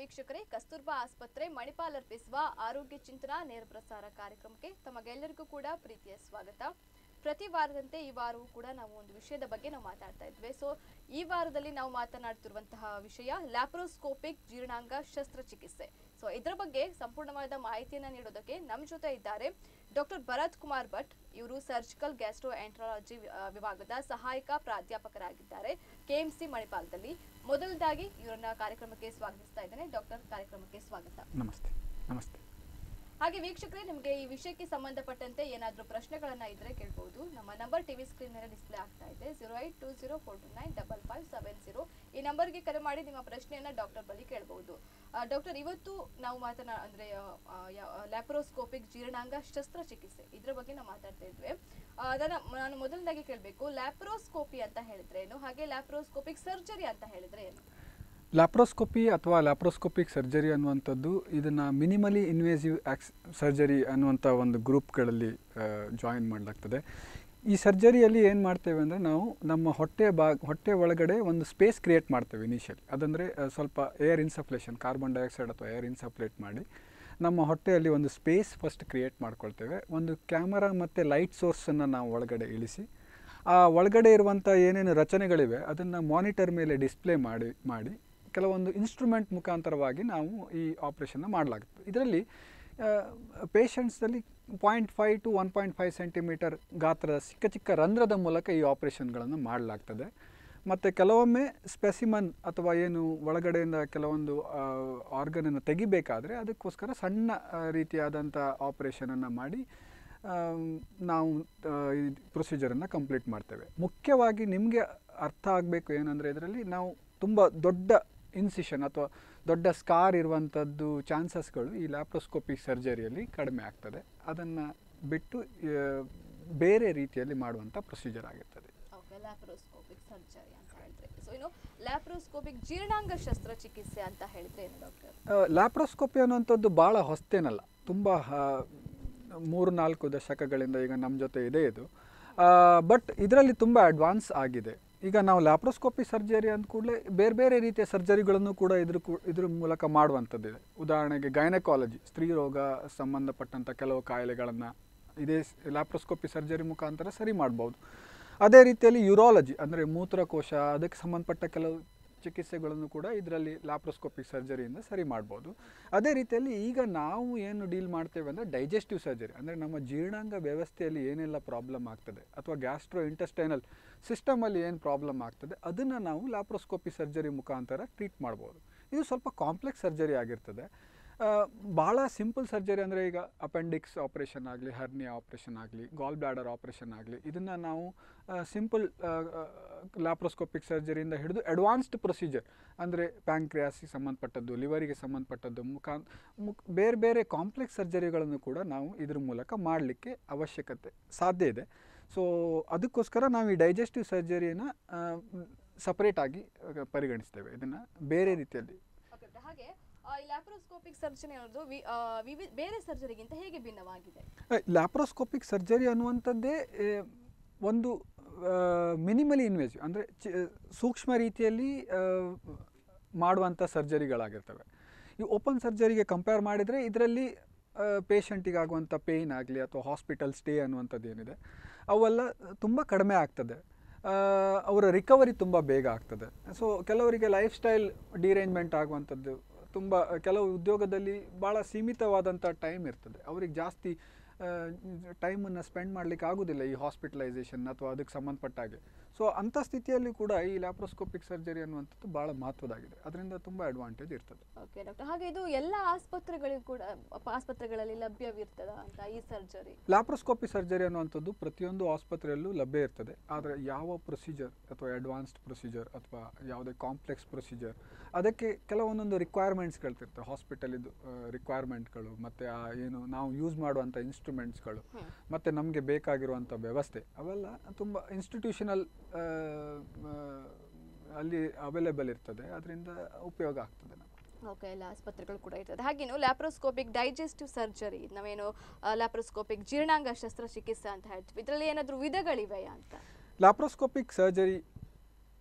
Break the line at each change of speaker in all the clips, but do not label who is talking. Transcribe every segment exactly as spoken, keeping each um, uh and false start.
ವೀಕ್ಷಕರೇ, ಕಸ್ತೂರ್ಬಾ ಆಸ್ಪತ್ರೆ ಮಣಿಪಾಲ್ ಅರ್ಪಿಸುವ ಆರೋಗ್ಯ ಚಿಂತನಾ ನೇರ ಪ್ರಸಾರ ಕಾರ್ಯಕ್ರಮಕ್ಕೆ ತಮಗೆಲ್ಲರಿಗೂ ಕೂಡ ಪ್ರೀತಿಯ ಸ್ವಾಗತ. ಪ್ರತಿ ವಾರದಂತೆ ಈ ವಾರವೂ ಕೂಡ ನಾವು ಒಂದು ವಿಷಯದ ಬಗ್ಗೆ ನಾವು ಮಾತಾಡ್ತಾ ಇದ್ವಿ. ಸೊ ಈ ವಾರದಲ್ಲಿ ನಾವು ಮಾತನಾಡ್ತಿರುವಂತಹ ವಿಷಯ ಲ್ಯಾಪ್ರೋಸ್ಕೋಪಿಕ್ ಜೀರ್ಣಾಂಗ ಶಸ್ತ್ರಚಿಕಿತ್ಸೆ. ಸೊ ಇದರ ಬಗ್ಗೆ ಸಂಪೂರ್ಣವಾದ ಮಾಹಿತಿಯನ್ನು ನೀಡೋದಕ್ಕೆ ನಮ್ಮ ಜೊತೆ ಇದ್ದಾರೆ ಡಾಕ್ಟರ್ ಭರತ್ ಕುಮಾರ್ ಭಟ್. ಇವರು ಸರ್ಜಿಕಲ್ ಗ್ಯಾಸ್ಟ್ರೋ ಎಂಟ್ರಾಲಜಿ ವಿಭಾಗದ ಸಹಾಯಕ ಪ್ರಾಧ್ಯಾಪಕರಾಗಿದ್ದಾರೆ ಕೆಎಂಸಿ ಮಣಿಪಾಲದಲ್ಲಿ. ಮೊದಲದಾಗಿ ಇವರನ್ನ ಕಾರ್ಯಕ್ರಮಕ್ಕೆ ಸ್ವಾಗತಿಸ್ತಾ ಇದ್ದೇನೆ. ಡಾಕ್ಟರ್, ಕಾರ್ಯಕ್ರಮಕ್ಕೆ ಸ್ವಾಗತ.
ನಮಸ್ತೆ. ನಮಸ್ತೆ.
ಹಾಗೆ ವೀಕ್ಷಕರೇ, ನಿಮಗೆ ಈ ವಿಷಯಕ್ಕೆ ಸಂಬಂಧಪಟ್ಟಂತೆ ಏನಾದರೂ ಪ್ರಶ್ನೆಗಳನ್ನ ಇದ್ರೆ ಕೇಳಬಹುದು. ನಮ್ಮ ನಂಬರ್ ಟಿವಿ ಸ್ಕ್ರೀನ್ ಮೇಲೆ ಡಿಸ್ಪ್ಲೇ ಆಗ್ತಾ ಇದೆ, zero eight two zero four two nine double five seven zero. ಈ ನಂಬರ್ಗೆ ಕರೆ ಮಾಡಿ ನಿಮ್ಮ ಪ್ರಶ್ನೆಯನ್ನ ಡಾಕ್ಟರ್ ಬಳಿ ಕೇಳಬಹುದು. ಡಾಕ್ಟರ್, ಇವತ್ತು ನಾವು ಮಾತನಾ ಅಂದ್ರೆ ಲ್ಯಾಪ್ರೋಸ್ಕೋಪಿಕ್ ಜೀರ್ಣಾಂಗ ಶಸ್ತ್ರಚಿಕಿತ್ಸೆ ಇದ್ರ ಬಗ್ಗೆ ನಾವು ಮಾತಾಡ್ತಾ ಇದ್ವಿ. ಅದನ್ನ ನಾನು ಮೊದಲನೇದಾಗಿ ಕೇಳಬೇಕು, ಲ್ಯಾಪ್ರೋಸ್ಕೋಪಿ ಅಂತ ಹೇಳಿದ್ರೆ ಏನು, ಹಾಗೆ ಲ್ಯಾಪ್ರೋಸ್ಕೋಪಿಕ್ ಸರ್ಜರಿ ಅಂತ ಹೇಳಿದ್ರೆ ಏನು?
ಲ್ಯಾಪ್ರೋಸ್ಕೋಪಿ ಅಥವಾ ಲ್ಯಾಪ್ರೋಸ್ಕೋಪಿಕ್ ಸರ್ಜರಿ ಅನ್ನುವಂಥದ್ದು ಇದನ್ನು ಮಿನಿಮಲಿ ಇನ್ವೇಸಿವ್ ಆಕ್ಸ್ ಸರ್ಜರಿ ಅನ್ನುವಂಥ ಒಂದು ಗ್ರೂಪ್ಗಳಲ್ಲಿ ಜಾಯಿನ್ ಮಾಡಲಾಗ್ತದೆ. ಈ ಸರ್ಜರಿಯಲ್ಲಿ ಏನು ಮಾಡ್ತೇವೆ ಅಂದರೆ, ನಾವು ನಮ್ಮ ಹೊಟ್ಟೆ ಭಾಗ ಹೊಟ್ಟೆ ಒಳಗಡೆ ಒಂದು ಸ್ಪೇಸ್ ಕ್ರಿಯೇಟ್ ಮಾಡ್ತೇವೆ ಇನಿಷಿಯಲಿ. ಅದಂದರೆ ಸ್ವಲ್ಪ ಏರ್ ಇನ್ಸಫ್ಲೇಷನ್, ಕಾರ್ಬನ್ ಡೈಆಕ್ಸೈಡ್ ಅಥವಾ ಏರ್ ಇನ್ಸಫ್ಲೇಟ್ ಮಾಡಿ ನಮ್ಮ ಹೊಟ್ಟೆಯಲ್ಲಿ ಒಂದು ಸ್ಪೇಸ್ ಫಸ್ಟ್ ಕ್ರಿಯೇಟ್ ಮಾಡ್ಕೊಳ್ತೇವೆ. ಒಂದು ಕ್ಯಾಮರಾ ಮತ್ತು ಲೈಟ್ ಸೋರ್ಸನ್ನು ನಾವು ಒಳಗಡೆ ಇಳಿಸಿ ಆ ಒಳಗಡೆ ಇರುವಂಥ ಏನೇನು ರಚನೆಗಳಿವೆ ಅದನ್ನು ಮಾನಿಟರ್ ಮೇಲೆ ಡಿಸ್ಪ್ಲೇ ಮಾಡಿ ಮಾಡಿ ಕೆಲವೊಂದು ಇನ್ಸ್ಟ್ರೂಮೆಂಟ್ ಮುಖಾಂತರವಾಗಿ ನಾವು ಈ ಆಪ್ರೇಷನ್ನ ಮಾಡಲಾಗುತ್ತೆ. ಇದರಲ್ಲಿ ಪೇಷಂಟ್ಸಲ್ಲಿ point five to one point five centimetre ಗಾತ್ರದ ಚಿಕ್ಕ ಚಿಕ್ಕ ರಂಧ್ರದ ಮೂಲಕ ಈ ಆಪ್ರೇಷನ್ಗಳನ್ನು ಮಾಡಲಾಗ್ತದೆ. ಮತ್ತು ಕೆಲವೊಮ್ಮೆ ಸ್ಪೆಸಿಮನ್ ಅಥವಾ ಏನು ಒಳಗಡೆಯಿಂದ ಕೆಲವೊಂದು ಆರ್ಗನನ್ನು ತೆಗಿಬೇಕಾದರೆ ಅದಕ್ಕೋಸ್ಕರ ಸಣ್ಣ ರೀತಿಯಾದಂಥ ಆಪ್ರೇಷನನ್ನು ಮಾಡಿ ನಾವು ಈ ಪ್ರೊಸೀಜರನ್ನು ಕಂಪ್ಲೀಟ್ ಮಾಡ್ತೇವೆ. ಮುಖ್ಯವಾಗಿ ನಿಮಗೆ ಅರ್ಥ ಆಗಬೇಕು ಏನಂದರೆ, ಇದರಲ್ಲಿ ನಾವು ತುಂಬ ದೊಡ್ಡ ಇನ್ಸಿಷನ್ ಅಥವಾ ದೊಡ್ಡ ಸ್ಕಾರ್ ಇರುವಂಥದ್ದು ಚಾನ್ಸಸ್ಗಳು ಈ ಲ್ಯಾಪ್ರೋಸ್ಕೋಪಿಕ್ ಸರ್ಜರಿಯಲ್ಲಿ ಕಡಿಮೆ ಆಗ್ತದೆ. ಅದನ್ನು ಬಿಟ್ಟು ಬೇರೆ ರೀತಿಯಲ್ಲಿ ಮಾಡುವಂಥ ಪ್ರೊಸೀಜರ್ ಆಗಿರ್ತದೆ.
ಓಕೆ, ಲ್ಯಾಪ್ರೋಸ್ಕೋಪಿಕ್ ಸರ್ಜರಿ ಅಂತ ಹೇಳಿದ್ರೆ ಸೊ ಇನ್ನು ಲ್ಯಾಪ್ರೋಸ್ಕೋಪಿಕ್ ಜೀರ್ಣಾಂಗ ಶಸ್ತ್ರಚಿಕಿತ್ಸೆ ಅಂತ ಹೇಳಿದ್ರೆ ಏನು ಡಾಕ್ಟರ್?
ಲ್ಯಾಪ್ರೋಸ್ಕೋಪಿ ಅನ್ನುವಂಥದ್ದು ಭಾಳ ಹೊಸ್ತೇನಲ್ಲ, ತುಂಬ ಮೂರು ನಾಲ್ಕು ದಶಕಗಳಿಂದ ಈಗ ನಮ್ಮ ಜೊತೆ ಇದೆ ಇದು. ಬಟ್ ಇದರಲ್ಲಿ ತುಂಬ ಅಡ್ವಾನ್ಸ್ ಆಗಿದೆ. ಈಗ ನಾವು ಲ್ಯಾಪ್ರೋಸ್ಕೋಪಿ ಸರ್ಜರಿ ಅಂದ ಕೂಡಲೇ ಬೇರೆ ಬೇರೆ ರೀತಿಯ ಸರ್ಜರಿಗಳನ್ನು ಕೂಡ ಇದ್ರ ಇದ್ರ ಮೂಲಕ ಮಾಡುವಂಥದ್ದಿದೆ. ಉದಾಹರಣೆಗೆ ಗೈನಕಾಲಜಿ, ಸ್ತ್ರೀ ರೋಗ ಸಂಬಂಧಪಟ್ಟಂಥ ಕೆಲವು ಕಾಯಿಲೆಗಳನ್ನು ಇದೇ ಲ್ಯಾಪ್ರೋಸ್ಕೋಪಿ ಸರ್ಜರಿ ಮುಖಾಂತರ ಸರಿ ಮಾಡ್ಬೋದು. ಅದೇ ರೀತಿಯಲ್ಲಿ ಯೂರಾಲಜಿ ಅಂದರೆ ಮೂತ್ರಕೋಶ, ಅದಕ್ಕೆ ಸಂಬಂಧಪಟ್ಟ ಕೆಲವು ಚಿಕಿತ್ಸೆಗಳನ್ನು ಕೂಡ ಇದರಲ್ಲಿ ಲ್ಯಾಪ್ರೋಸ್ಕೋಪಿಕ್ ಸರ್ಜರಿಯಿಂದ ಸರಿ ಮಾಡ್ಬೋದು. ಅದೇ ರೀತಿಯಲ್ಲಿ ಈಗ ನಾವು ಏನು ಡೀಲ್ ಮಾಡ್ತೇವೆ ಅಂದರೆ ಡೈಜೆಸ್ಟಿವ್ ಸರ್ಜರಿ, ಅಂದರೆ ನಮ್ಮ ಜೀರ್ಣಾಂಗ ವ್ಯವಸ್ಥೆಯಲ್ಲಿ ಏನೆಲ್ಲ ಪ್ರಾಬ್ಲಮ್ ಆಗ್ತದೆ ಅಥವಾ ಗ್ಯಾಸ್ಟ್ರೋ ಇಂಟೆಸ್ಟೈನಲ್ ಸಿಸ್ಟಮಲ್ಲಿ ಏನು ಪ್ರಾಬ್ಲಮ್ ಆಗ್ತದೆ ಅದನ್ನು ನಾವು ಲ್ಯಾಪ್ರೋಸ್ಕೋಪಿ ಸರ್ಜರಿ ಮುಖಾಂತರ ಟ್ರೀಟ್ ಮಾಡ್ಬೋದು. ಇದು ಸ್ವಲ್ಪ ಕಾಂಪ್ಲೆಕ್ಸ್ ಸರ್ಜರಿ ಆಗಿರ್ತದೆ. ಭಾಳ ಸಿಂಪಲ್ ಸರ್ಜರಿ ಅಂದರೆ ಈಗ ಅಪೆಂಡಿಕ್ಸ್ ಆಪ್ರೇಷನ್ ಆಗಲಿ, ಹರ್ನಿಯಾ ಆಪ್ರೇಷನ್ ಆಗಲಿ, ಗಾಲ್ ಬ್ಲಾಡರ್ ಆಪ್ರೇಷನ್ ಆಗಲಿ, ಇದನ್ನು ನಾವು ಸಿಂಪಲ್ ಲ್ಯಾಪ್ರೋಸ್ಕೋಪಿಕ್ ಸರ್ಜರಿಯಿಂದ ಹಿಡಿದು ಅಡ್ವಾನ್ಸ್ಡ್ ಪ್ರೊಸೀಜರ್ ಅಂದರೆ ಪ್ಯಾಂಕ್ರಿಯಾಸಿಗೆ ಸಂಬಂಧಪಟ್ಟದ್ದು, ಲಿವರಿಗೆ ಸಂಬಂಧಪಟ್ಟದ್ದು ಮುಖಾಂ ಮುಖ ಬೇರೆ ಬೇರೆ ಕಾಂಪ್ಲೆಕ್ಸ್ ಸರ್ಜರಿಗಳನ್ನು ಕೂಡ ನಾವು ಇದ್ರ ಮೂಲಕ ಮಾಡಲಿಕ್ಕೆ ಅವಶ್ಯಕತೆ ಸಾಧ್ಯ ಇದೆ. ಸೊ ಅದಕ್ಕೋಸ್ಕರ ನಾವು ಈ ಡೈಜೆಸ್ಟಿವ್ ಸರ್ಜರಿಯನ್ನು ಸಪ್ರೇಟಾಗಿ ಪರಿಗಣಿಸ್ತೇವೆ, ಇದನ್ನು ಬೇರೆ ರೀತಿಯಲ್ಲಿ.
ಹಾಗೆ ಈ ಲ್ಯಾಪ್ರೋಸ್ಕೋಪಿಕ್ ಸರ್ಜರಿ ಅನ್ನೋದು ಬೇರೆ ಸರ್ಜರಿಗಿಂತ ಹೇಗೆ ಭಿನ್ನವಾಗಿದೆ?
ಲ್ಯಾಪ್ರೋಸ್ಕೋಪಿಕ್ ಸರ್ಜರಿ ಅನ್ನುವಂಥದ್ದೇ ಒಂದು ಮಿನಿಮಲಿ ಇನ್ವೇಸಿವ್ ಅಂದರೆ ಸೂಕ್ಷ್ಮ ರೀತಿಯಲ್ಲಿ ಮಾಡುವಂಥ ಸರ್ಜರಿಗಳಾಗಿರ್ತವೆ. ಈ ಓಪನ್ ಸರ್ಜರಿಗೆ ಕಂಪೇರ್ ಮಾಡಿದರೆ ಇದರಲ್ಲಿ ಪೇಷಂಟಿಗಾಗುವಂಥ ಪೇಯ್ನ್ ಆಗಲಿ ಅಥವಾ ಹಾಸ್ಪಿಟಲ್ ಸ್ಟೇ ಅನ್ನುವಂಥದ್ದು ಏನಿದೆ ಅವೆಲ್ಲ ತುಂಬ ಕಡಿಮೆ ಆಗ್ತದೆ. ಅವರ ರಿಕವರಿ ತುಂಬ ಬೇಗ ಆಗ್ತದೆ. ಸೊ ಕೆಲವರಿಗೆ ಲೈಫ್ ಸ್ಟೈಲ್ ಡಿರೇಂಜ್ಮೆಂಟ್ ಆಗುವಂಥದ್ದು, ತುಂಬ ಕೆಲವು ಉದ್ಯೋಗದಲ್ಲಿ ಭಾಳ ಸೀಮಿತವಾದಂಥ ಟೈಮ್ ಇರ್ತದೆ, ಅವ್ರಿಗೆ ಜಾಸ್ತಿ ಟೈಮನ್ನು ಸ್ಪೆಂಡ್ ಮಾಡಲಿಕ್ಕೆ ಆಗೋದಿಲ್ಲ ಈ ಹಾಸ್ಪಿಟಲೈಸೇಷನ್ ಅಥವಾ ಅದಕ್ಕೆ ಸಂಬಂಧಪಟ್ಟ ಹಾಗೆ. ಸೊ ಅಂಥ ಸ್ಥಿತಿಯಲ್ಲಿ ಕೂಡ ಈ ಲ್ಯಾಪ್ರೋಸ್ಕೋಪಿಕ್ ಸರ್ಜರಿ ಅನ್ನುವಂಥದ್ದು ಭಾಳ ಮಹತ್ವದಾಗಿದೆ, ಅದರಿಂದ ತುಂಬ ಅಡ್ವಾಂಟೇಜ್ ಇರ್ತದೆ.
ಓಕೆ ಡಾಕ್ಟರ್, ಹಾಗೆ ಇದು ಎಲ್ಲ ಆಸ್ಪತ್ರೆಗಳಿಗೂ ಕೂಡ ಆಸ್ಪತ್ರೆಗಳಲ್ಲಿ ಲಭ್ಯವಿರ್ತದ ಅಂತ ಈ ಸರ್ಜರಿ?
ಲ್ಯಾಪ್ರೋಸ್ಕೋಪಿ ಸರ್ಜರಿ ಅನ್ನುವಂಥದ್ದು ಪ್ರತಿಯೊಂದು ಆಸ್ಪತ್ರೆಯಲ್ಲೂ ಲಭ್ಯ ಇರ್ತದೆ. ಆದರೆ ಯಾವ ಪ್ರೊಸೀಜರ್ ಅಥವಾ ಅಡ್ವಾನ್ಸ್ಡ್ ಪ್ರೊಸೀಜರ್ ಅಥವಾ ಯಾವುದೇ ಕಾಂಪ್ಲೆಕ್ಸ್ ಪ್ರೊಸೀಜರ್ ಅದಕ್ಕೆ ಕೆಲವೊಂದೊಂದು ರಿಕ್ವೈರ್ಮೆಂಟ್ಸ್ಗಳಿರ್ತವೆ, ಹಾಸ್ಪಿಟಲಿದ್ದು ರಿಕ್ವೈರ್ಮೆಂಟ್ಗಳು ಮತ್ತು ಆ ಏನು ನಾವು ಯೂಸ್ ಮಾಡುವಂಥ ಇನ್ಸ್ಟ್ರೂಮೆಂಟ್ಸ್ಗಳು ಮತ್ತು ನಮಗೆ ಬೇಕಾಗಿರುವಂಥ ವ್ಯವಸ್ಥೆ ಅವೆಲ್ಲ ತುಂಬ ಇನ್ಸ್ಟಿಟ್ಯೂಷನಲ್ ಅಲ್ಲಿ ಅವೈಲೇಬಲ್ ಇರ್ತದೆ, ಅದರಿಂದ ಉಪಯೋಗ ಆಗ್ತದೆ ನಮಗೆ.
ಓಕೆ, ಎಲ್ಲ ಆಸ್ಪತ್ರೆಗಳು ಕೂಡ ಇರ್ತದೆ. ಹಾಗೇನು ಲ್ಯಾಪ್ರೋಸ್ಕೋಪಿಕ್ ಡೈಜೆಸ್ಟಿವ್ ಸರ್ಜರಿ, ನಾವೇನು ಲ್ಯಾಪ್ರೋಸ್ಕೋಪಿಕ್ ಜೀರ್ಣಾಂಗ ಶಸ್ತ್ರಚಿಕಿತ್ಸೆ ಅಂತ ಹೇಳ್ತೀವಿ, ಇದರಲ್ಲಿ ಏನಾದರೂ ವಿಧಗಳಿವೆಯಾ ಅಂತ?
ಲ್ಯಾಪ್ರೋಸ್ಕೋಪಿಕ್ ಸರ್ಜರಿ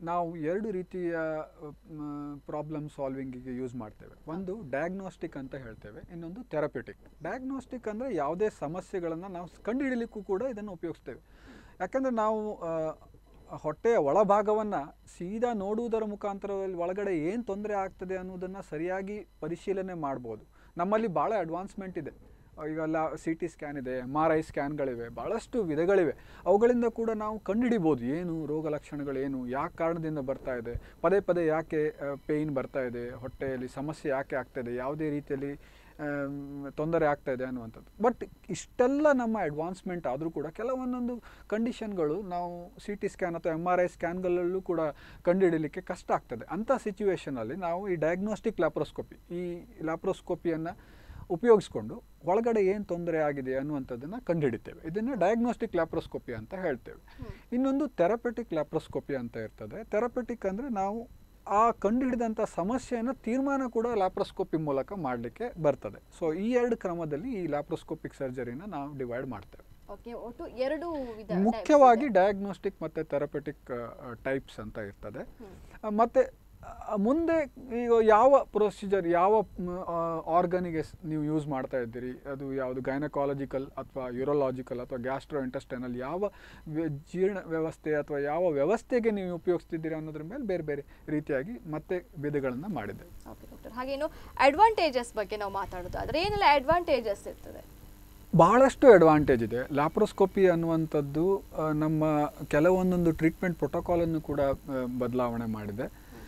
ನಾವು ಎರಡು ರೀತಿಯ ಪ್ರಾಬ್ಲಮ್ ಸಾಲ್ವಿಂಗಿಗೆ ಯೂಸ್ ಮಾಡ್ತೇವೆ. ಒಂದು ಡಯಾಗ್ನೋಸ್ಟಿಕ್ ಅಂತ ಹೇಳ್ತೇವೆ, ಇನ್ನೊಂದು ಥೆರಪ್ಯೂಟಿಕ್. ಡಯಾಗ್ನೋಸ್ಟಿಕ್ ಅಂದರೆ ಯಾವುದೇ ಸಮಸ್ಯೆಗಳನ್ನು ನಾವು ಕಂಡುಹಿಡಲಿಕ್ಕೂ ಕೂಡ ಇದನ್ನು ಉಪಯೋಗಿಸ್ತೇವೆ. ಯಾಕಂದರೆ ನಾವು ಹೊಟ್ಟೆಯ ಒಳಭಾಗವನ್ನು ಸೀದಾ ನೋಡುವುದರ ಮುಖಾಂತರದಲ್ಲಿ ಒಳಗಡೆ ಏನು ತೊಂದರೆ ಆಗ್ತದೆ ಅನ್ನೋದನ್ನು ಸರಿಯಾಗಿ ಪರಿಶೀಲನೆ ಮಾಡ್ಬೋದು. ನಮ್ಮಲ್ಲಿ ಭಾಳ ಅಡ್ವಾನ್ಸ್ಮೆಂಟ್ ಇದೆ. ಈಗೆಲ್ಲ ಸಿ ಟಿ ಸ್ಕ್ಯಾನ್ ಇದೆ, ಎಮ್ ಆರ್ ಐ ಸ್ಕ್ಯಾನ್ಗಳಿವೆ, ಭಾಳಷ್ಟು ವಿಧಗಳಿವೆ. ಅವುಗಳಿಂದ ಕೂಡ ನಾವು ಕಂಡುಹಿಡಿಬೋದು ಏನು ರೋಗ ಲಕ್ಷಣಗಳೇನು, ಯಾಕೆ ಕಾರಣದಿಂದ ಬರ್ತಾ ಇದೆ, ಪದೇ ಪದೇ ಯಾಕೆ ಪೇಯ್ನ್ ಬರ್ತಾ ಇದೆ, ಹೊಟ್ಟೆಯಲ್ಲಿ ಸಮಸ್ಯೆ ಯಾಕೆ ಆಗ್ತಾಯಿದೆ, ಯಾವುದೇ ರೀತಿಯಲ್ಲಿ ತೊಂದರೆ ಆಗ್ತಾ ಇದೆ ಅನ್ನುವಂಥದ್ದು. ಬಟ್ ಇಷ್ಟೆಲ್ಲ ನಮ್ಮ ಅಡ್ವಾನ್ಸ್ಮೆಂಟ್ ಆದರೂ ಕೂಡ ಕೆಲವೊಂದೊಂದು ಕಂಡೀಷನ್ಗಳು ನಾವು ಸಿ ಟಿ ಸ್ಕ್ಯಾನ್ ಅಥವಾ ಎಮ್ ಆರ್ ಐ ಸ್ಕ್ಯಾನ್ಗಳಲ್ಲೂ ಕೂಡ ಕಂಡುಹಿಡಲಿಕ್ಕೆ ಕಷ್ಟ ಆಗ್ತದೆ. ಅಂಥ ಸಿಚುವೇಷನಲ್ಲಿ ನಾವು ಈ ಡಯಾಗ್ನೋಸ್ಟಿಕ್ ಲ್ಯಾಪ್ರೋಸ್ಕೋಪಿ ಈ ಲ್ಯಾಪ್ರೋಸ್ಕೋಪಿಯನ್ನು ಉಪಯೋಗಿಸ್ಕೊಂಡು ಒಳಗಡೆ ಏನು ತೊಂದರೆ ಆಗಿದೆ ಅನ್ನುವಂಥದ್ದನ್ನು ಕಂಡುಹಿಡಿತೇವೆ. ಇದನ್ನು ಡಯಾಗ್ನೋಸ್ಟಿಕ್ ಲ್ಯಾಪ್ರೋಸ್ಕೋಪಿ ಅಂತ ಹೇಳ್ತೇವೆ. ಇನ್ನೊಂದು ಥೆರಪ್ಯೂಟಿಕ್ ಲ್ಯಾಪ್ರೋಸ್ಕೋಪಿ ಅಂತ ಇರ್ತದೆ. ಥೆರಪ್ಯೂಟಿಕ್ ಅಂದರೆ ನಾವು ಆ ಕಂಡುಹಿಡಿದಂಥ ಸಮಸ್ಯೆಯನ್ನು ತೀರ್ಮಾನ ಕೂಡ ಲ್ಯಾಪ್ರೋಸ್ಕೋಪಿ ಮೂಲಕ ಮಾಡಲಿಕ್ಕೆ ಬರ್ತದೆ. ಸೊ ಈ ಎರಡು ಕ್ರಮದಲ್ಲಿ ಈ ಲ್ಯಾಪ್ರೋಸ್ಕೋಪಿಕ್ ಸರ್ಜರಿನ ನಾವು ಡಿವೈಡ್ ಮಾಡ್ತೇವೆ.
ಒಟ್ಟು ಎರಡು
ಮುಖ್ಯವಾಗಿ ಡಯಾಗ್ನೋಸ್ಟಿಕ್ ಮತ್ತು ಥೆರಪ್ಯೂಟಿಕ್ ಟೈಪ್ಸ್ ಅಂತ ಇರ್ತದೆ. ಮತ್ತು ಮುಂದೆ ಈಗ ಯಾವ ಪ್ರೊಸೀಜರ್ ಯಾವ ಆರ್ಗನಿಗೆ ನೀವು ಯೂಸ್ ಮಾಡ್ತಾ ಇದ್ದೀರಿ, ಅದು ಯಾವುದು ಗೈನಕಾಲಜಿಕಲ್ ಅಥವಾ ಯೂರೋಲಾಜಿಕಲ್ ಅಥವಾ ಗ್ಯಾಸ್ಟ್ರೋ ಇಂಟೆಸ್ಟೈನಲ್, ಯಾವ ಜೀರ್ಣ ವ್ಯವಸ್ಥೆ ಅಥವಾ ಯಾವ ವ್ಯವಸ್ಥೆಗೆ ನೀವು ಉಪಯೋಗಿಸ್ತಿದ್ದೀರಿ ಅನ್ನೋದ್ರ ಮೇಲೆ ಬೇರೆ ಬೇರೆ ರೀತಿಯಾಗಿ ಮತ್ತೆ ವಿಧಗಳನ್ನು ಮಾಡಿದೆ.
ಓಕೆ ಡಾಕ್ಟರ್, ಹಾಗೇನು ಅಡ್ವಾಂಟೇಜಸ್ ಬಗ್ಗೆ ನಾವು ಮಾತಾಡೋದಾದ್ರೆ ಏನೆಲ್ಲ ಅಡ್ವಾಂಟೇಜಸ್ ಇರ್ತದೆ?
ಬಹಳಷ್ಟು ಅಡ್ವಾಂಟೇಜ್ ಇದೆ. ಲ್ಯಾಪ್ರೋಸ್ಕೋಪಿ ಅನ್ನುವಂಥದ್ದು ನಮ್ಮ ಕೆಲವೊಂದೊಂದು ಟ್ರೀಟ್ಮೆಂಟ್ ಪ್ರೋಟೋಕಾಲನ್ನು ಕೂಡ ಬದಲಾವಣೆ ಮಾಡಿದೆ.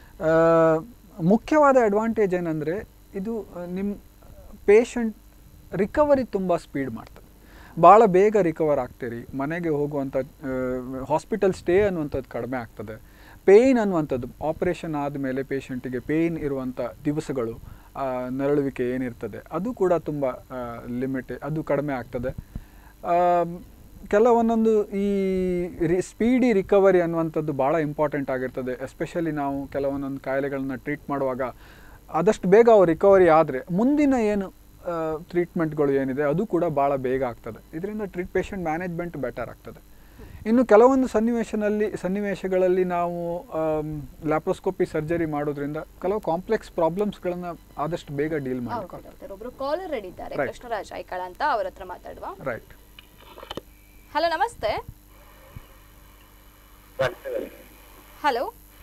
ಮುಖ್ಯವಾದ ಅಡ್ವಾಂಟೇಜ್ ಏನಂದರೆ ಇದು ನಿಮ್ಮ ಪೇಷಂಟ್ ರಿಕವರಿ ತುಂಬ ಸ್ಪೀಡ್ ಮಾಡ್ತದೆ. ಭಾಳ ಬೇಗ ರಿಕವರ್ ಆಗ್ತೀರಿ, ಮನೆಗೆ ಹೋಗುವಂಥ ಹಾಸ್ಪಿಟಲ್ ಸ್ಟೇ ಅನ್ನುವಂಥದ್ದು ಕಡಿಮೆ ಆಗ್ತದೆ. ಪೇಯ್ನ್ ಅನ್ನುವಂಥದ್ದು ಆಪರೇಷನ್ ಆದಮೇಲೆ ಪೇಷಂಟಿಗೆ ಪೇಯ್ನ್ ಇರುವಂಥ ದಿವಸಗಳು, ನರಳುವಿಕೆ ಏನಿರ್ತದೆ ಅದು ಕೂಡ ತುಂಬ ಲಿಮಿಟ್ ಅದು ಕಡಿಮೆ ಆಗ್ತದೆ. ಕೆಲವೊಂದೊಂದು ಈ ರಿ ಸ್ಪೀಡಿ ರಿಕವರಿ ಅನ್ನುವಂಥದ್ದು ಭಾಳ ಇಂಪಾರ್ಟೆಂಟ್ ಆಗಿರ್ತದೆ. ಎಸ್ಪೆಷಲಿ ನಾವು ಕೆಲವೊಂದೊಂದು ಕಾಯಿಲೆಗಳನ್ನ ಟ್ರೀಟ್ ಮಾಡುವಾಗ ಆದಷ್ಟು ಬೇಗ ಅವ್ರು ರಿಕವರಿ ಆದರೆ ಮುಂದಿನ ಏನು ಟ್ರೀಟ್ಮೆಂಟ್ಗಳು ಏನಿದೆ ಅದು ಕೂಡ ಭಾಳ ಬೇಗ ಆಗ್ತದೆ. ಇದರಿಂದ ಟ್ರೀಟ್ ಪೇಷಂಟ್ ಮ್ಯಾನೇಜ್ಮೆಂಟ್ ಬೆಟರ್ ಆಗ್ತದೆ. ಇನ್ನು ಕೆಲವೊಂದು ಸನ್ನಿವೇಶನಲ್ಲಿ ಸನ್ನಿವೇಶಗಳಲ್ಲಿ ನಾವು ಲ್ಯಾಪ್ರೋಸ್ಕೋಪಿ ಸರ್ಜರಿ ಮಾಡೋದ್ರಿಂದ ಕೆಲವು ಕಾಂಪ್ಲೆಕ್ಸ್ ಪ್ರಾಬ್ಲಮ್ಸ್ಗಳನ್ನು ಆದಷ್ಟು ಬೇಗ ಡೀಲ್ ಮಾಡಬೇಕಾಗ್ತದೆ.
ಒಬ್ಬರು ಕಾಲರ್ ರೆಡಿ ಇದ್ದಾರೆ, ಕೃಷ್ಣರಾಜ್ ಐಕಾಳ ಅಂತ, ಅವರ ಹತ್ರ ಮಾತಾಡುವ.
ರೈಟ್.
ಹಲೋ, ನಮಸ್ತೆ. ಹಲೋ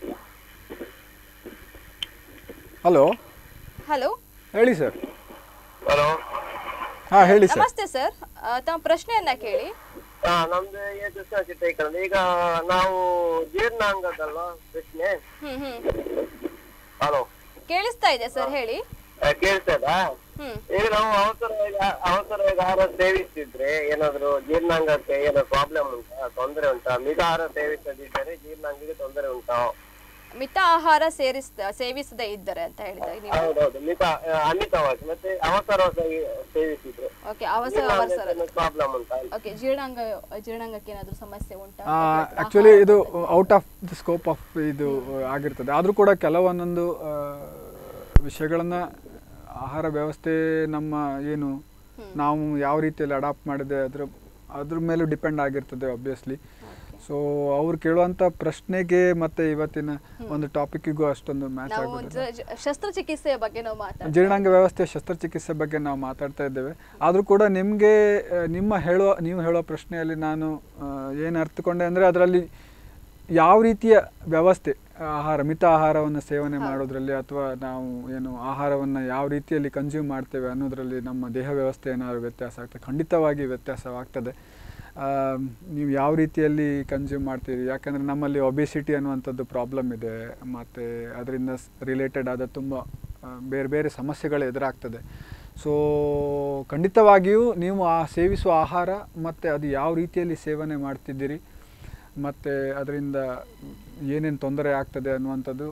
ಹಲೋ
ಹಲೋ
ಹೇಳಿ ಸರ್.
ಹಲೋ
ಹಾಂ ಹೇಳಿ ಸರ್.
ನಮಸ್ತೆ ಸರ್, ತಮ್ಮ ಪ್ರಶ್ನೆಯನ್ನ ಕೇಳಿ.
ಹಾ, ನಮ್ದು ಏನು ಈಗ ನಾವು ಜೀರ್ಣಾಂಗದಲ್ವಾ ಪ್ರಶ್ನೆ?
ಹ್ಮ್ ಹ್ಮ್
ಹಲೋ,
ಕೇಳಿಸ್ತಾ ಇದೆ ಸರ್, ಹೇಳಿ.
ಕೇಳ್ತದಾ? ಈಗ ನಾವು ಅವಸರ ಅವಸರ ಆಹಾರ ಸೇವಿಸ್ತಿದ್ರೆ ಏನಾದ್ರು ಜೀರ್ಣಾಂಗಕ್ಕೆ ಏನೋ ಪ್ರಾಬ್ಲಮ್ ಉಂಟಾ, ತೊಂದರೆ ಉಂಟಾ? ಮಿತ ಆಹಾರ ಸೇವಿಸದಿದ್ದರೆ ಜೀರ್ಣಾಂಗಕ್ಕೆ ತೊಂದರೆ ಉಂಟಾ?
ಮಿತ ಆಹಾರ ಸೇರಿಸ ಸೇವಿಸದೇ ಇದ್ದರೆ ಅಂತ ಹೇಳಿದ್ರೆ ನೀವು?
ಹೌದೌದು, ಮಿತ ಅಮಿತವಾಗಿ. ಮತ್ತೆ ಅವಸರ ಸೇವಿಸಿದ್ರೆ
ಓಕೆ, ಅವಸರ ಅವಸರ
ಪ್ರಾಬ್ಲಮ್ ಉಂಟಾ?
ಓಕೆ, ಜೀರ್ಣಾಂಗ ಜೀರ್ಣಾಂಗಕ್ಕೆ ಏನಾದ್ರು ಸಮಸ್ಯೆ ಉಂಟಾ?
ಆಕ್ಚುಲಿ ಇದು out of the scope of ಇದು ಆಗಿರ್ತದೆ. ಆದರೂ ಕೂಡ ಕೆಲವೊಂದೊಂದು ವಿಷಯಗಳನ್ನ ಆಹಾರ ವ್ಯವಸ್ಥೆ ನಮ್ಮ ಏನು ನಾವು ಯಾವ ರೀತಿಯಲ್ಲಿ ಅಡಾಪ್ಟ್ ಮಾಡಿದೆ ಅದ್ರ ಅದ್ರ ಮೇಲೂ ಡಿಪೆಂಡ್ ಆಗಿರ್ತದೆ ಆಬ್ವಿಯಸ್ಲಿ. ಸೊ ಅವ್ರು ಕೇಳುವಂಥ ಪ್ರಶ್ನೆಗೆ ಮತ್ತೆ ಇವತ್ತಿನ ಒಂದು ಟಾಪಿಕ್ಕಿಗೂ ಅಷ್ಟೊಂದು ಮ್ಯಾಚ್ ಆಗುತ್ತೆ.
ಶಸ್ತ್ರಚಿಕಿತ್ಸೆಯ ಬಗ್ಗೆ ನಾವು ಮಾತಾಡ್ತೀವಿ,
ಜೀರ್ಣಾಂಗ ವ್ಯವಸ್ಥೆ ಶಸ್ತ್ರಚಿಕಿತ್ಸೆ ಬಗ್ಗೆ ನಾವು ಮಾತಾಡ್ತಾ ಇದ್ದೇವೆ. ಆದರೂ ಕೂಡ ನಿಮಗೆ ನಿಮ್ಮ ಹೇಳುವ ನೀವು ಹೇಳೋ ಪ್ರಶ್ನೆಯಲ್ಲಿ ನಾನು ಏನು ಅರ್ಥಕೊಂಡೆ ಅಂದರೆ ಅದರಲ್ಲಿ ಯಾವ ರೀತಿಯ ವ್ಯವಸ್ಥೆ ಆಹಾರ ಮಿತ ಆಹಾರವನ್ನು ಸೇವನೆ ಮಾಡೋದ್ರಲ್ಲಿ ಅಥವಾ ನಾವು ಏನು ಆಹಾರವನ್ನು ಯಾವ ರೀತಿಯಲ್ಲಿ ಕನ್ಸ್ಯೂಮ್ ಮಾಡ್ತೇವೆ ಅನ್ನೋದರಲ್ಲಿ ನಮ್ಮ ದೇಹ ವ್ಯವಸ್ಥೆ ಏನಾದರೂ ವ್ಯತ್ಯಾಸ ಆಗ್ತದೆ? ಖಂಡಿತವಾಗಿ ವ್ಯತ್ಯಾಸವಾಗ್ತದೆ. ನೀವು ಯಾವ ರೀತಿಯಲ್ಲಿ ಕನ್ಸ್ಯೂಮ್ ಮಾಡ್ತೀರಿ, ಯಾಕಂದರೆ ನಮ್ಮಲ್ಲಿ ಒಬೆಸಿಟಿ ಅನ್ನುವಂಥದ್ದು ಪ್ರಾಬ್ಲಮ್ ಇದೆ, ಮತ್ತು ಅದರಿಂದ ರಿಲೇಟೆಡ್ ಆದ ತುಂಬ ಬೇರೆ ಬೇರೆ ಸಮಸ್ಯೆಗಳು ಎದುರಾಗ್ತದೆ. ಸೊ ಖಂಡಿತವಾಗಿಯೂ ನೀವು ಆ ಸೇವಿಸುವ ಆಹಾರ ಮತ್ತು ಅದು ಯಾವ ರೀತಿಯಲ್ಲಿ ಸೇವನೆ ಮಾಡ್ತಿದ್ದೀರಿ ಮತ್ತು ಅದರಿಂದ ಏನೇನು ತೊಂದರೆ ಆಗ್ತದೆ ಅನ್ನುವಂಥದ್ದು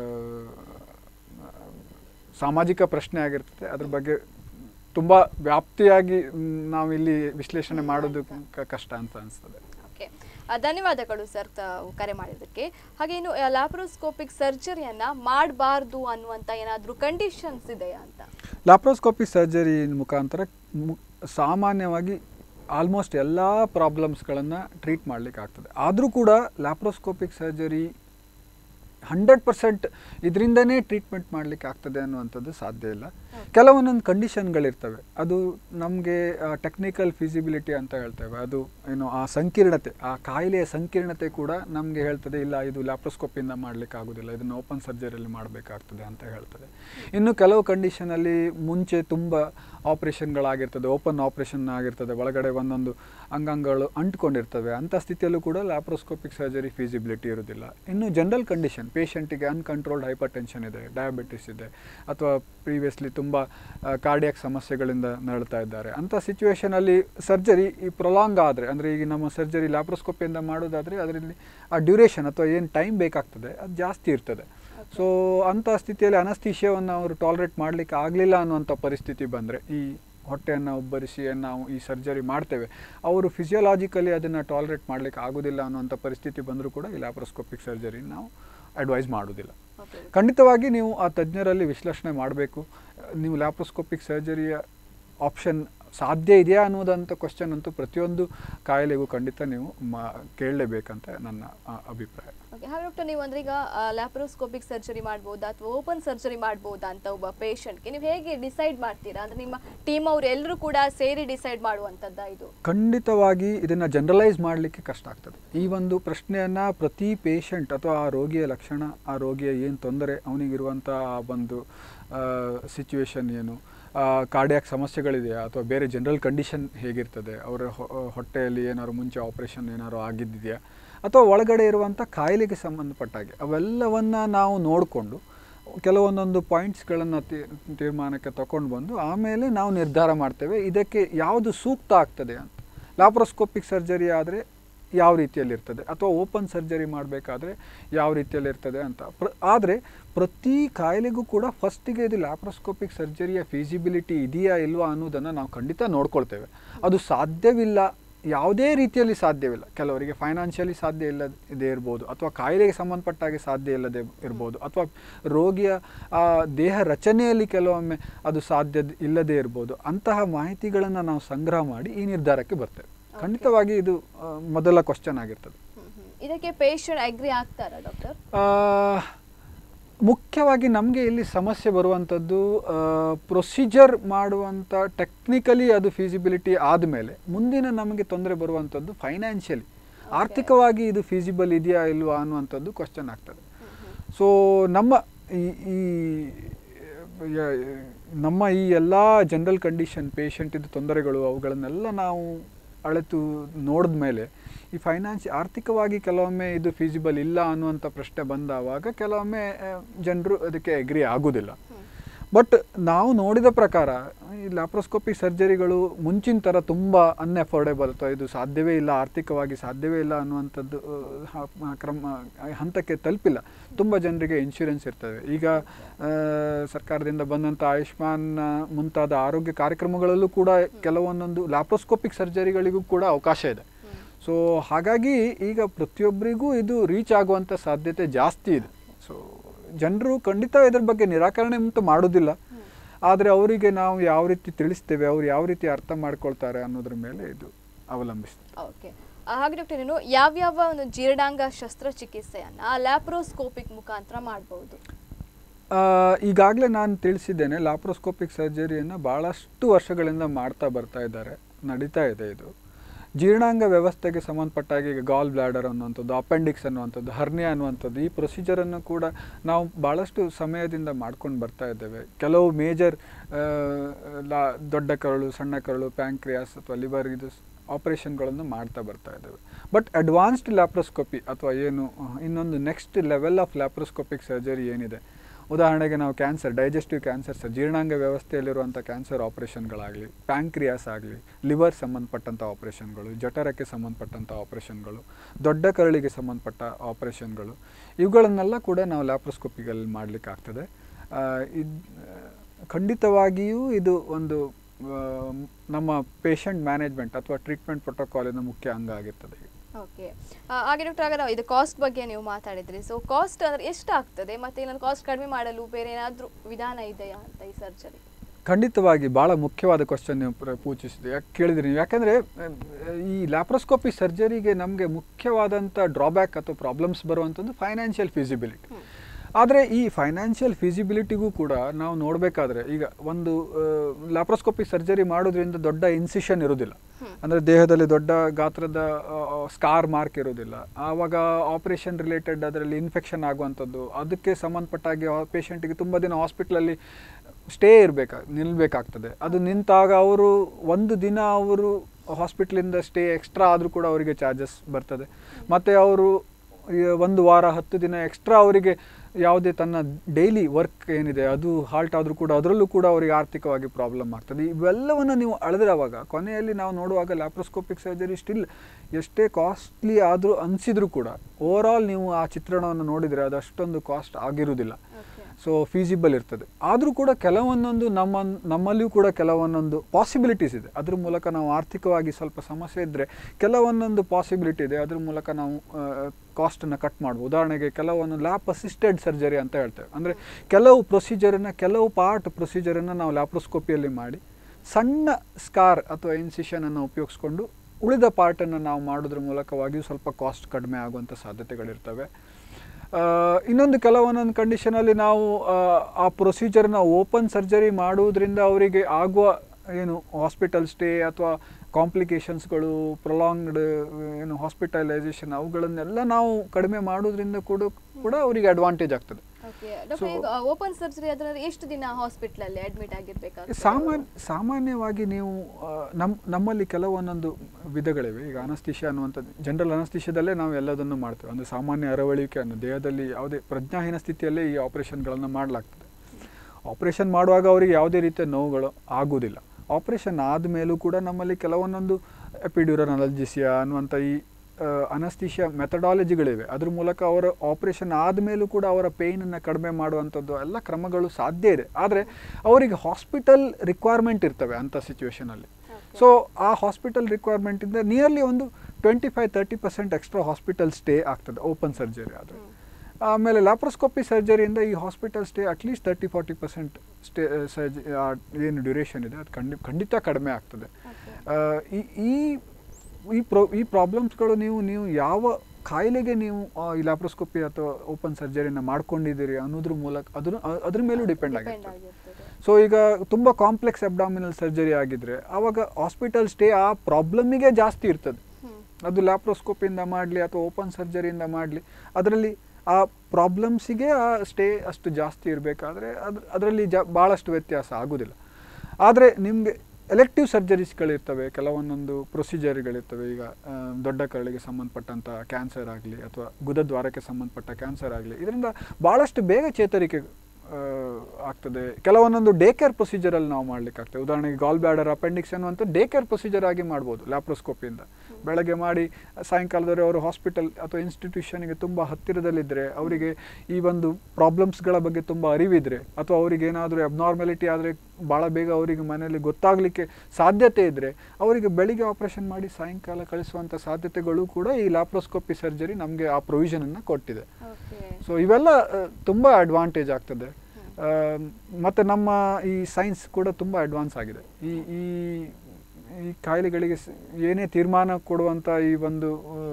ಸಾಮಾಜಿಕ ಪ್ರಶ್ನೆ ಆಗಿರ್ತದೆ. ಅದ್ರ ಬಗ್ಗೆ ತುಂಬ ವ್ಯಾಪ್ತಿಯಾಗಿ ನಾವಿಲ್ಲಿ ವಿಶ್ಲೇಷಣೆ ಮಾಡೋದು ಕಷ್ಟ ಅಂತ ಅನಿಸ್ತದೆ.
ಓಕೆ, ಧನ್ಯವಾದಗಳು ಸರ್ ಕರೆ ಮಾಡಿದ್ದಕ್ಕೆ. ಹಾಗೆ ಇನ್ನು ಲ್ಯಾಪ್ರೋಸ್ಕೋಪಿಕ್ ಸರ್ಜರಿಯನ್ನು ಮಾಡಬಾರ್ದು ಅನ್ನುವಂಥ ಏನಾದರೂ ಕಂಡೀಷನ್ಸ್ ಇದೆಯಾ ಅಂತ?
ಲ್ಯಾಪ್ರೋಸ್ಕೋಪಿಕ್ ಸರ್ಜರಿ ಮುಖಾಂತರ ಸಾಮಾನ್ಯವಾಗಿ ಆಲ್ಮೋಸ್ಟ್ ಎಲ್ಲ ಪ್ರಾಬ್ಲಮ್ಸ್ಗಳನ್ನು ಟ್ರೀಟ್ ಮಾಡಲಿಕ್ಕೆ ಆಗ್ತದೆ. ಆದರೂ ಕೂಡ ಲ್ಯಾಪ್ರೋಸ್ಕೋಪಿಕ್ ಸರ್ಜರಿ ಹಂಡ್ರೆಡ್ ಪರ್ಸೆಂಟ್ ಇದರಿಂದನೇ ಟ್ರೀಟ್ಮೆಂಟ್ ಮಾಡಲಿಕ್ಕೆ ಆಗ್ತದೆ ಅನ್ನುವಂಥದ್ದು ಸಾಧ್ಯ ಇಲ್ಲ. ಕೆಲವೊಂದೊಂದು ಕಂಡೀಷನ್ಗಳಿರ್ತವೆ, ಅದು ನಮಗೆ ಟೆಕ್ನಿಕಲ್ ಫಿಸಿಬಿಲಿಟಿ ಅಂತ ಹೇಳ್ತೇವೆ, ಅದು ಏನು ಆ ಸಂಕೀರ್ಣತೆ, ಆ ಕಾಯಿಲೆಯ ಸಂಕೀರ್ಣತೆ ಕೂಡ ನಮಗೆ ಹೇಳ್ತದೆ ಇಲ್ಲ ಇದು ಲ್ಯಾಪ್ರೋಸ್ಕೋಪಿಯಿಂದ ಮಾಡಲಿಕ್ಕೆ ಆಗೋದಿಲ್ಲ, ಇದನ್ನು ಓಪನ್ ಸರ್ಜರಿಯಲ್ಲಿ ಮಾಡಬೇಕಾಗ್ತದೆ ಅಂತ ಹೇಳ್ತದೆ. ಇನ್ನು ಕೆಲವು ಕಂಡೀಷನಲ್ಲಿ ಮುಂಚೆ ತುಂಬ ಆಪ್ರೇಷನ್ಗಳಾಗಿರ್ತದೆ, ಓಪನ್ ಆಪ್ರೇಷನ್ ಆಗಿರ್ತದೆ, ಒಳಗಡೆ ಒಂದೊಂದು ಅಂಗಾಂಗಗಳು ಅಂಟ್ಕೊಂಡಿರ್ತವೆ, ಅಂಥ ಸ್ಥಿತಿಯಲ್ಲೂ ಕೂಡ ಲ್ಯಾಪ್ರೋಸ್ಕೋಪಿಕ್ ಸರ್ಜರಿ ಫೀಸಿಬಿಲಿಟಿ ಇರೋದಿಲ್ಲ. ಇನ್ನು ಜನರಲ್ ಕಂಡೀಷನ್, ಪೇಷಂಟಿಗೆ ಅನ್ಕಂಟ್ರೋಲ್ಡ್ ಹೈಪರ್ ಟೆನ್ಷನ್ ಇದೆ, ಡಯಾಬಿಟಿಸ್ ಇದೆ, ಅಥವಾ ಪ್ರೀವಿಯಸ್ಲಿ ತುಂಬ ಕಾರ್ಡಿಯಾಕ್ ಸಮಸ್ಯೆಗಳಿಂದ ನರಳ್ತಾ ಇದ್ದಾರೆ, ಅಂಥ ಸಿಚುವೇಷನಲ್ಲಿ ಸರ್ಜರಿ ಈ ಪ್ರೊಲಾಂಗ್ ಆದರೆ, ಅಂದರೆ ಈಗ ನಮ್ಮ ಸರ್ಜರಿ ಲ್ಯಾಪ್ರೋಸ್ಕೋಪಿಯಿಂದ ಮಾಡೋದಾದರೆ ಅದರಲ್ಲಿ ಆ ಡ್ಯೂರೇಷನ್ ಅಥವಾ ಏನು ಟೈಮ್ ಬೇಕಾಗ್ತದೆ ಅದು ಜಾಸ್ತಿ ಇರ್ತದೆ. ಸೊ ಅಂಥ ಸ್ಥಿತಿಯಲ್ಲಿ ಅನಸ್ತೀಶಿಯಾವನ್ನು ಅವರು ಟಾಲರೇಟ್ ಮಾಡಲಿಕ್ಕೆ ಆಗಲಿಲ್ಲ ಅನ್ನುವಂಥ ಪರಿಸ್ಥಿತಿ ಬಂದರೆ, ಈ ಹೊಟ್ಟೆಯನ್ನು ಉಬ್ಬರಿಸಿ ನಾವು ಈ ಸರ್ಜರಿ ಮಾಡ್ತೇವೆ, ಅವರು ಫಿಸಿಯೋಲಾಜಿಕಲಿ ಅದನ್ನು ಟಾಲರೇಟ್ ಮಾಡಲಿಕ್ಕೆ ಆಗೋದಿಲ್ಲ ಅನ್ನುವಂಥ ಪರಿಸ್ಥಿತಿ ಬಂದರೂ ಕೂಡ ಈ ಲ್ಯಾಪ್ರೋಸ್ಕೋಪಿಕ್ ಸರ್ಜರಿ ನಾವು ಅಡ್ವೈಸ್ ಮಾಡೋದಿಲ್ಲ. ಖಂಡಿತವಾಗಿ ನೀವು ಆ ತಜ್ಞರಲ್ಲಿ ವಿಶ್ಲೇಷಣೆ ಮಾಡಬೇಕು. ನೀವು ಲ್ಯಾಪ್ರೋಸ್ಕೋಪಿಕ್ ಸರ್ಜರಿಯ ಆಪ್ಷನ್ ಸಾಧ್ಯ ಇದೆಯಾ ಅನ್ನೋದಂಥ ಕ್ವಶನ್ ಅಂತೂ ಪ್ರತಿಯೊಂದು ಕಾಯಿಲೆಗೂ ಖಂಡಿತ ನೀವು ಮಾ ಕೇಳಲೇಬೇಕಂತ ನನ್ನ ಅಭಿಪ್ರಾಯ.
ಓಕೆ, ಹಾಗೆ ಡಾಕ್ಟರ್, ನೀವು ಅಂದ್ರೆ ಈಗ ಲ್ಯಾಪ್ರೋಸ್ಕೋಪಿಕ್ ಸರ್ಜರಿ ಮಾಡ್ಬೋದಾ ಅಥವಾ ಓಪನ್ ಸರ್ಜರಿ ಮಾಡ್ಬೋದಾ ಅಂತ ಒಬ್ಬ ಪೇಷಂಟ್ಗೆ ನೀವು ಹೇಗೆ ಡಿಸೈಡ್ ಮಾಡ್ತೀರಾ? ಅಂದರೆ ನಿಮ್ಮ ಟೀಮ್ ಅವರು ಎಲ್ಲರೂ ಕೂಡ ಸೇರಿ ಡಿಸೈಡ್ ಮಾಡುವಂಥದ್ದಾ ಇದು?
ಖಂಡಿತವಾಗಿ ಇದನ್ನು ಜನರಲೈಸ್ ಮಾಡಲಿಕ್ಕೆ ಕಷ್ಟ ಆಗ್ತದೆ. ಈ ಒಂದು ಪ್ರಶ್ನೆಯನ್ನು ಪ್ರತಿ ಪೇಷಂಟ್ ಅಥವಾ ಆ ರೋಗಿಯ ಲಕ್ಷಣ, ಆ ರೋಗಿಯ ಏನು ತೊಂದರೆ, ಅವನಿಗಿರುವಂಥ ಒಂದು ಸಿಚುವೇಶನ್ ಏನು, ಕಾರ್ಡಿಯಾಕ್ ಸಮಸ್ಯೆಗಳಿದೆಯಾ ಅಥವಾ ಬೇರೆ ಜನರಲ್ ಕಂಡೀಷನ್ ಹೇಗಿರ್ತದೆ, ಅವರ ಹೊಟ್ಟೆಯಲ್ಲಿ ಏನಾದ್ರು ಮುಂಚೆ ಆಪ್ರೇಷನ್ ಏನಾದ್ರು ಆಗಿದ್ದಿದೆಯಾ ಅಥವಾ ಒಳಗಡೆ ಇರುವಂಥ ಕಾಯಿಲೆಗೆ ಸಂಬಂಧಪಟ್ಟಾಗೆ ಅವೆಲ್ಲವನ್ನು ನಾವು ನೋಡಿಕೊಂಡು ಕೆಲವೊಂದೊಂದು ಪಾಯಿಂಟ್ಸ್ಗಳನ್ನು ತೀರ್ಮಾನಕ್ಕೆ ತಗೊಂಡು ಬಂದು ಆಮೇಲೆ ನಾವು ನಿರ್ಧಾರ ಮಾಡ್ತೇವೆ ಇದಕ್ಕೆ ಯಾವುದು ಸೂಕ್ತ ಆಗ್ತದೆ ಅಂತ. ಲ್ಯಾಪ್ರೋಸ್ಕೋಪಿಕ್ ಸರ್ಜರಿ ಆದರೆ ಯಾವ ರೀತಿಯಲ್ಲಿರ್ತದೆ ಅಥವಾ ಓಪನ್ ಸರ್ಜರಿ ಮಾಡಬೇಕಾದ್ರೆ ಯಾವ ರೀತಿಯಲ್ಲಿರ್ತದೆ ಅಂತ. ಪ್ರ ಆದರೆ ಪ್ರತಿ ಕಾಯಿಲೆಗೂ ಕೂಡ ಫಸ್ಟಿಗೆ ಇದು ಲ್ಯಾಪ್ರೋಸ್ಕೋಪಿಕ್ ಸರ್ಜರಿಯ ಫೀಸಿಬಿಲಿಟಿ ಇದೆಯಾ ಇಲ್ವಾ ಅನ್ನೋದನ್ನು ನಾವು ಖಂಡಿತ ನೋಡ್ಕೊಳ್ತೇವೆ. ಅದು ಸಾಧ್ಯವಿಲ್ಲ, ಯಾವುದೇ ರೀತಿಯಲ್ಲಿ ಸಾಧ್ಯವಿಲ್ಲ, ಕೆಲವರಿಗೆ ಫೈನಾನ್ಷಿಯಲಿ ಸಾಧ್ಯ ಇಲ್ಲದೇ ಇರ್ಬೋದು, ಅಥವಾ ಕಾಯಿಲೆಗೆ ಸಂಬಂಧಪಟ್ಟಾಗೆ ಸಾಧ್ಯ ಇಲ್ಲದೆ ಇರ್ಬೋದು, ಅಥವಾ ರೋಗಿಯ ದೇಹ ರಚನೆಯಲ್ಲಿ ಕೆಲವೊಮ್ಮೆ ಅದು ಸಾಧ್ಯ ಇಲ್ಲದೇ ಇರ್ಬೋದು. ಅಂತಹ ಮಾಹಿತಿಗಳನ್ನು ನಾವು ಸಂಗ್ರಹ ಮಾಡಿ ಈ ನಿರ್ಧಾರಕ್ಕೆ ಬರ್ತೇವೆ. ಖಂಡಿತವಾಗಿ ಇದು ಮೊದಲ ಕ್ವಶನ್ ಆಗಿರ್ತದೆ.
ಇದಕ್ಕೆ ಪೇಷಂಟ್ ಅಗ್ರಿ ಆಗ್ತಾರಾ ಡಾಕ್ಟರ್?
ಮುಖ್ಯವಾಗಿ ನಮಗೆ ಇಲ್ಲಿ ಸಮಸ್ಯೆ ಬರುವಂಥದ್ದು ಪ್ರೊಸೀಜರ್ ಮಾಡುವಂಥ ಟೆಕ್ನಿಕಲಿ ಅದು ಫೀಸಿಬಿಲಿಟಿ ಆದಮೇಲೆ ಮುಂದಿನ ನಮಗೆ ತೊಂದರೆ ಬರುವಂಥದ್ದು ಫೈನಾನ್ಷಿಯಲಿ, ಆರ್ಥಿಕವಾಗಿ ಇದು ಫೀಸಿಬಲ್ ಇದೆಯಾ ಇಲ್ವಾ ಅನ್ನುವಂಥದ್ದು ಕ್ವಶನ್ ಆಗ್ತದೆ. ಸೊ ನಮ್ಮ ಈ ಈ ನಮ್ಮ ಈ ಎಲ್ಲ ಜನರಲ್ ಕಂಡೀಷನ್, ಪೇಷಂಟಿದ್ದು ತೊಂದರೆಗಳು, ಅವುಗಳನ್ನೆಲ್ಲ ನಾವು ಅಳೆತು ನೋಡಿದ ಮೇಲೆ ಈ ಫೈನಾನ್ಷಿ ಆರ್ಥಿಕವಾಗಿ ಕೆಲವೊಮ್ಮೆ ಇದು ಫೀಸಿಬಲ್ ಇಲ್ಲ ಅನ್ನುವಂಥ ಪ್ರಶ್ನೆ ಬಂದಾವಾಗ ಕೆಲವೊಮ್ಮೆ ಜನರು ಅದಕ್ಕೆ ಅಗ್ರಿ ಆಗೋದಿಲ್ಲ. ಬಟ್ ನಾವು ನೋಡಿದ ಪ್ರಕಾರ ಈ ಲ್ಯಾಪ್ರೋಸ್ಕೋಪಿಕ್ ಸರ್ಜರಿಗಳು ಮುಂಚಿನ ಥರ ತುಂಬ ಅನ್ಅಫೋರ್ಡೆಬಲ್ ಅಥವಾ ಇದು ಸಾಧ್ಯವೇ ಇಲ್ಲ, ಆರ್ಥಿಕವಾಗಿ ಸಾಧ್ಯವೇ ಇಲ್ಲ ಅನ್ನುವಂಥದ್ದು ಕ್ರಮ ಹಂತಕ್ಕೆ ತಲುಪಿಲ್ಲ. ತುಂಬ ಜನರಿಗೆ ಇನ್ಶೂರೆನ್ಸ್ ಇರ್ತವೆ. ಈಗ ಸರ್ಕಾರದಿಂದ ಬಂದಂಥ ಆಯುಷ್ಮಾನ್ ಮುಂತಾದ ಆರೋಗ್ಯ ಕಾರ್ಯಕ್ರಮಗಳಲ್ಲೂ ಕೂಡ ಕೆಲವೊಂದೊಂದು ಲ್ಯಾಪ್ರೋಸ್ಕೋಪಿಕ್ ಸರ್ಜರಿಗಳಿಗೂ ಕೂಡ ಅವಕಾಶ ಇದೆ. ಸೊ ಹಾಗಾಗಿ ಈಗ ಪ್ರತಿಯೊಬ್ಬರಿಗೂ ಇದು ರೀಚ್ ಆಗುವಂಥ ಸಾಧ್ಯತೆ ಜಾಸ್ತಿ ಇದೆ. ಸೊ ಜನರು ಖಂಡಿತ ಇದ್ರ ಬಗ್ಗೆ ನಿರಾಕರಣೆ ಅಂತೂ ಮಾಡೋದಿಲ್ಲ, ಆದರೆ ಅವರಿಗೆ ನಾವು ಯಾವ ರೀತಿ ತಿಳಿಸ್ತೇವೆ, ಅವ್ರು ಯಾವ ರೀತಿ ಅರ್ಥ ಮಾಡ್ಕೊಳ್ತಾರೆ ಅನ್ನೋದ್ರ ಮೇಲೆ ಇದು ಅವಲಂಬಿಸ್ತದೆ.
ಓಕೆ, ಹಾಗೆ ಡಾಕ್ಟರ್, ಇನ್ನು ಯಾವ್ಯಾವ ಒಂದು ಜೀರ್ಣಾಂಗ ಶಸ್ತ್ರಚಿಕಿತ್ಸೆಯನ್ನು ಲ್ಯಾಪ್ರೋಸ್ಕೋಪಿಕ್ ಮುಖಾಂತರ ಮಾಡಬಹುದು?
ಈಗಾಗಲೇ ನಾನು ತಿಳಿಸಿದ್ದೇನೆ, ಲ್ಯಾಪ್ರೋಸ್ಕೋಪಿಕ್ ಸರ್ಜರಿಯನ್ನು ಭಾಳಷ್ಟು ವರ್ಷಗಳಿಂದ ಮಾಡ್ತಾ ಬರ್ತಾ ಇದ್ದಾರೆ, ನಡೀತಾ ಇದೆ. ಇದು ಜೀರ್ಣಾಂಗ ವ್ಯವಸ್ಥೆಗೆ ಸಂಬಂಧಪಟ್ಟಾಗಿ ಈಗ ಗಾಲ್ ಬ್ಲಾಡರ್ ಅನ್ನುವಂಥದ್ದು, ಅಪೆಂಡಿಕ್ಸ್ ಅನ್ನುವಂಥದ್ದು, ಹರ್ನಿಯಾ ಅನ್ನುವಂಥದ್ದು, ಈ ಪ್ರೊಸೀಜರನ್ನು ಕೂಡ ನಾವು ಭಾಳಷ್ಟು ಸಮಯದಿಂದ ಮಾಡ್ಕೊಂಡು ಬರ್ತಾ ಇದ್ದೇವೆ. ಕೆಲವು ಮೇಜರ್ ಲಾ ದೊಡ್ಡ ಕರಳು, ಸಣ್ಣ ಕರಳು, ಪ್ಯಾಂಕ್ರಿಯಾಸ್ ಅಥವಾ ಲಿವರ್ ಇದು ಆಪರೇಷನ್ಗಳನ್ನು ಮಾಡ್ತಾ ಬರ್ತಾ ಇದ್ದೇವೆ. ಬಟ್ ಅಡ್ವಾನ್ಸ್ಡ್ ಲ್ಯಾಪ್ರೋಸ್ಕೋಪಿ ಅಥವಾ ಏನು ಇನ್ನೊಂದು next level of laparoscopic surgery ಏನಿದೆ, ಉದಾಹರಣೆಗೆ ನಾವು ಕ್ಯಾನ್ಸರ್, ಡೈಜೆಸ್ಟಿವ್ ಕ್ಯಾನ್ಸರ್ಸ್, ಜೀರ್ಣಾಂಗ ವ್ಯವಸ್ಥೆಯಲ್ಲಿರುವಂಥ ಕ್ಯಾನ್ಸರ್ ಆಪರೇಷನ್ಗಳಾಗಲಿ, ಪ್ಯಾಂಕ್ರಿಯಾಸ್ ಆಗಲಿ, ಲಿವರ್ ಸಂಬಂಧಪಟ್ಟಂಥ ಆಪರೇಷನ್ಗಳು, ಜಠರಕ್ಕೆ ಸಂಬಂಧಪಟ್ಟಂಥ ಆಪರೇಷನ್ಗಳು, ದೊಡ್ಡ ಕರಳಿಗೆ ಸಂಬಂಧಪಟ್ಟ ಆಪರೇಷನ್ಗಳು, ಇವುಗಳನ್ನೆಲ್ಲ ಕೂಡ ನಾವು ಲ್ಯಾಪ್ರೋಸ್ಕೋಪಿಗಲ್ಲಿ ಮಾಡಲಿಕ್ಕಾಗ್ತದೆ. ಇದು ಖಂಡಿತವಾಗಿಯೂ ಇದು ಒಂದು ನಮ್ಮ ಪೇಷಂಟ್ ಮ್ಯಾನೇಜ್ಮೆಂಟ್ ಅಥವಾ ಟ್ರೀಟ್ಮೆಂಟ್ ಪ್ರೋಟೋಕಾಲಿನ ಮುಖ್ಯ ಅಂಗ ಆಗಿರ್ತದೆ.
ಓಕೆ, ಹಾಗೆ ಡಾಕ್ಟರ್, ಆಗ ನಾವು ಇದು ಕಾಸ್ಟ್ ಬಗ್ಗೆ ನೀವು ಮಾತಾಡಿದ್ರಿ. ಸೊ ಕಾಸ್ಟ್ ಅಂದರೆ ಎಷ್ಟು ಆಗ್ತದೆ, ಮತ್ತು ಇನ್ನೊಂದು ಕಾಸ್ಟ್ ಕಡಿಮೆ ಮಾಡಲು ಬೇರೆ ಏನಾದರೂ ವಿಧಾನ ಇದೆಯಾ ಅಂತ ಈ ಸರ್ಜರಿ?
ಖಂಡಿತವಾಗಿ ಭಾಳ ಮುಖ್ಯವಾದ ಕ್ವಶನ್ ನೀವು ಪ್ರ ಪೂಜಿಸಿದೆ ಯಾಕೆ ಕೇಳಿದ್ರಿ ನೀವು ಯಾಕೆಂದರೆ ಈ ಲ್ಯಾಪ್ರೋಸ್ಕೋಪಿ ಸರ್ಜರಿಗೆ ನಮಗೆ ಮುಖ್ಯವಾದಂಥ ಡ್ರಾಬ್ಯಾಕ್ ಅಥವಾ ಪ್ರಾಬ್ಲಮ್ಸ್ ಬರುವಂಥದ್ದು ಫೈನಾನ್ಷಿಯಲ್ ಫೀಸಿಬಿಲಿಟಿ. ಆದರೆ ಈ ಫೈನಾನ್ಷಿಯಲ್ ಫೀಸಿಬಿಲಿಟಿಗೂ ಕೂಡ ನಾವು ನೋಡಬೇಕಾದ್ರೆ ಈಗ ಒಂದು ಲ್ಯಾಪ್ರೋಸ್ಕೋಪಿ ಸರ್ಜರಿ ಮಾಡೋದ್ರಿಂದ ದೊಡ್ಡ ಇನ್ಸಿಷನ್ ಇರೋದಿಲ್ಲ, ಅಂದರೆ ದೇಹದಲ್ಲಿ ದೊಡ್ಡ ಗಾತ್ರದ ಸ್ಕಾರ್ ಮಾರ್ಕ್ ಇರೋದಿಲ್ಲ. ಆವಾಗ ಆಪರೇಷನ್ ರಿಲೇಟೆಡ್ ಅದರಲ್ಲಿ ಇನ್ಫೆಕ್ಷನ್ ಆಗುವಂಥದ್ದು, ಅದಕ್ಕೆ ಸಂಬಂಧಪಟ್ಟಾಗಿ ಪೇಷಂಟಿಗೆ ತುಂಬ ದಿನ ಹಾಸ್ಪಿಟ್ಲಲ್ಲಿ ಸ್ಟೇ ಇರಬೇಕಾ ನಿಲ್ಲಬೇಕಾಗ್ತದೆ. ಅದು ನಿಂತಾಗ ಅವರು ಒಂದು ದಿನ ಅವರು ಹಾಸ್ಪಿಟ್ಲಿಂದ ಸ್ಟೇ ಎಕ್ಸ್ಟ್ರಾ ಆದರೂ ಕೂಡ ಅವರಿಗೆ ಚಾರ್ಜಸ್ ಬರ್ತದೆ. ಮತ್ತು ಅವರು ಒಂದು ವಾರ ಹತ್ತು ದಿನ ಎಕ್ಸ್ಟ್ರಾ ಅವರಿಗೆ ಯಾವುದೇ ತನ್ನ ಡೈಲಿ ವರ್ಕ್ ಏನಿದೆ ಅದು ಹಾಲ್ಟ್ ಆದರೂ ಕೂಡ ಅದರಲ್ಲೂ ಕೂಡ ಅವರಿಗೆ ಆರ್ಥಿಕವಾಗಿ ಪ್ರಾಬ್ಲಮ್ ಆಗ್ತದೆ. ಇವೆಲ್ಲವನ್ನು ನೀವು ಅಳೆದ್ರವಾಗ ಕೊನೆಯಲ್ಲಿ ನಾವು ನೋಡುವಾಗ ಲ್ಯಾಪ್ರೋಸ್ಕೋಪಿಕ್ ಸರ್ಜರಿ ಸ್ಟಿಲ್ ಎಷ್ಟೇ ಕಾಸ್ಟ್ಲಿ ಆದರೂ ಅನಿಸಿದರೂ ಕೂಡ ಓವರ್ ಆಲ್ ನೀವು ಆ ಚಿತ್ರಣವನ್ನು ನೋಡಿದರೆ ಅದು ಅಷ್ಟೊಂದು ಕಾಸ್ಟ್ ಆಗಿರುವುದಿಲ್ಲ. ಸೊ ಫೀಸಿಬಲ್ ಇರ್ತದೆ. ಆದರೂ ಕೂಡ ಕೆಲವೊಂದೊಂದು ನಮ್ಮ ನಮ್ಮಲ್ಲಿಯೂ ಕೂಡ ಕೆಲವೊಂದೊಂದು ಪಾಸಿಬಿಲಿಟೀಸ್ ಇದೆ. ಅದ್ರ ಮೂಲಕ ನಾವು ಆರ್ಥಿಕವಾಗಿ ಸ್ವಲ್ಪ ಸಮಸ್ಯೆ ಇದ್ದರೆ ಕೆಲವೊಂದೊಂದು ಪಾಸಿಬಿಲಿಟಿ ಇದೆ, ಅದ್ರ ಮೂಲಕ ನಾವು ಕಾಸ್ಟನ್ನು ಕಟ್ ಮಾಡ್ಬೋದು. ಉದಾಹರಣೆಗೆ ಕೆಲವೊಂದು ಲ್ಯಾಪ್ ಅಸಿಸ್ಟೆಡ್ ಸರ್ಜರಿ ಅಂತ ಹೇಳ್ತೇವೆ. ಅಂದರೆ ಕೆಲವು ಪ್ರೊಸೀಜರನ್ನು ಕೆಲವು ಪಾರ್ಟ್ ಪ್ರೊಸೀಜರನ್ನು ನಾವು ಲ್ಯಾಪ್ರೋಸ್ಕೋಪಿಯಲ್ಲಿ ಮಾಡಿ ಸಣ್ಣ ಸ್ಕಾರ್ ಅಥವಾ ಇನ್ಸಿಷನನ್ನು ಉಪಯೋಗಿಸ್ಕೊಂಡು ಉಳಿದ ಪಾರ್ಟನ್ನು ನಾವು ಮಾಡೋದ್ರ ಮೂಲಕವಾಗಿಯೂ ಸ್ವಲ್ಪ ಕಾಸ್ಟ್ ಕಡಿಮೆ ಆಗುವಂಥ ಸಾಧ್ಯತೆಗಳಿರ್ತವೆ. ಇನ್ನೊಂದು ಕೆಲವೊಂದೊಂದು ಕಂಡೀಷನಲ್ಲಿ ನಾವು ಆ ಪ್ರೊಸೀಜರ್ನ ಓಪನ್ ಸರ್ಜರಿ ಮಾಡುವುದರಿಂದ ಅವರಿಗೆ ಆಗುವ ಏನು ಹಾಸ್ಪಿಟಲ್ ಸ್ಟೇ ಅಥವಾ ಕಾಂಪ್ಲಿಕೇಶನ್ಸ್ಗಳು, ಪ್ರೊಲಾಂಗ್ಡ್ ಏನು ಹಾಸ್ಪಿಟಲೈಸೇಷನ್ ಅವುಗಳನ್ನೆಲ್ಲ ನಾವು ಕಡಿಮೆ ಮಾಡೋದ್ರಿಂದ ಕೂಡ ಕೂಡ ಅವರಿಗೆ ಅಡ್ವಾಂಟೇಜ್ ಆಗ್ತದೆ.
ಓಪನ್ ಸರ್ಜರಿ ಆದ್ರೆ ಎಷ್ಟು ದಿನ ಹಾಸ್ಪಿಟಲ್ ಅಡ್ಮಿಟ್ ಆಗಿರ್ಬೇಕಾಗ್ತದೆ?
ಸಾಮಾನ್ಯ ಸಾಮಾನ್ಯವಾಗಿ ನೀವು ನಮ್ಮ ನಮ್ಮಲ್ಲಿ ಕೆಲವೊಂದೊಂದು ವಿಧಗಳಿವೆ. ಈಗ ಅನಸ್ತಿಷಿಯಾ ಅನ್ನುವಂಥದ್ದು ಜನರಲ್ ಅನಸ್ತಿಷಿಯಾದಲ್ಲೇ ನಾವು ಎಲ್ಲದನ್ನು ಮಾಡ್ತೇವೆ. ಅಂದರೆ ಸಾಮಾನ್ಯ ಅರವಳಿಕೆಯನ್ನು ದೇಹದಲ್ಲಿ ಯಾವುದೇ ಪ್ರಜ್ಞಾಹೀನ ಸ್ಥಿತಿಯಲ್ಲೇ ಈ ಆಪರೇಷನ್ಗಳನ್ನು ಮಾಡಲಾಗ್ತದೆ. ಆಪರೇಷನ್ ಮಾಡುವಾಗ ಅವರಿಗೆ ಯಾವುದೇ ರೀತಿಯ ನೋವುಗಳು ಆಗುವುದಿಲ್ಲ. ಆಪರೇಷನ್ ಆದಮೇಲೂ ಕೂಡ ನಮ್ಮಲ್ಲಿ ಕೆಲವೊಂದೊಂದು ಎಪಿಡ್ಯೂರಲ್ ಅನಲ್ಜೆಸಿಯಾ ಅನ್ನುವಂಥ ಈ ಅನಸ್ತಿಷಿಯಾ ಮೆಥಡಾಲಜಿಗಳಿವೆ. ಅದ್ರ ಮೂಲಕ ಅವರ ಆಪರೇಷನ್ ಆದಮೇಲೂ ಕೂಡ ಅವರ ಪೇಯ್ನನ್ನು ಕಡಿಮೆ ಮಾಡುವಂಥದ್ದು ಎಲ್ಲ ಕ್ರಮಗಳು ಸಾಧ್ಯ ಇದೆ. ಆದರೆ ಅವರಿಗೆ ಹಾಸ್ಪಿಟಲ್ ರಿಕ್ವೈರ್ಮೆಂಟ್ ಇರ್ತವೆ ಅಂಥ ಸಿಚುವೇಷನಲ್ಲಿ. ಸೊ ಆ ಹಾಸ್ಪಿಟಲ್ ರಿಕ್ವೈರ್ಮೆಂಟಿಂದ ನಿಯರ್ಲಿ ಒಂದು twenty five thirty percent extra hospital stay ಆಗ್ತದೆ ಓಪನ್ ಸರ್ಜರಿ ಆದರೆ. ಆಮೇಲೆ ಲ್ಯಾಪ್ರೋಸ್ಕೋಪಿ ಸರ್ಜರಿಯಿಂದ ಈ hospital stay at least thirty forty percent stay ಸರ್ಜ್ ಏನು ಡ್ಯೂರೇಷನ್ ಇದೆ ಅದು ಖಂಡಿ ಖಂಡಿತ ಕಡಿಮೆ ಆಗ್ತದೆ. ಈ ಈ ಈ ಪ್ರೊ ಈ ಪ್ರಾಬ್ಲಮ್ಸ್ಗಳು ನೀವು ನೀವು ಯಾವ ಕಾಯಿಲೆಗೆ ನೀವು ಈ ಲ್ಯಾಪ್ರೋಸ್ಕೋಪಿ ಅಥವಾ ಓಪನ್ ಸರ್ಜರಿನ ಮಾಡ್ಕೊಂಡಿದ್ದೀರಿ ಅನ್ನೋದ್ರ ಮೂಲಕ ಅದ್ರ ಅದ್ರ ಮೇಲೂ ಡಿಪೆಂಡ್ ಆಗಿರ್ತದೆ. ಸೊ ಈಗ ತುಂಬ ಕಾಂಪ್ಲೆಕ್ಸ್ ಅಬ್ಡಾಮಿನಲ್ ಸರ್ಜರಿ ಆಗಿದ್ದರೆ ಆವಾಗ ಹಾಸ್ಪಿಟಲ್ ಸ್ಟೇ ಆ ಪ್ರಾಬ್ಲಮ್ಮಿಗೆ ಜಾಸ್ತಿ ಇರ್ತದೆ. ಅದು ಲ್ಯಾಪ್ರೋಸ್ಕೋಪಿಯಿಂದ ಮಾಡಲಿ ಅಥವಾ ಓಪನ್ ಸರ್ಜರಿಯಿಂದ ಮಾಡಲಿ ಅದರಲ್ಲಿ ಆ ಪ್ರಾಬ್ಲಮ್ಸಿಗೆ ಆ ಸ್ಟೇ ಅಷ್ಟು ಜಾಸ್ತಿ ಇರಬೇಕಾದ್ರೆ ಅದ್ರ ಅದರಲ್ಲಿ ಜಾ ಭಾಳಷ್ಟು ವ್ಯತ್ಯಾಸ ಆಗೋದಿಲ್ಲ. ಆದರೆ ನಿಮಗೆ ಎಲೆಕ್ಟಿವ್ ಸರ್ಜರೀಸ್ಗಳಿರ್ತವೆ, ಕೆಲವೊಂದೊಂದು ಪ್ರೊಸೀಜರ್ಗಳಿರ್ತವೆ. ಈಗ ದೊಡ್ಡ ಕರಳಿಗೆ ಸಂಬಂಧಪಟ್ಟಂಥ ಕ್ಯಾನ್ಸರ್ ಆಗಲಿ ಅಥವಾ ಗುದದ್ವಾರಕ್ಕೆ ಸಂಬಂಧಪಟ್ಟ ಕ್ಯಾನ್ಸರ್ ಆಗಲಿ, ಇದರಿಂದ ಭಾಳಷ್ಟು ಬೇಗ ಚೇತರಿಕೆ ಆಗ್ತದೆ. ಕೆಲವೊಂದೊಂದು ಡೇ ಕೇರ್ ಪ್ರೊಸೀಜರಲ್ಲಿ ನಾವು ಮಾಡಲಿಕ್ಕಾಗ್ತದೆ. ಉದಾಹರಣೆಗೆ ಗಾಲ್ ಬ್ಯಾಡರ್ ಅಪೆಂಡಿಕ್ಸ್ ಅನ್ನುವಂಥ ಡೇ ಕೇರ್ ಪ್ರೊಸೀಜರ್ ಆಗಿ ಮಾಡ್ಬೋದು ಲ್ಯಾಪ್ರೋಸ್ಕೋಪಿಯಿಂದ. ಬೆಳಗ್ಗೆ ಮಾಡಿ ಸಾಯಂಕಾಲದವರೆ ಅವರು ಹಾಸ್ಪಿಟಲ್ ಅಥವಾ ಇನ್ಸ್ಟಿಟ್ಯೂಷನ್ಗೆ ತುಂಬ ಹತ್ತಿರದಲ್ಲಿದ್ದರೆ ಅವರಿಗೆ ಈ ಒಂದು ಪ್ರಾಬ್ಲಮ್ಸ್ಗಳ ಬಗ್ಗೆ ತುಂಬ ಅರಿವಿದ್ರೆ ಅಥವಾ ಅವರಿಗೆ ಏನಾದರೂ ಅಬ್ನಾರ್ಮಲಿಟಿ ಆದರೆ ಭಾಳ ಬೇಗ ಅವರಿಗೆ ಮನೆಯಲ್ಲಿ ಗೊತ್ತಾಗಲಿಕ್ಕೆ ಸಾಧ್ಯತೆ ಇದ್ದರೆ ಅವರಿಗೆ ಬೆಳಿಗ್ಗೆ ಆಪರೇಷನ್ ಮಾಡಿ ಸಾಯಂಕಾಲ ಕಳಿಸುವಂಥ ಸಾಧ್ಯತೆಗಳು ಕೂಡ ಈ ಲ್ಯಾಪ್ರೋಸ್ಕೋಪಿ ಸರ್ಜರಿ ನಮಗೆ ಆ ಪ್ರೊವಿಷನನ್ನು ಕೊಟ್ಟಿದೆ. ಸೊ ಇವೆಲ್ಲ ತುಂಬ ಅಡ್ವಾಂಟೇಜ್ ಆಗ್ತದೆ. ಮತ್ತು ನಮ್ಮ ಈ ಸೈನ್ಸ್ ಕೂಡ ತುಂಬ ಅಡ್ವಾನ್ಸ್ ಆಗಿದೆ. ಈ ಈ ಈ ಕಾಯಿಲೆಗಳಿಗೆ ಏನೇ ತೀರ್ಮಾನ ಕೊಡುವಂಥ ಈ ಒಂದು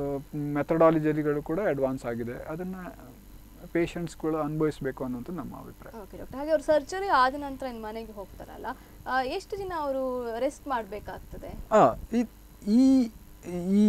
ಮೆಥಡಾಲಜಿಗಳು ಕೂಡ ಅಡ್ವಾನ್ಸ್ ಆಗಿದೆ. ಅದನ್ನು ಪೇಷಂಟ್ಸ್ಗಳು ಅನುಭವಿಸಬೇಕು ಅನ್ನೋದು ನಮ್ಮ ಅಭಿಪ್ರಾಯ.
ಓಕೆ ಡಾಕ್ಟರ್, ಹಾಗೆ ಅವರು ಸರ್ಜರಿ ಆದ ನಂತರ ಇನ್ನು ಮನೆಗೆ ಹೋಗ್ತಾರಲ್ಲ, ಎಷ್ಟು ದಿನ ಅವರು ರೆಸ್ಟ್ ಮಾಡಬೇಕಾಗ್ತದೆ?
ಈ ಈ ಈ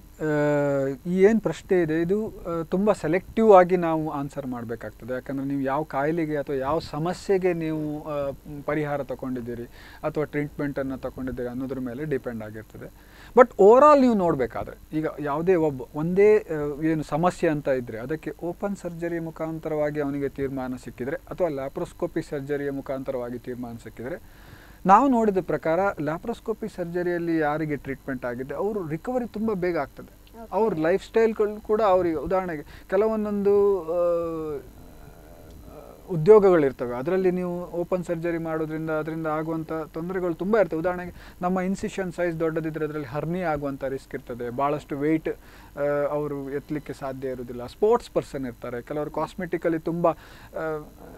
ಏನು ಪ್ರಶ್ನೆ ಇದೆ ಇದು ತುಂಬ ಸೆಲೆಕ್ಟಿವ್ ಆಗಿ ನಾವು ಆನ್ಸರ್ ಮಾಡಬೇಕಾಗ್ತದೆ. ಯಾಕಂದರೆ ನೀವು ಯಾವ ಕಾಯಿಲೆಗೆ ಅಥವಾ ಯಾವ ಸಮಸ್ಯೆಗೆ ನೀವು ಪರಿಹಾರ ತಗೊಂಡಿದ್ದೀರಿ ಅಥವಾ ಟ್ರೀಟ್ಮೆಂಟನ್ನು ತಗೊಂಡಿದ್ದೀರಿ ಅನ್ನೋದ್ರ ಮೇಲೆ ಡಿಪೆಂಡ್ ಆಗಿರ್ತದೆ. ಬಟ್ ಓವರಾಲ್ ನೀವು ನೋಡಬೇಕಾದ್ರೆ ಈಗ ಯಾವುದೇ ಒಬ್ಬ ಒಂದೇ ಏನು ಸಮಸ್ಯೆ ಅಂತ ಇದ್ದರೆ ಅದಕ್ಕೆ ಓಪನ್ ಸರ್ಜರಿ ಮುಖಾಂತರವಾಗಿ ಅವನಿಗೆ ತೀರ್ಮಾನ ಸಿಕ್ಕಿದರೆ ಅಥವಾ ಲ್ಯಾಪ್ರೋಸ್ಕೋಪಿ ಸರ್ಜರಿಯ ಮುಖಾಂತರವಾಗಿ ತೀರ್ಮಾನ ಸಿಕ್ಕಿದರೆ, ನಾವು ನೋಡಿದ ಪ್ರಕಾರ ಲ್ಯಾಪ್ರೋಸ್ಕೋಪಿ ಸರ್ಜರಿಯಲ್ಲಿ ಯಾರಿಗೆ ಟ್ರೀಟ್ಮೆಂಟ್ ಆಗಿದೆ ಅವರು ರಿಕವರಿ ತುಂಬ ಬೇಗ ಆಗ್ತದೆ. ಅವ್ರ ಲೈಫ್ ಸ್ಟೈಲ್ಗಳು ಕೂಡ ಅವರಿಗೆ, ಉದಾಹರಣೆಗೆ ಕೆಲವೊಂದೊಂದು ಉದ್ಯೋಗಗಳಿರ್ತವೆ, ಅದರಲ್ಲಿ ನೀವು ಓಪನ್ ಸರ್ಜರಿ ಮಾಡೋದ್ರಿಂದ ಅದರಿಂದ ಆಗುವಂಥ ತೊಂದರೆಗಳು ತುಂಬ ಇರ್ತವೆ. ಉದಾಹರಣೆಗೆ ನಮ್ಮ ಇನ್ಸಿಷನ್ ಸೈಜ್ ದೊಡ್ಡದಿದ್ದರೆ ಅದರಲ್ಲಿ ಹರ್ನಿ ಆಗುವಂಥ ರಿಸ್ಕ್ ಇರ್ತದೆ. ಭಾಳಷ್ಟು ವೆಯ್ಟ್ ಅವರು ಎತ್ತಲಿಕ್ಕೆ ಸಾಧ್ಯ ಇರೋದಿಲ್ಲ. ಸ್ಪೋರ್ಟ್ಸ್ ಪರ್ಸನ್ ಇರ್ತಾರೆ, ಕೆಲವರು ಕಾಸ್ಮೆಟಿಕಲಿ ತುಂಬ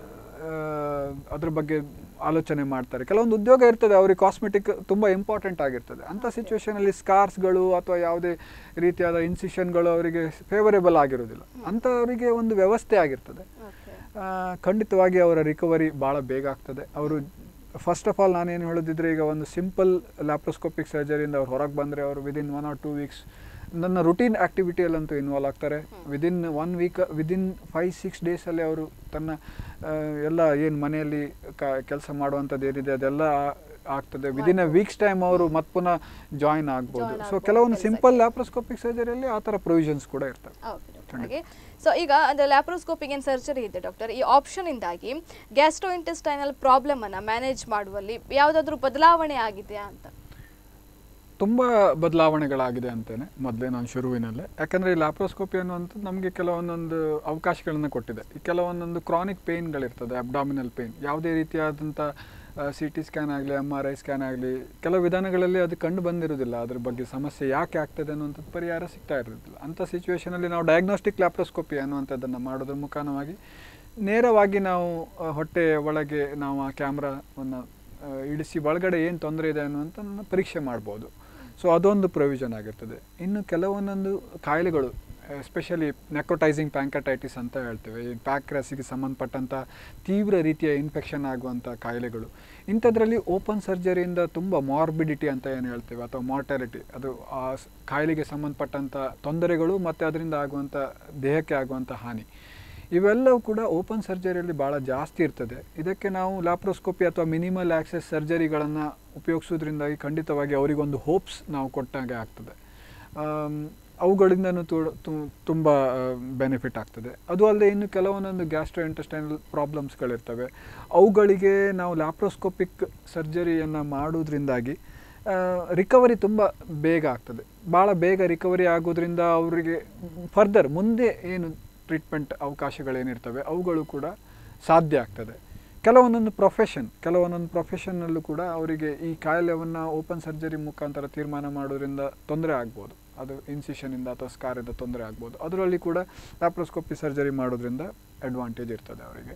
ಅದ್ರ ಬಗ್ಗೆ ಆಲೋಚನೆ ಮಾಡ್ತಾರೆ. ಕೆಲವೊಂದು ಉದ್ಯೋಗ ಇರ್ತದೆ ಅವ್ರಿಗೆ ಕಾಸ್ಮೆಟಿಕ್ ತುಂಬ ಇಂಪಾರ್ಟೆಂಟ್ ಆಗಿರ್ತದೆ. ಅಂಥ ಸಿಚುವೇಷನಲ್ಲಿ ಸ್ಕಾರ್ಸ್ಗಳು ಅಥವಾ ಯಾವುದೇ ರೀತಿಯಾದ ಇನ್ಸಿಷನ್ಗಳು ಅವರಿಗೆ ಫೇವರೇಬಲ್ ಆಗಿರೋದಿಲ್ಲ. ಅಂಥವರಿಗೆ ಒಂದು ವ್ಯವಸ್ಥೆ ಆಗಿರ್ತದೆ. ಖಂಡಿತವಾಗಿ ಅವರ ರಿಕವರಿ ಭಾಳ ಬೇಗ ಆಗ್ತದೆ. ಅವರು ಫಸ್ಟ್ ಆಫ್ ಆಲ್ ನಾನೇನು ಹೇಳೋದಿದ್ರೆ, ಈಗ ಒಂದು ಸಿಂಪಲ್ ಲ್ಯಾಪ್ರೋಸ್ಕೋಪಿಕ್ ಸರ್ಜರಿಯಿಂದ ಅವ್ರು ಹೊರಗೆ ಬಂದರೆ ಅವರು within one or two weeks ನನ್ನ ರುಟೀನ್ ಆ್ಯಕ್ಟಿವಿಟಿಯಲ್ಲಂತೂ ಇನ್ವಾಲ್ವ್ ಆಗ್ತಾರೆ. Within one week within five six ಡೇಸಲ್ಲಿ ಅವರು ತನ್ನ ಎಲ್ಲ ಏನು ಮನೆಯಲ್ಲಿ ಕ ಕೆಲಸ ಮಾಡುವಂಥದ್ದು ಏನಿದೆ ಅದೆಲ್ಲ ಆಗ್ತದೆ. ವಿದಿನ್ ಅ ವೀಕ್ಸ್ ಟೈಮ್ ಅವರು ಮತ್ತೆ ಪುನಃ ಜಾಯಿನ್ ಆಗ್ಬೋದು. ಸೊ ಕೆಲವೊಂದು ಸಿಂಪಲ್ ಲ್ಯಾಪ್ರೋಸ್ಕೋಪಿಕ್ ಸರ್ಜರಿಯಲ್ಲಿ ಆ ಥರ ಪ್ರೊವಿಷನ್ಸ್ ಕೂಡ ಇರ್ತವೆ.
ಸೊ ಈಗ ಅಂದರೆ ಲ್ಯಾಪ್ರೋಸ್ಕೋಪಿಕ್ ಏನು ಸರ್ಜರಿ ಇದೆ ಡಾಕ್ಟರ್, ಈ ಆಪ್ಷನ್ ಇಂದಾಗಿ ಗ್ಯಾಸ್ಟ್ರೋ ಇಂಟೆಸ್ಟೈನಲ್ ಪ್ರಾಬ್ಲಮ್ ಅನ್ನು ಮ್ಯಾನೇಜ್ ಮಾಡುವಲ್ಲಿ ಯಾವುದಾದ್ರೂ ಬದಲಾವಣೆ ಆಗಿದೆಯಾ ಅಂತ?
ತುಂಬ ಬದಲಾವಣೆಗಳಾಗಿದೆ ಅಂತಲೇ ಮೊದಲೇ ನಾನು ಶುರುವಿನಲ್ಲೇ. ಯಾಕಂದರೆ ಈ ಲ್ಯಾಪ್ರೋಸ್ಕೋಪಿ ಅನ್ನುವಂಥದ್ದು ನಮಗೆ ಕೆಲವೊಂದೊಂದು ಅವಕಾಶಗಳನ್ನು ಕೊಟ್ಟಿದೆ. ಈ ಕೆಲವೊಂದೊಂದು ಕ್ರಾನಿಕ್ ಪೇಯ್ನ್ಗಳಿರ್ತದೆ, ಅಬ್ಡಾಮಿನಲ್ ಪೇಯ್ನ್, ಯಾವುದೇ ರೀತಿಯಾದಂಥ ಸಿ ಟಿ ಸ್ಕ್ಯಾನ್ ಆಗಲಿ ಎಮ್ ಆರ್ ಐ ಸ್ಕ್ಯಾನ್ ಆಗಲಿ ಕೆಲವು ವಿಧಾನಗಳಲ್ಲಿ ಅದು ಕಂಡು ಬಂದಿರೋದಿಲ್ಲ. ಅದ್ರ ಬಗ್ಗೆ ಸಮಸ್ಯೆ ಯಾಕೆ ಆಗ್ತದೆ ಅನ್ನುವಂಥದ್ದು ಪರಿಹಾರ ಸಿಗ್ತಾ ಇರೋದಿಲ್ಲ. ಅಂಥ ಸಿಚುವೇಷನಲ್ಲಿ ನಾವು ಡಯಾಗ್ನೋಸ್ಟಿಕ್ ಲ್ಯಾಪ್ರೋಸ್ಕೋಪಿ ಅನ್ನುವಂಥದ್ದನ್ನು ಮಾಡೋದ್ರ ಮುಖಾಂತರವಾಗಿ ನೇರವಾಗಿ ನಾವು ಹೊಟ್ಟೆಯ ಒಳಗೆ ನಾವು ಆ ಕ್ಯಾಮ್ರಾವನ್ನು ಇಳಿಸಿ ಒಳಗಡೆ ಏನು ತೊಂದರೆ ಇದೆ ಅನ್ನುವಂಥದ್ದನ್ನು ಪರೀಕ್ಷೆ ಮಾಡ್ಬೋದು. ಸೊ ಅದೊಂದು ಪ್ರೊವಿಷನ್ ಆಗಿರ್ತದೆ. ಇನ್ನು ಕೆಲವೊಂದೊಂದು ಕಾಯಿಲೆಗಳು, ಎಸ್ಪೆಷಲಿ ನೆಕ್ರೋಟೈಸಿಂಗ್ ಪ್ಯಾಂಕಟೈಟಿಸ್ ಅಂತ ಹೇಳ್ತೇವೆ, ಈ ಪ್ಯಾಕ್ರಸಿಗೆ ಸಂಬಂಧಪಟ್ಟಂಥ ತೀವ್ರ ರೀತಿಯ ಇನ್ಫೆಕ್ಷನ್ ಆಗುವಂಥ ಕಾಯಿಲೆಗಳು, ಇಂಥದ್ರಲ್ಲಿ ಓಪನ್ ಸರ್ಜರಿಯಿಂದ ತುಂಬ ಮಾರ್ಬಿಡಿಟಿ ಅಂತ ಏನು ಹೇಳ್ತೇವೆ ಅಥವಾ ಮಾರ್ಟಾಲಿಟಿ, ಅದು ಆ ಕಾಯಿಲೆಗೆ ಸಂಬಂಧಪಟ್ಟಂಥ ತೊಂದರೆಗಳು ಮತ್ತು ಅದರಿಂದ ಆಗುವಂಥ ದೇಹಕ್ಕೆ ಆಗುವಂಥ ಹಾನಿ, ಇವೆಲ್ಲವೂ ಕೂಡ ಓಪನ್ ಸರ್ಜರಿಯಲ್ಲಿ ಭಾಳ ಜಾಸ್ತಿ ಇರ್ತದೆ. ಇದಕ್ಕೆ ನಾವು ಲ್ಯಾಪ್ರೋಸ್ಕೋಪಿ ಅಥವಾ ಮಿನಿಮಲ್ ಆ್ಯಕ್ಸೆಸ್ ಸರ್ಜರಿಗಳನ್ನು ಉಪಯೋಗಿಸೋದ್ರಿಂದಾಗಿ ಖಂಡಿತವಾಗಿ ಅವರಿಗೊಂದು ಹೋಪ್ಸ್ ನಾವು ಕೊಟ್ಟಾಗೆ ಆಗ್ತದೆ. ಅವುಗಳಿಂದನೂ ತುಂಬ ಬೆನಿಫಿಟ್ ಆಗ್ತದೆ. ಅದು ಅಲ್ಲದೆ ಇನ್ನು ಕೆಲವೊಂದೊಂದು ಗ್ಯಾಸ್ಟ್ರೋ ಇಂಟೆಸ್ಟೈನಲ್ ಪ್ರಾಬ್ಲಮ್ಸ್ಗಳಿರ್ತವೆ. ಅವುಗಳಿಗೆ ನಾವು ಲ್ಯಾಪ್ರೋಸ್ಕೋಪಿಕ್ ಸರ್ಜರಿಯನ್ನು ಮಾಡೋದ್ರಿಂದಾಗಿ ರಿಕವರಿ ತುಂಬ ಬೇಗ ಆಗ್ತದೆ. ಭಾಳ ಬೇಗ ರಿಕವರಿ ಆಗೋದ್ರಿಂದ ಅವರಿಗೆ ಫರ್ದರ್ ಮುಂದೆ ಏನು ಟ್ರೀಟ್ಮೆಂಟ್ ಅವಕಾಶಗಳೇನಿರ್ತವೆ ಅವುಗಳು ಕೂಡ ಸಾಧ್ಯ ಆಗ್ತದೆ. ಕೆಲವೊಂದೊಂದು ಪ್ರೊಫೆಷನ್ ಕೆಲವೊಂದೊಂದು ಪ್ರೊಫೆಷನ್ನಲ್ಲೂ ಕೂಡ ಅವರಿಗೆ ಈ ಕಾಯಿಲೆಯನ್ನು ಓಪನ್ ಸರ್ಜರಿ ಮುಖಾಂತರ ತೀರ್ಮಾನ ಮಾಡೋದ್ರಿಂದ ತೊಂದರೆ ಆಗ್ಬೋದು. ಅದು ಇನ್ಸಿಷನಿಂದ ಅಥವಾ ಸ್ಕಾರಿಂದ ತೊಂದರೆ ಆಗ್ಬೋದು. ಅದರಲ್ಲಿ ಕೂಡ ಲ್ಯಾಪ್ರೋಸ್ಕೋಪಿ ಸರ್ಜರಿ ಮಾಡೋದ್ರಿಂದ ಅಡ್ವಾಂಟೇಜ್ ಇರ್ತದೆ ಅವರಿಗೆ.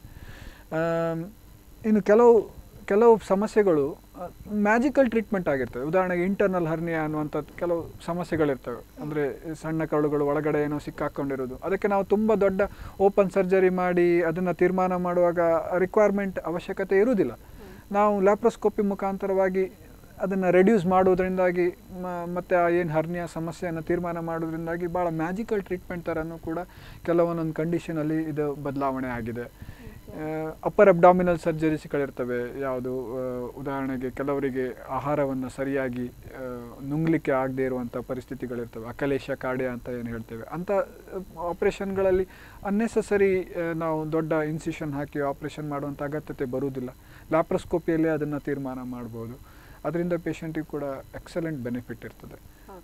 ಇನ್ನು ಕೆಲವು ಕೆಲವು ಸಮಸ್ಯೆಗಳು ಮ್ಯಾಜಿಕಲ್ ಟ್ರೀಟ್ಮೆಂಟ್ ಆಗಿರ್ತವೆ. ಉದಾಹರಣೆಗೆ ಇಂಟರ್ನಲ್ ಹರ್ನಿಯಾ ಅನ್ನುವಂಥದ್ದು ಕೆಲವು ಸಮಸ್ಯೆಗಳಿರ್ತವೆ. ಅಂದರೆ ಸಣ್ಣ ಕರುಳುಗಳು ಒಳಗಡೆ ಏನೋ ಸಿಕ್ಕಾಕೊಂಡಿರೋದು, ಅದಕ್ಕೆ ನಾವು ತುಂಬ ದೊಡ್ಡ ಓಪನ್ ಸರ್ಜರಿ ಮಾಡಿ ಅದನ್ನು ತೀರ್ಮಾನ ಮಾಡುವಾಗ ರಿಕ್ವೈರ್ಮೆಂಟ್ ಅವಶ್ಯಕತೆ ಇರುವುದಿಲ್ಲ. ನಾವು ಲ್ಯಾಪ್ರೋಸ್ಕೋಪಿ ಮುಖಾಂತರವಾಗಿ ಅದನ್ನು ರೆಡ್ಯೂಸ್ ಮಾಡೋದ್ರಿಂದಾಗಿ ಮತ್ತು ಆ ಏನು ಹರ್ನಿಯಾ ಸಮಸ್ಯೆಯನ್ನು ತೀರ್ಮಾನ ಮಾಡೋದ್ರಿಂದಾಗಿ ಭಾಳ ಮ್ಯಾಜಿಕಲ್ ಟ್ರೀಟ್ಮೆಂಟ್ ಥರನೂ ಕೂಡ ಕೆಲವೊಂದೊಂದು ಕಂಡೀಷನಲ್ಲಿ ಇದು ಬದಲಾವಣೆ ಆಗಿದೆ. ಅಪ್ಪರ್ ಅಬ್ಡಾಮಿನಲ್ ಸರ್ಜರೀಸ್ಗಳಿರ್ತವೆ. ಯಾವುದು ಉದಾಹರಣೆಗೆ ಕೆಲವರಿಗೆ ಆಹಾರವನ್ನು ಸರಿಯಾಗಿ ನುಂಗ್ಲಿಕ್ಕೆ ಆಗದೇ ಇರುವಂಥ ಪರಿಸ್ಥಿತಿಗಳಿರ್ತವೆ, ಅಕಲೇಶ ಕಾರ್ಡಿಯಾ ಅಂತ ಏನು ಹೇಳ್ತೇವೆ. ಅಂಥ ಆಪ್ರೇಷನ್ಗಳಲ್ಲಿ ಅನ್ನೆಸೆಸರಿ ನಾವು ದೊಡ್ಡ ಇನ್ಸಿಷನ್ ಹಾಕಿ ಆಪ್ರೇಷನ್ ಮಾಡುವಂಥ ಅಗತ್ಯತೆ ಬರುವುದಿಲ್ಲ. ಲ್ಯಾಪ್ರೋಸ್ಕೋಪಿಯಲ್ಲೇ ಅದನ್ನು ತೀರ್ಮಾನ ಮಾಡ್ಬೋದು. ಅದರಿಂದ ಪೇಷಂಟಿಗೆ ಕೂಡ ಎಕ್ಸಲೆಂಟ್ ಬೆನಿಫಿಟ್ ಇರ್ತದೆ.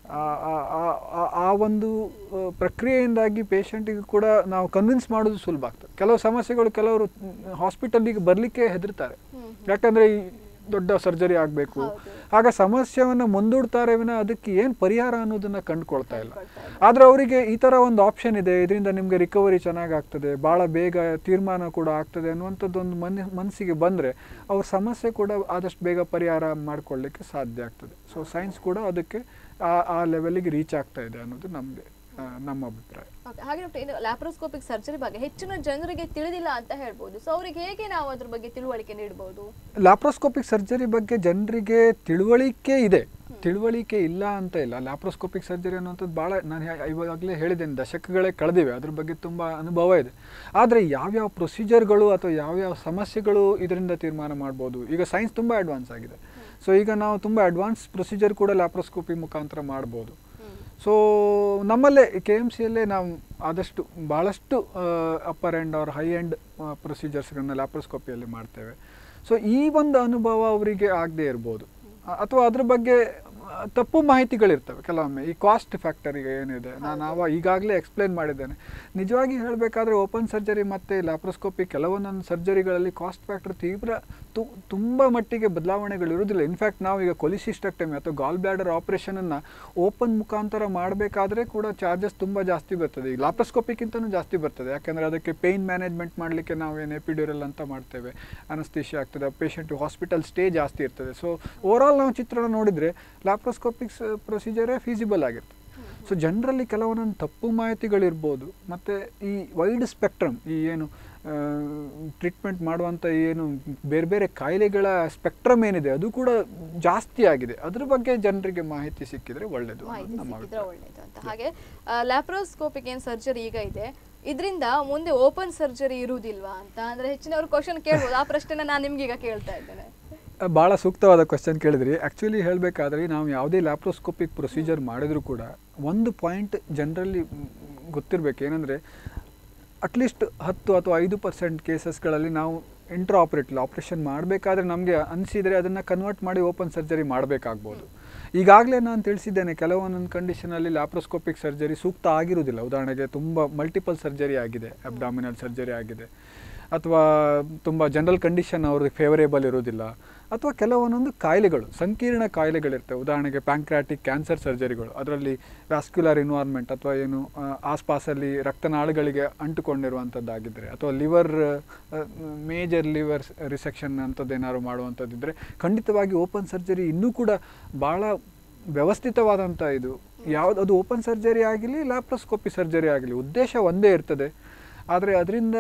ಆ ಒಂದು ಪ್ರಕ್ರಿಯೆಯಿಂದಾಗಿ ಪೇಷಂಟಿಗೆ ಕೂಡ ನಾವು ಕನ್ವಿನ್ಸ್ ಮಾಡೋದು ಸುಲಭ ಆಗ್ತದೆ. ಕೆಲವು ಸಮಸ್ಯೆಗಳು ಕೆಲವರು ಹಾಸ್ಪಿಟಲಿಗೆ ಬರಲಿಕ್ಕೆ ಹೆದರ್ತಾರೆ, ಯಾಕಂದರೆ ಈ ದೊಡ್ಡ ಸರ್ಜರಿ ಆಗಬೇಕು. ಆಗ ಸಮಸ್ಯೆಯನ್ನು ಮುಂದೂಡ್ತಾರೆ ವಿನ ಅದಕ್ಕೆ ಏನು ಪರಿಹಾರ ಅನ್ನೋದನ್ನು ಕಂಡುಕೊಳ್ತಾ ಇಲ್ಲ. ಆದರೆ ಅವರಿಗೆ ಈ ಥರ ಒಂದು ಆಪ್ಷನ್ ಇದೆ, ಇದರಿಂದ ನಿಮಗೆ ರಿಕವರಿ ಚೆನ್ನಾಗಾಗ್ತದೆ, ಭಾಳ ಬೇಗ ತೀರ್ಮಾನ ಕೂಡ ಆಗ್ತದೆ ಅನ್ನುವಂಥದ್ದು ಒಂದು ಮನ್ ಮನಸ್ಸಿಗೆ ಬಂದರೆ ಅವ್ರ ಸಮಸ್ಯೆ ಕೂಡ ಆದಷ್ಟು ಬೇಗ ಪರಿಹಾರ ಮಾಡಿಕೊಳ್ಳಿಕ್ಕೆ ಸಾಧ್ಯ ಆಗ್ತದೆ. ಸೊ ಸೈನ್ಸ್ ಕೂಡ ಅದಕ್ಕೆ ಆ ಆ ಲೆವೆಲಿಗೆ ರೀಚ್ ಆಗ್ತಾ ಇದೆ ಅನ್ನೋದು ನಮಗೆ ನಮ್ಮ ಅಭಿಪ್ರಾಯ.
ಹಾಗೆ ಡಾಕ್ಟರ್, ಇದು ಲ್ಯಾಪ್ರೋಸ್ಕೋಪಿಕ್ ಸರ್ಜರಿ ಬಗ್ಗೆ ಹೆಚ್ಚಿನ ಜನರಿಗೆ ತಿಳಿದಿಲ್ಲ ಅಂತ ಹೇಳ್ಬೋದು. ಸೊ ಅವ್ರಿಗೆ ಹೇಗೆ ನಾವು ಅದ್ರ ಬಗ್ಗೆ ತಿಳುವಳಿಕೆ ನೀಡಬಹುದು?
ಲ್ಯಾಪ್ರೋಸ್ಕೋಪಿಕ್ ಸರ್ಜರಿ ಬಗ್ಗೆ ಜನರಿಗೆ ತಿಳುವಳಿಕೆ ಇದೆ, ತಿಳುವಳಿಕೆ ಇಲ್ಲ ಅಂತ ಇಲ್ಲ. ಲ್ಯಾಪ್ರೋಸ್ಕೋಪಿಕ್ ಸರ್ಜರಿ ಅನ್ನುವಂಥದ್ದು ಭಾಳ, ನಾನು ಇವಾಗಲೇ ಹೇಳಿದ್ದೇನೆ, ದಶಕಗಳೇ ಕಳೆದಿವೆ, ಅದ್ರ ಬಗ್ಗೆ ತುಂಬ ಅನುಭವ ಇದೆ. ಆದರೆ ಯಾವ್ಯಾವ ಪ್ರೊಸೀಜರ್ಗಳು ಅಥವಾ ಯಾವ್ಯಾವ ಸಮಸ್ಯೆಗಳು ಇದರಿಂದ ತೀರ್ಮಾನ ಮಾಡ್ಬೋದು. ಈಗ ಸೈನ್ಸ್ ತುಂಬ ಅಡ್ವಾನ್ಸ್ ಆಗಿದೆ. ಸೊ ಈಗ ನಾವು ತುಂಬ ಅಡ್ವಾನ್ಸ್ ಪ್ರೊಸೀಜರ್ ಕೂಡ ಲ್ಯಾಪ್ರೋಸ್ಕೋಪಿ ಮುಖಾಂತರ ಮಾಡ್ಬೋದು. ಸೊ ನಮ್ಮಲ್ಲೇ ಕೆ ಎಮ್ ಸಿಯಲ್ಲೇ ನಾವು ಆದಷ್ಟು ಭಾಳಷ್ಟು upper end or high end ಪ್ರೊಸೀಜರ್ಸ್ಗಳನ್ನ ಲ್ಯಾಪ್ರೋಸ್ಕೋಪಿಯಲ್ಲಿ ಮಾಡ್ತೇವೆ. ಸೊ ಈ ಒಂದು ಅನುಭವ ಅವರಿಗೆ ಆಗದೆ ಇರ್ಬೋದು, ಅಥವಾ ಅದ್ರ ಬಗ್ಗೆ ತಪ್ಪು ಮಾಹಿತಿಗಳಿರ್ತವೆ ಕೆಲವೊಮ್ಮೆ. ಈ ಕಾಸ್ಟ್ ಫ್ಯಾಕ್ಟರಿಗೆ ಏನಿದೆ ನಾನು ಅವ ಈಗಾಗಲೇ ಎಕ್ಸ್ಪ್ಲೇನ್ ಮಾಡಿದ್ದೇನೆ. ನಿಜವಾಗಿ ಹೇಳಬೇಕಾದ್ರೆ ಓಪನ್ ಸರ್ಜರಿ ಮತ್ತು ಲ್ಯಾಪ್ರೋಸ್ಕೋಪಿ ಕೆಲವೊಂದೊಂದು ಸರ್ಜರಿಗಳಲ್ಲಿ ಕಾಸ್ಟ್ ಫ್ಯಾಕ್ಟರ್ ತೀವ್ರ ತು ತುಂಬ ಮಟ್ಟಿಗೆ ಬದಲಾವಣೆಗಳಿರುವುದಿಲ್ಲ. ಇನ್ಫ್ಯಾಕ್ಟ್ ನಾವು ಈಗ ಕೊಲಿಸಿಸ್ಟೆಕ್ಟಮಿ ಅಥವಾ ಗಾಲ್ ಬ್ಲಾಡರ್ ಆಪರೇಷನನ್ನು ಓಪನ್ ಮುಖಾಂತರ ಮಾಡಬೇಕಾದ್ರೆ ಕೂಡ ಚಾರ್ಜಸ್ ತುಂಬ ಜಾಸ್ತಿ ಬರ್ತದೆ. ಈ ಲ್ಯಾಪ್ರೋಸ್ಕೋಪಿಗಿಂತಲೂ ಜಾಸ್ತಿ ಬರ್ತದೆ. ಯಾಕೆಂದರೆ ಅದಕ್ಕೆ ಪೇಯ್ನ್ ಮ್ಯಾನೇಜ್ಮೆಂಟ್ ಮಾಡಲಿಕ್ಕೆ ನಾವು ಏನು ಎಪಿಡ್ಯೂರಲ್ ಅಂತ ಮಾಡ್ತೇವೆ, ಅನಸ್ತೇಷಿಯಾ ಆಗ್ತದೆ, ಪೇಷಂಟ್ ಹಾಸ್ಪಿಟಲ್ ಸ್ಟೇ ಜಾಸ್ತಿ ಇರ್ತದೆ. ಸೊ ಓವರಾಲ್ ನಾವು ಚಿತ್ರಣ ನೋಡಿದರೆ ಲ್ಯಾಪ್ರೋಸ್ಕೋಪಿಕ್ಸ್ ಪ್ರೊಸೀಜರೇ ಫೀಸಿಬಲ್ ಆಗಿರ್ತದೆ. ಸೊ ಜನರಲ್ಲಿ ಕೆಲವೊಂದೊಂದು ತಪ್ಪು ಮಾಹಿತಿಗಳಿರ್ಬೋದು. ಮತ್ತು ಈ ವೈಡ್ ಸ್ಪೆಕ್ಟ್ರಮ್ ಈ ಏನು ಟ್ರೀಟ್ಮೆಂಟ್ ಮಾಡುವಂಥ ಏನು ಬೇರೆ ಬೇರೆ ಕಾಯಿಲೆಗಳ ಸ್ಪೆಕ್ಟ್ರಮ್ ಏನಿದೆ ಅದು ಕೂಡ ಜಾಸ್ತಿ ಆಗಿದೆ. ಅದ್ರ ಬಗ್ಗೆ ಜನರಿಗೆ ಮಾಹಿತಿ ಸಿಕ್ಕಿದ್ರೆ ಒಳ್ಳೆಯದು
ಒಳ್ಳೆಯದು ಅಂತ. ಹಾಗೆ ಲ್ಯಾಪ್ರೋಸ್ಕೋಪಿಕ್ ಏನು ಸರ್ಜರಿ ಈಗ ಇದೆ ಇದರಿಂದ ಮುಂದೆ ಓಪನ್ ಸರ್ಜರಿ ಇರುವುದಿಲ್ವಾ ಅಂತ ಅಂದರೆ ಹೆಚ್ಚಿನವರು ಕ್ವಶನ್ ಕೇಳ್ಬೋದು. ಆ ಪ್ರಶ್ನೆನ ನಾನು ನಿಮ್ಗೆ ಈಗ ಕೇಳ್ತಾ ಇದ್ದೇನೆ.
ಭಾಳ ಸೂಕ್ತವಾದ ಕ್ವಶನ್ ಕೇಳಿದ್ರಿ. ಆ್ಯಕ್ಚುಲಿ ಹೇಳಬೇಕಾದ್ರೆ ನಾವು ಯಾವುದೇ ಲ್ಯಾಪ್ರೋಸ್ಕೋಪಿಕ್ ಪ್ರೊಸೀಜರ್ ಮಾಡಿದರೂ ಕೂಡ ಒಂದು ಪಾಯಿಂಟ್ ಜನರಲ್ಲಿ ಗೊತ್ತಿರಬೇಕು. ಏನಂದರೆ ಅಟ್ಲೀಸ್ಟ್ ಹತ್ತು ಅಥವಾ ಐದು ಪರ್ಸೆಂಟ್ ಕೇಸಸ್ಗಳಲ್ಲಿ ನಾವು ಇಂಟ್ರಾ ಆಪ್ರೇಟಿವ್ ಆಪ್ರೇಷನ್ ಮಾಡಬೇಕಾದ್ರೆ ನಮಗೆ ಅನಿಸಿದರೆ ಅದನ್ನು ಕನ್ವರ್ಟ್ ಮಾಡಿ ಓಪನ್ ಸರ್ಜರಿ ಮಾಡಬೇಕಾಗ್ಬೋದು. ಈಗಾಗಲೇ ನಾನು ತಿಳಿಸಿದ್ದೇನೆ ಕೆಲವೊಂದೊಂದು ಕಂಡೀಷನಲ್ಲಿ ಲ್ಯಾಪ್ರೋಸ್ಕೋಪಿಕ್ ಸರ್ಜರಿ ಸೂಕ್ತ ಆಗಿರುವುದಿಲ್ಲ. ಉದಾಹರಣೆಗೆ ತುಂಬ ಮಲ್ಟಿಪಲ್ ಸರ್ಜರಿ ಆಗಿದೆ, ಅಬ್ಡಾಮಿನಲ್ ಸರ್ಜರಿ ಆಗಿದೆ, ಅಥವಾ ತುಂಬ ಜನರಲ್ ಕಂಡೀಷನ್ ಅವ್ರಿಗೆ ಫೇವರೇಬಲ್ ಇರೋದಿಲ್ಲ, ಅಥವಾ ಕೆಲವೊಂದೊಂದು ಕಾಯಿಲೆಗಳು ಸಂಕೀರ್ಣ ಕಾಯಿಲೆಗಳಿರ್ತವೆ. ಉದಾಹರಣೆಗೆ ಪ್ಯಾಂಕ್ರಾಟಿಕ್ ಕ್ಯಾನ್ಸರ್ ಸರ್ಜರಿಗಳು, ಅದರಲ್ಲಿ ವ್ಯಾಸ್ಕ್ಯುಲರ್ ಇನ್ವಾಲ್ವ್ಮೆಂಟ್ ಅಥವಾ ಏನು ಆಸ್ಪಾಸಲ್ಲಿ ರಕ್ತನಾಳಗಳಿಗೆ ಅಂಟುಕೊಂಡಿರುವಂಥದ್ದಾಗಿದ್ದರೆ, ಅಥವಾ ಲಿವರ್ ಮೇಜರ್ ಲಿವರ್ ರಿಸೆಕ್ಷನ್ ಅಂಥದ್ದೇನಾದ್ರು ಮಾಡುವಂಥದ್ದಿದ್ದರೆ ಖಂಡಿತವಾಗಿ ಓಪನ್ ಸರ್ಜರಿ ಇನ್ನೂ ಕೂಡ ಭಾಳ ವ್ಯವಸ್ಥಿತವಾದಂಥ ಇದು ಯಾವುದು ಅದು ಓಪನ್ ಸರ್ಜರಿ ಆಗಲಿ ಲ್ಯಾಪ್ರೋಸ್ಕೋಪಿ ಸರ್ಜರಿ ಆಗಲಿ ಉದ್ದೇಶ ಒಂದೇ ಇರ್ತದೆ. ಆದರೆ ಅದರಿಂದ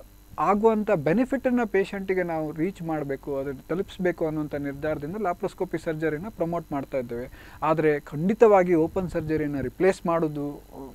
ಆಗುವಂಥ ಬೆನಿಫಿಟನ್ನು ಪೇಷಂಟಿಗೆ ನಾವು ರೀಚ್ ಮಾಡಬೇಕು, ಅದನ್ನು ತಲುಪಿಸಬೇಕು ಅನ್ನುವಂಥ ನಿರ್ಧಾರದಿಂದ ಲ್ಯಾಪ್ರೋಸ್ಕೋಪಿ ಸರ್ಜರಿನ ಪ್ರಮೋಟ್ ಮಾಡ್ತಾ ಇದ್ದೇವೆ. ಆದರೆ ಖಂಡಿತವಾಗಿ ಓಪನ್ ಸರ್ಜರಿನ ರಿಪ್ಲೇಸ್ ಮಾಡೋದು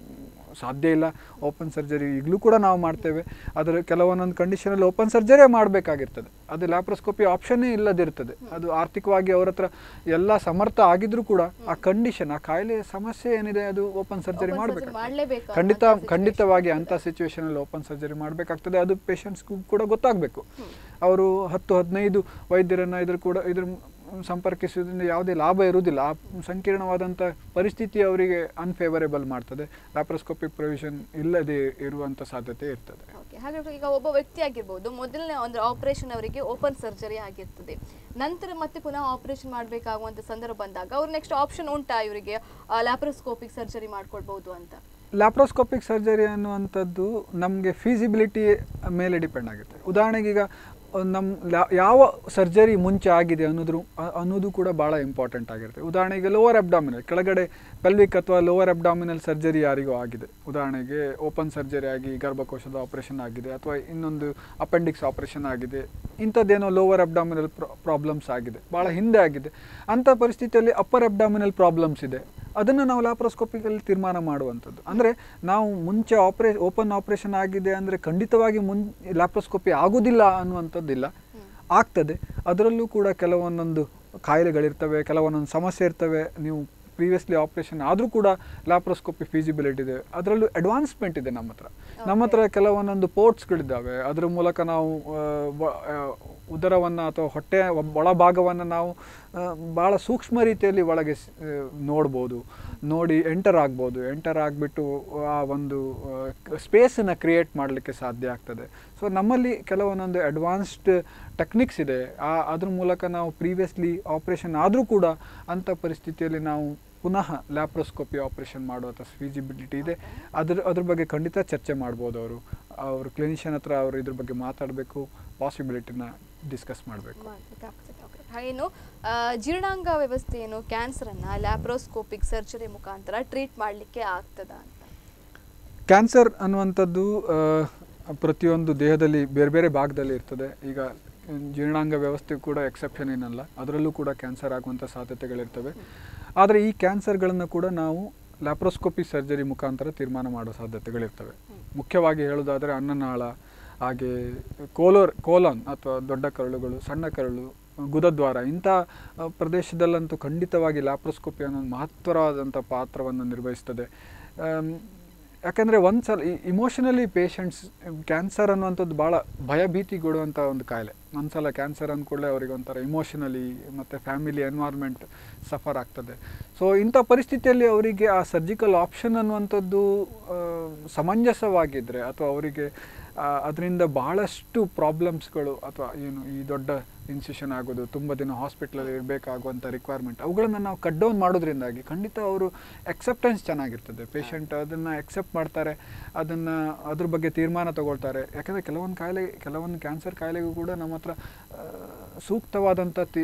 ಸಾಧ್ಯ ಇಲ್ಲ. ಓಪನ್ ಸರ್ಜರಿ ಈಗಲೂ ಕೂಡ ನಾವು ಮಾಡ್ತೇವೆ. ಅದರ ಕೆಲವೊಂದೊಂದು ಕಂಡೀಷನಲ್ಲಿ ಓಪನ್ ಸರ್ಜರಿಯೇ ಮಾಡಬೇಕಾಗಿರ್ತದೆ. ಅದು ಲ್ಯಾಪ್ರೋಸ್ಕೋಪಿ ಆಪ್ಷನ್ನೇ ಇಲ್ಲದಿರ್ತದೆ. ಅದು ಆರ್ಥಿಕವಾಗಿ ಅವ್ರ ಹತ್ರ ಎಲ್ಲ ಸಮರ್ಥ ಆಗಿದ್ರೂ ಕೂಡ ಆ ಕಂಡೀಷನ್ ಆ ಕಾಯಿಲೆ ಸಮಸ್ಯೆ ಏನಿದೆ ಅದು ಓಪನ್ ಸರ್ಜರಿ ಮಾಡಬೇಕು. ಖಂಡಿತ ಖಂಡಿತವಾಗಿ ಅಂಥ ಸಿಚುವೇಶನಲ್ಲಿ ಓಪನ್ ಸರ್ಜರಿ ಮಾಡಬೇಕಾಗ್ತದೆ. ಅದು ಪೇಷಂಟ್ಸ್ಗೂ ಕೂಡ ಗೊತ್ತಾಗಬೇಕು. ಅವರು ಹತ್ತು ಹದಿನೈದು ವೈದ್ಯರನ್ನು ಇದ್ರ ಕೂಡ ಇದ್ರ ಸಂಪರ್ಕಿಸುವುದರಿಂದ ಯಾವುದೇ ಲಾಭ ಇರುವುದಿಲ್ಲ. ಆ ಸಂಕೀರ್ಣವಾದಂಥ ಪರಿಸ್ಥಿತಿ ಅವರಿಗೆ ಅನ್ಫೇವರೇಬಲ್ ಮಾಡ್ತದೆ. ಲ್ಯಾಪ್ರೋಸ್ಕೋಪಿಕ್ ಪ್ರೊವಿಷನ್ ಇಲ್ಲದೆ ಇರುವಂಥ ಸಾಧ್ಯತೆ ಇರ್ತದೆ.
ಹಾಗಾದ್ರೆ ಈಗ ಒಬ್ಬ ವ್ಯಕ್ತಿ ಆಗಿರ್ಬೋದು, ಮೊದಲನೇ ಒಂದು ಆಪರೇಷನ್ ಅವರಿಗೆ ಓಪನ್ ಸರ್ಜರಿ ಆಗಿರ್ತದೆ, ನಂತರ ಮತ್ತೆ ಪುನಃ ಆಪರೇಷನ್ ಮಾಡಬೇಕಾಗುವಂಥ ಸಂದರ್ಭ ಬಂದಾಗ ಅವ್ರು ನೆಕ್ಸ್ಟ್ ಆಪ್ಷನ್ ಉಂಟಾ ಇವರಿಗೆ ಲ್ಯಾಪ್ರೋಸ್ಕೋಪಿಕ್ ಸರ್ಜರಿ ಮಾಡ್ಕೊಳ್ಬಹುದು ಅಂತ?
ಲ್ಯಾಪ್ರೋಸ್ಕೋಪಿಕ್ ಸರ್ಜರಿ ಅನ್ನುವಂಥದ್ದು ನಮಗೆ ಫೀಸಿಬಿಲಿಟಿ ಮೇಲೆ ಡಿಪೆಂಡ್ ಆಗುತ್ತೆ. ಉದಾಹರಣೆಗೆ ಈಗ ನಮ್ಮ ಯಾವ ಸರ್ಜರಿ ಮುಂಚೆ ಆಗಿದೆ ಅನ್ನೋದ್ರ ಅನ್ನೋದು ಕೂಡ ಭಾಳ ಇಂಪಾರ್ಟೆಂಟ್ ಆಗಿರುತ್ತೆ. ಉದಾಹರಣೆಗೆ ಲೋವರ್ ಅಬ್ಡಾಮಿನಲ್ ಕೆಳಗಡೆ ಪೆಲ್ವಿಕ್ ಅಥವಾ ಲೋವರ್ ಅಬ್ಡಾಮಿನಲ್ ಸರ್ಜರಿ ಯಾರಿಗೂ ಆಗಿದೆ, ಉದಾಹರಣೆಗೆ ಓಪನ್ ಸರ್ಜರಿ ಆಗಿ ಗರ್ಭಕೋಶದ ಆಪರೇಷನ್ ಆಗಿದೆ ಅಥವಾ ಇನ್ನೊಂದು ಅಪೆಂಡಿಕ್ಸ್ ಆಪರೇಷನ್ ಆಗಿದೆ, ಇಂಥದ್ದೇನೋ ಲೋವರ್ ಅಬ್ಡಾಮಿನಲ್ ಪ್ರಾಬ್ಲಮ್ಸ್ ಆಗಿದೆ, ಭಾಳ ಹಿಂದೆ ಆಗಿದೆ. ಅಂಥ ಪರಿಸ್ಥಿತಿಯಲ್ಲಿ ಅಪ್ಪರ್ ಅಬ್ಡಾಮಿನಲ್ ಪ್ರಾಬ್ಲಮ್ಸ್ ಇದೆ, ಅದನ್ನು ನಾವು ಲ್ಯಾಪ್ರೋಸ್ಕೋಪಿಕಲ್ಲಿ ತೀರ್ಮಾನ ಮಾಡುವಂಥದ್ದು. ಅಂದರೆ ನಾವು ಮುಂಚೆ ಆಪ್ರೇ ಓಪನ್ ಆಪ್ರೇಷನ್ ಆಗಿದೆ ಅಂದರೆ ಖಂಡಿತವಾಗಿ ಮುನ್ ಲ್ಯಾಪ್ರೋಸ್ಕೋಪಿ ಆಗೋದಿಲ್ಲ ಅನ್ನುವಂಥದ್ದಿಲ್ಲ, ಆಗ್ತದೆ. ಅದರಲ್ಲೂ ಕೂಡ ಕೆಲವೊಂದೊಂದು ಕಾಯಿಲೆಗಳಿರ್ತವೆ, ಕೆಲವೊಂದೊಂದು ಸಮಸ್ಯೆ ಇರ್ತವೆ. ನೀವು ಪ್ರೀವಿಯಸ್ಲಿ ಆಪ್ರೇಷನ್ ಆದರೂ ಕೂಡ ಲ್ಯಾಪ್ರೋಸ್ಕೋಪಿ ಫೀಸಿಬಿಲಿಟಿ ಇದೆ. ಅದರಲ್ಲೂ ಅಡ್ವಾನ್ಸ್ಮೆಂಟ್ ಇದೆ ನಮ್ಮ ಹತ್ರ. ನಮ್ಮ ಹತ್ರ ಕೆಲವೊಂದೊಂದು ಪೋರ್ಟ್ಸ್ಗಳಿದ್ದಾವೆ, ಅದರ ಮೂಲಕ ನಾವು ಉದರವನ್ನು ಅಥವಾ ಹೊಟ್ಟೆಯ ಒಳಭಾಗವನ್ನು ನಾವು ಭಾಳ ಸೂಕ್ಷ್ಮ ರೀತಿಯಲ್ಲಿ ಒಳಗೆ ನೋಡ್ಬೋದು, ನೋಡಿ ಎಂಟರ್ ಆಗ್ಬೋದು. ಎಂಟರ್ ಆಗಿಬಿಟ್ಟು ಆ ಒಂದು ಸ್ಪೇಸನ್ನು ಕ್ರಿಯೇಟ್ ಮಾಡಲಿಕ್ಕೆ ಸಾಧ್ಯ ಆಗ್ತದೆ. ಸೊ ನಮ್ಮಲ್ಲಿ ಕೆಲವೊಂದೊಂದು ಅಡ್ವಾನ್ಸ್ಡ್ ಟೆಕ್ನಿಕ್ಸ್ ಇದೆ. ಆ ಅದ್ರ ಮೂಲಕ ನಾವು ಪ್ರೀವಿಯಸ್ಲಿ ಆಪ್ರೇಷನ್ ಆದರೂ ಕೂಡ ಅಂಥ ಪರಿಸ್ಥಿತಿಯಲ್ಲಿ ನಾವು ಪುನಃ ಲ್ಯಾಪ್ರೋಸ್ಕೋಪಿ ಆಪ್ರೇಷನ್ ಮಾಡುವಂಥ ಫೀಸಿಬಿಲಿಟಿ ಇದೆ. ಅದ್ರ ಅದ್ರ ಬಗ್ಗೆ ಖಂಡಿತ ಚರ್ಚೆ ಮಾಡ್ಬೋದು. ಅವರು ಅವರು ಕ್ಲಿನಿಷಿಯನ್ ಹತ್ರ ಅವರು ಇದ್ರ ಬಗ್ಗೆ ಮಾತಾಡಬೇಕು, ಪಾಸಿಬಿಲಿಟಿನ ಡಿಸ್ಕಸ್ ಮಾಡಬೇಕು.
ಏನು ಜೀರ್ಣಾಂಗ ವ್ಯವಸ್ಥೆ ಏನು ಕ್ಯಾನ್ಸರನ್ನು ಲ್ಯಾಪ್ರೋಸ್ಕೋಪಿಕ್ ಸರ್ಜರಿ ಮುಖಾಂತರ ಟ್ರೀಟ್ ಮಾಡಲಿಕ್ಕೆ ಆಗ್ತದ ಅಂತ?
ಕ್ಯಾನ್ಸರ್ ಅನ್ನುವಂಥದ್ದು ಪ್ರತಿಯೊಂದು ದೇಹದಲ್ಲಿ ಬೇರೆ ಬೇರೆ ಭಾಗದಲ್ಲಿ ಇರ್ತದೆ. ಈಗ ಜೀರ್ಣಾಂಗ ವ್ಯವಸ್ಥೆ ಕೂಡ ಎಕ್ಸೆಪ್ಷನ್ ಏನಲ್ಲ, ಅದರಲ್ಲೂ ಕೂಡ ಕ್ಯಾನ್ಸರ್ ಆಗುವಂಥ ಸಾಧ್ಯತೆಗಳಿರ್ತವೆ. ಆದರೆ ಈ ಕ್ಯಾನ್ಸರ್ಗಳನ್ನು ಕೂಡ ನಾವು ಲ್ಯಾಪ್ರೋಸ್ಕೋಪಿ ಸರ್ಜರಿ ಮುಖಾಂತರ ತೀರ್ಮಾನ ಮಾಡೋ ಸಾಧ್ಯತೆಗಳಿರ್ತವೆ. ಮುಖ್ಯವಾಗಿ ಹೇಳೋದಾದರೆ ಅನ್ನನಾಳ, ಹಾಗೆ ಕೋಲೋರ್ ಕೋಲಾನ್ ಅಥವಾ ದೊಡ್ಡ ಕರಳುಗಳು, ಸಣ್ಣ ಕರಳು, ಗುದದ್ವಾರ, ಇಂಥ ಪ್ರದೇಶದಲ್ಲಂತೂ ಖಂಡಿತವಾಗಿ ಲ್ಯಾಪ್ರೋಸ್ಕೋಪಿ ಅನ್ನೋ ಮಹತ್ತರವಾದಂಥ ಪಾತ್ರವನ್ನು ನಿರ್ವಹಿಸ್ತದೆ. ಯಾಕಂದರೆ ಒಂದು ಸಲ ಇಮೋಷನಲಿ ಪೇಷಂಟ್ಸ್ ಕ್ಯಾನ್ಸರ್ ಅನ್ನುವಂಥದ್ದು ಭಾಳ ಭಯಭೀತಿಗೊಡುವಂಥ ಒಂದು ಕಾಯಿಲೆ. ಒಂದ್ಸಲ ಕ್ಯಾನ್ಸರ್ ಅಂದ್ಕೂಡಲೇ ಅವರಿಗೆ ಒಂಥರ ಇಮೋಷನಲಿ ಮತ್ತು ಫ್ಯಾಮಿಲಿ ಎನ್ವೈರ್ಮೆಂಟ್ ಸಫರ್ ಆಗ್ತದೆ. ಸೊ ಇಂಥ ಪರಿಸ್ಥಿತಿಯಲ್ಲಿ ಅವರಿಗೆ ಆ ಸರ್ಜಿಕಲ್ ಆಪ್ಷನ್ ಅನ್ನುವಂಥದ್ದು ಸಮಂಜಸವಾಗಿದ್ದರೆ ಅಥವಾ ಅವರಿಗೆ ಅದರಿಂದ ಭಾಳಷ್ಟು ಪ್ರಾಬ್ಲಮ್ಸ್ಗಳು ಅಥವಾ ಏನು ಈ ದೊಡ್ಡ ಇನ್ಸಿಷನ್ ಆಗೋದು, ತುಂಬ ದಿನ ಹಾಸ್ಪಿಟ್ಲಲ್ಲಿ ಇರಬೇಕಾಗುವಂಥ ರಿಕ್ವೈರ್ಮೆಂಟ್, ಅವುಗಳನ್ನು ನಾವು ಕಟ್ ಡೌನ್ ಮಾಡೋದ್ರಿಂದಾಗಿ ಖಂಡಿತ ಅವರು ಎಕ್ಸೆಪ್ಟೆನ್ಸ್ ಚೆನ್ನಾಗಿರ್ತದೆ. ಪೇಷಂಟ್ ಅದನ್ನು ಎಕ್ಸೆಪ್ಟ್ ಮಾಡ್ತಾರೆ, ಅದನ್ನು ಅದ್ರ ಬಗ್ಗೆ ತೀರ್ಮಾನ ತಗೊಳ್ತಾರೆ. ಯಾಕಂದರೆ ಕೆಲವೊಂದು ಕಾಯಿಲೆ ಕೆಲವೊಂದು ಕ್ಯಾನ್ಸರ್ ಕಾಯಿಲೆಗೂ ಕೂಡ ನಮ್ಮ ಹತ್ರ ಸೂಕ್ತವಾದಂಥ ತಿ